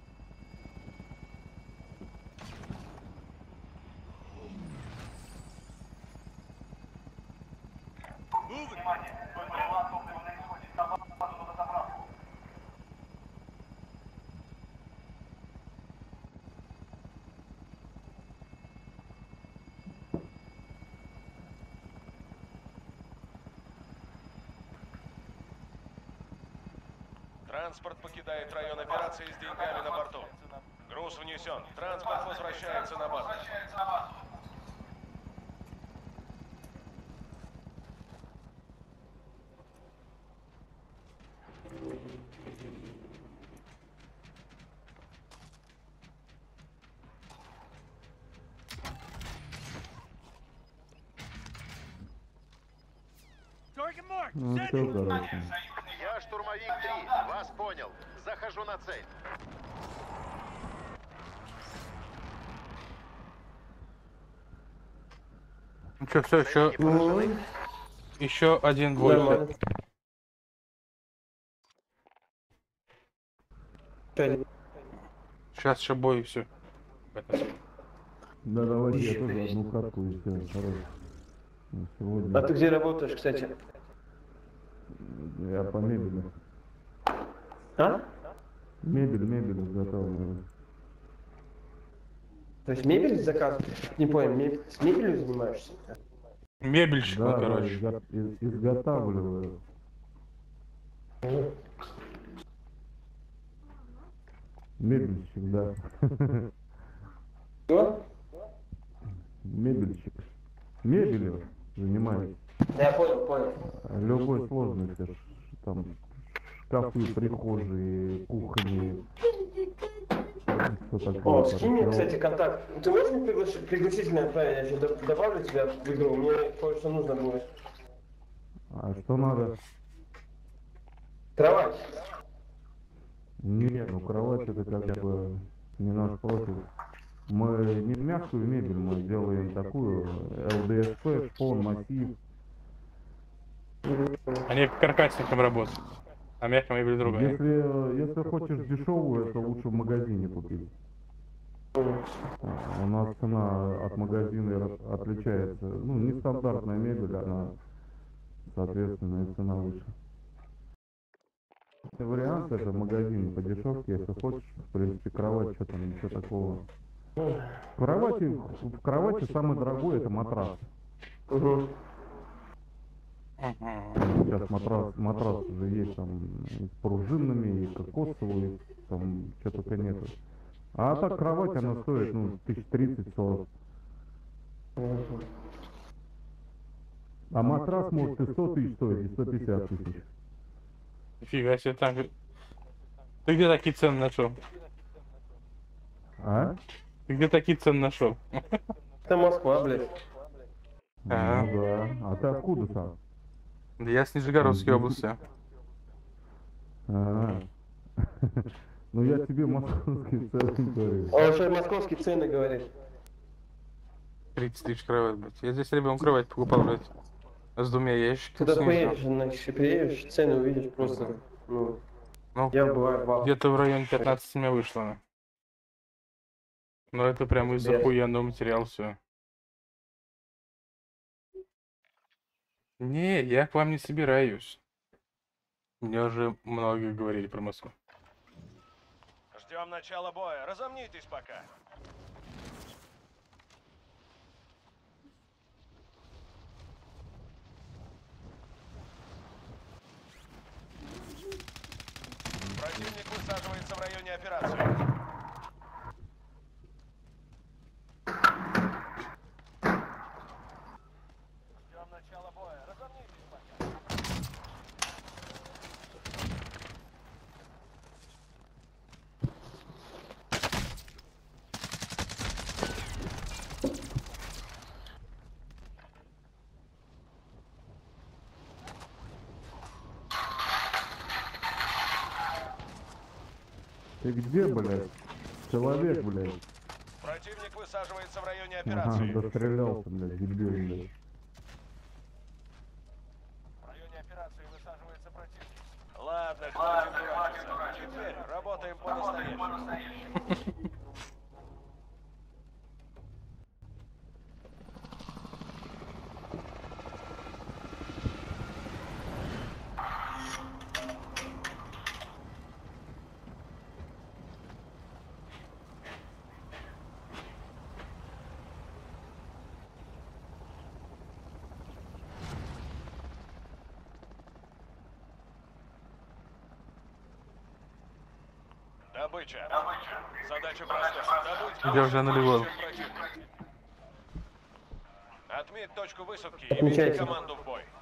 Транспорт покидает район операции с деньгами на борту. Груз внесен. Транспорт возвращается на базу. Ну все, короче. Я штурмовик 3. Вас понял. Захожу на цель. Ну что, все, еще, Ой, еще один бой. нормально. Чё, Сейчас еще бой и все. Да, давайте я тоже одну катку и все, хорош. На А сегодня ты где работаешь, кстати? я по мебели. А? Мебель изготавливаю. То есть мебель заказываешь? Не понял, с мебелью занимаешься? Мебельщик, Да, ну, да, короче. изготавливаю. Мебельщик, да. Что? Мебельщик. Мебелью занимаюсь. Да, я понял. Любой сложности, там шкафы, прихожие, кухни. Всё такое, О, скинь мне, короче. кстати, контакт. Ты можешь мне пригласительное отправить? Я сейчас добавлю тебя в игру. Мне кое-что нужно будет. А что надо? Кровать. Не, ну кровать это как бы не наш профиль. Мы не мягкую мебель, мы делаем такую ЛДСП, шпон, массив. Они каркасником работают. А мягкая мебель другая. Если хочешь дешевую, это лучше в магазине купить. У нас цена от магазина отличается. Ну, нестандартная мебель, она, соответственно, и цена выше. Вариант это магазин по дешевке, если хочешь, в принципе, кровать, что там, ничего такого. В кровати самый дорогой это матрас. Угу. Сейчас матрас уже есть там и с пружинами, и кокосовые, там что только нету. А так кровать она стоит, ну, 1030-40. А матрас может и 100 тысяч стоить, и 150 тысяч. Фига себе, так. Ты где такие цены нашел? А? Ты где такие цены нашел? Это Москва, блядь. Ага. Ну да. А ты откуда сам? Да я с Нижегородской области. А. Ну я тебе московские цены говорю. Он уже московские цены говорит. 30 тысяч кровать, блядь. Я здесь ребенку кровать покупал, блядь. С двумя ящиками. Ты поедешь, значит, приедешь, цены увидишь просто. Ну, Ну, я бываю в где-то в районе 15 мне вышло. Но это прям из охуенного материала все. Не, я к вам не собираюсь. Мне уже много говорили про Москву. Ждем начала боя. Разомнитесь пока. Противник высаживается в районе операции. Ждем начала боя. Разомнитесь пока. Ты где, блядь? Человек, блядь. Противник высаживается в районе Ага, операции. дострелялся, блядь, дебил, блядь. В районе операции высаживается противник. Ладно, хватит дурачиться. Теперь работаем по-настоящему. Добыча. Задача простая. Добыть Я уже наливал. противника. Отметь точку высадки и Отмечайте. веди команду в бой.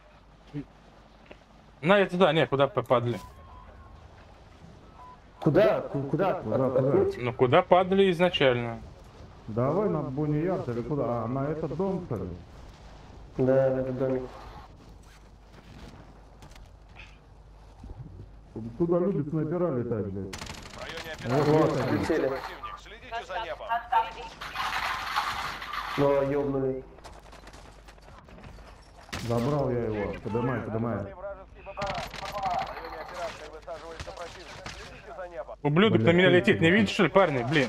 На это да, не, куда попадали? Куда? Куда? Ну куда падали изначально? Давай на Бонни-Ярд или куда? А, на этот дом, что ли? Да, в этот домик. Туда люди снайпера летают, блядь. В районе Вот, операции вот, прицеле. противник. Следите за небом. Но ёбнули. Забрал я его. Подымай. Вражеский БПЛА. В районе операции высаживается противник. Следите за небом. Ублюдок на Блядь, меня ты- летит, не видишь, что ли, парни? Блин.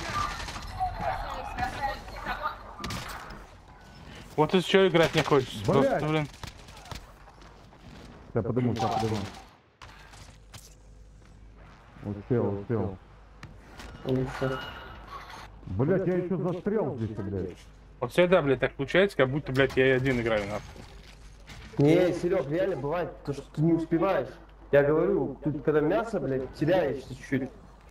Вот из чего играть не хочется. Блядь. Просто, блин. Сейчас подыму. Успел. И всё. Блядь, я еще застрял здесь, блядь. Вот всегда, блядь, так получается, как будто, блядь, я один играю, нахуй. Не, Серег, реально бывает, то, что ты не успеваешь. Я говорю, тут когда мясо, блядь, теряешься чуть-чуть.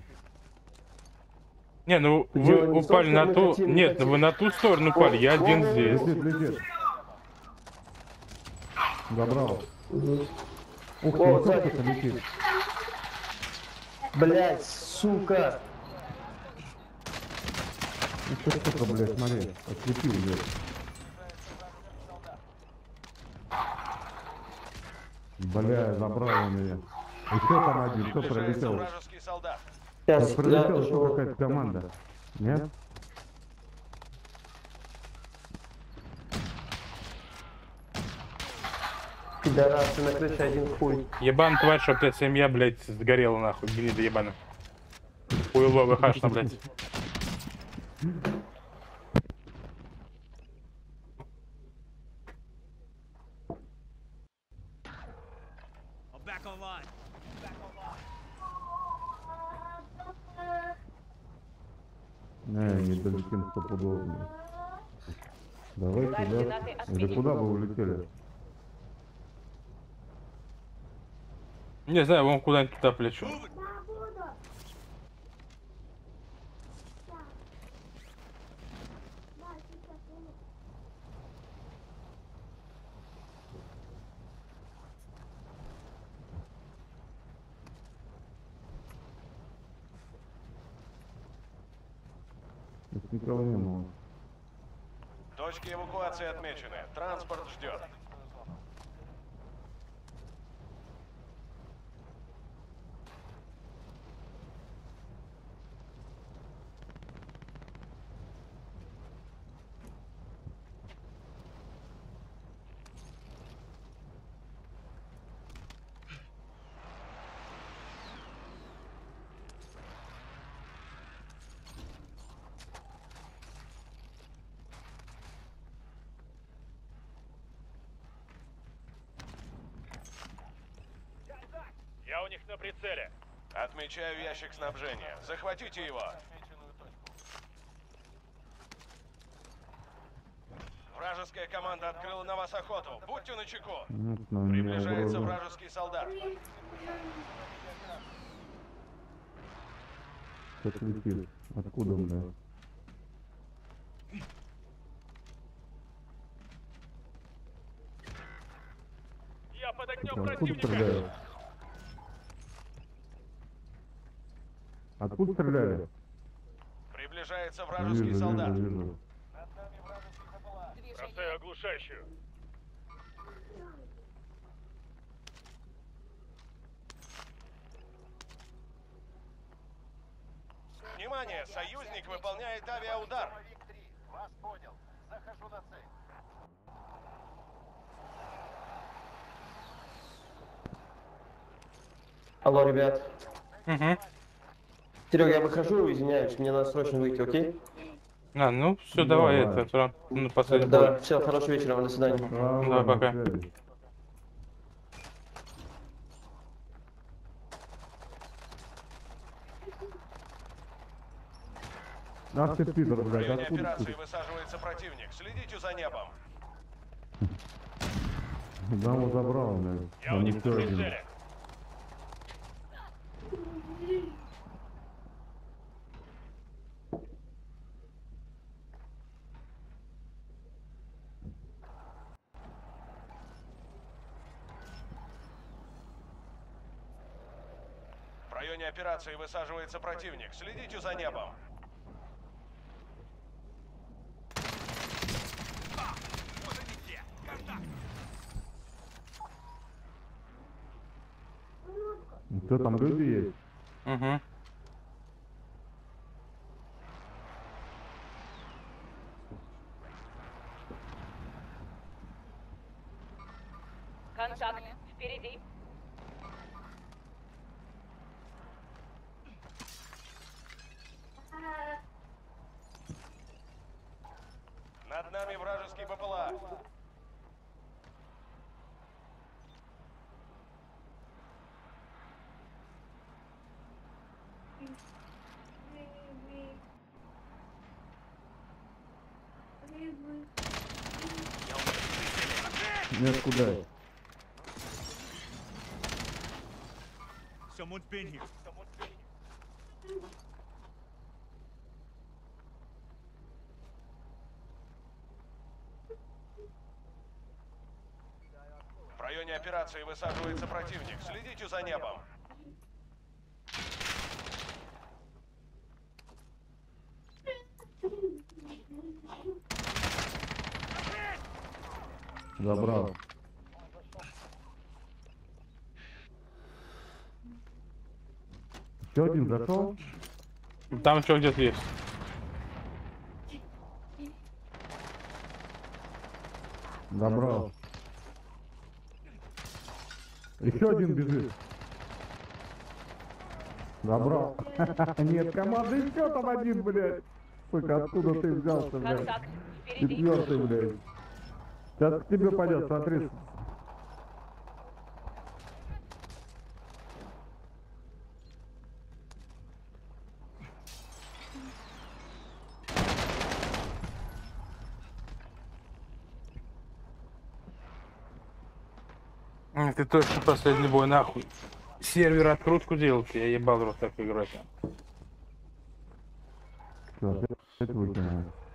Не, ну Дело вы не в том, упали что на мы ту... хотим, не Нет, хотим. ну вы на ту сторону упали, я один здесь. Летит. Забрал. Ух ты, О, кто сзади. кто-то летит. Блять, сука. Ух ты, сука, блядь, смотри. Ослепил, блядь. Бля, забрал он меня. Еще там один, кто Приближается пролетел? вражеский солдат. Сейчас, Как я пролетела, что тоже... какая-то команда. Нет? Пидорасы на крыше один хуй. Ебан тварь, чтоб твоя семья, блядь, сгорела нахуй, гнида ебаная. Хуйло выхашно, блядь. Не долетим стопудово. Давай сюда. Координаты Или отметили. куда вы улетели? Не знаю, вон куда-нибудь туда плечу. Тут никого не было. Точки эвакуации отмечены. Транспорт ждет. Я у них на прицеле. Отмечаю ящик снабжения. Захватите его. Вражеская команда открыла на вас охоту. Будьте начеку. Вот на меня Приближается угроза. вражеский солдат. Как летит? Откуда, бля? Я под огнем Откуда стреляют? Откуда стреляли? Приближается Вижу, вражеский солдат. вижу. Бросаю оглушающую. Внимание! Союзник выполняет авиаудар. Вас понял. Захожу на цель. Алло, ребят. Угу. Серега, я выхожу, извиняюсь, мне надо срочно выйти, окей? А, ну все, давай, Давай. это, сразу, ну, последний Да, бой. все, хорошего вечера, до свидания. Давай, пока. Ах ты пидор, В блядь, районе откуда операции ты? высаживается противник. Следите за небом. Даму забрал, блядь. Я Там у них еще на один. прицеле. В районе операции высаживается противник. Следите за небом. Что там, люди есть? Угу. Контакт впереди. Над нами вражеский БПЛА. Нет, куда? В районе операции высаживается противник. Следите за небом. Забрал. Еще один зашел? Там что где-то есть. Забрал. Еще один бежит. Забрал. Нет, команда еще там один, блядь. Сука, откуда ты взялся, блядь? Контакт. Впереди. Четвертый, блядь. Сейчас к тебе пойдет, смотри. Ты точно последний бой нахуй. Сервер открутку делать, я ебал рот так играть. Все, опять выкинул.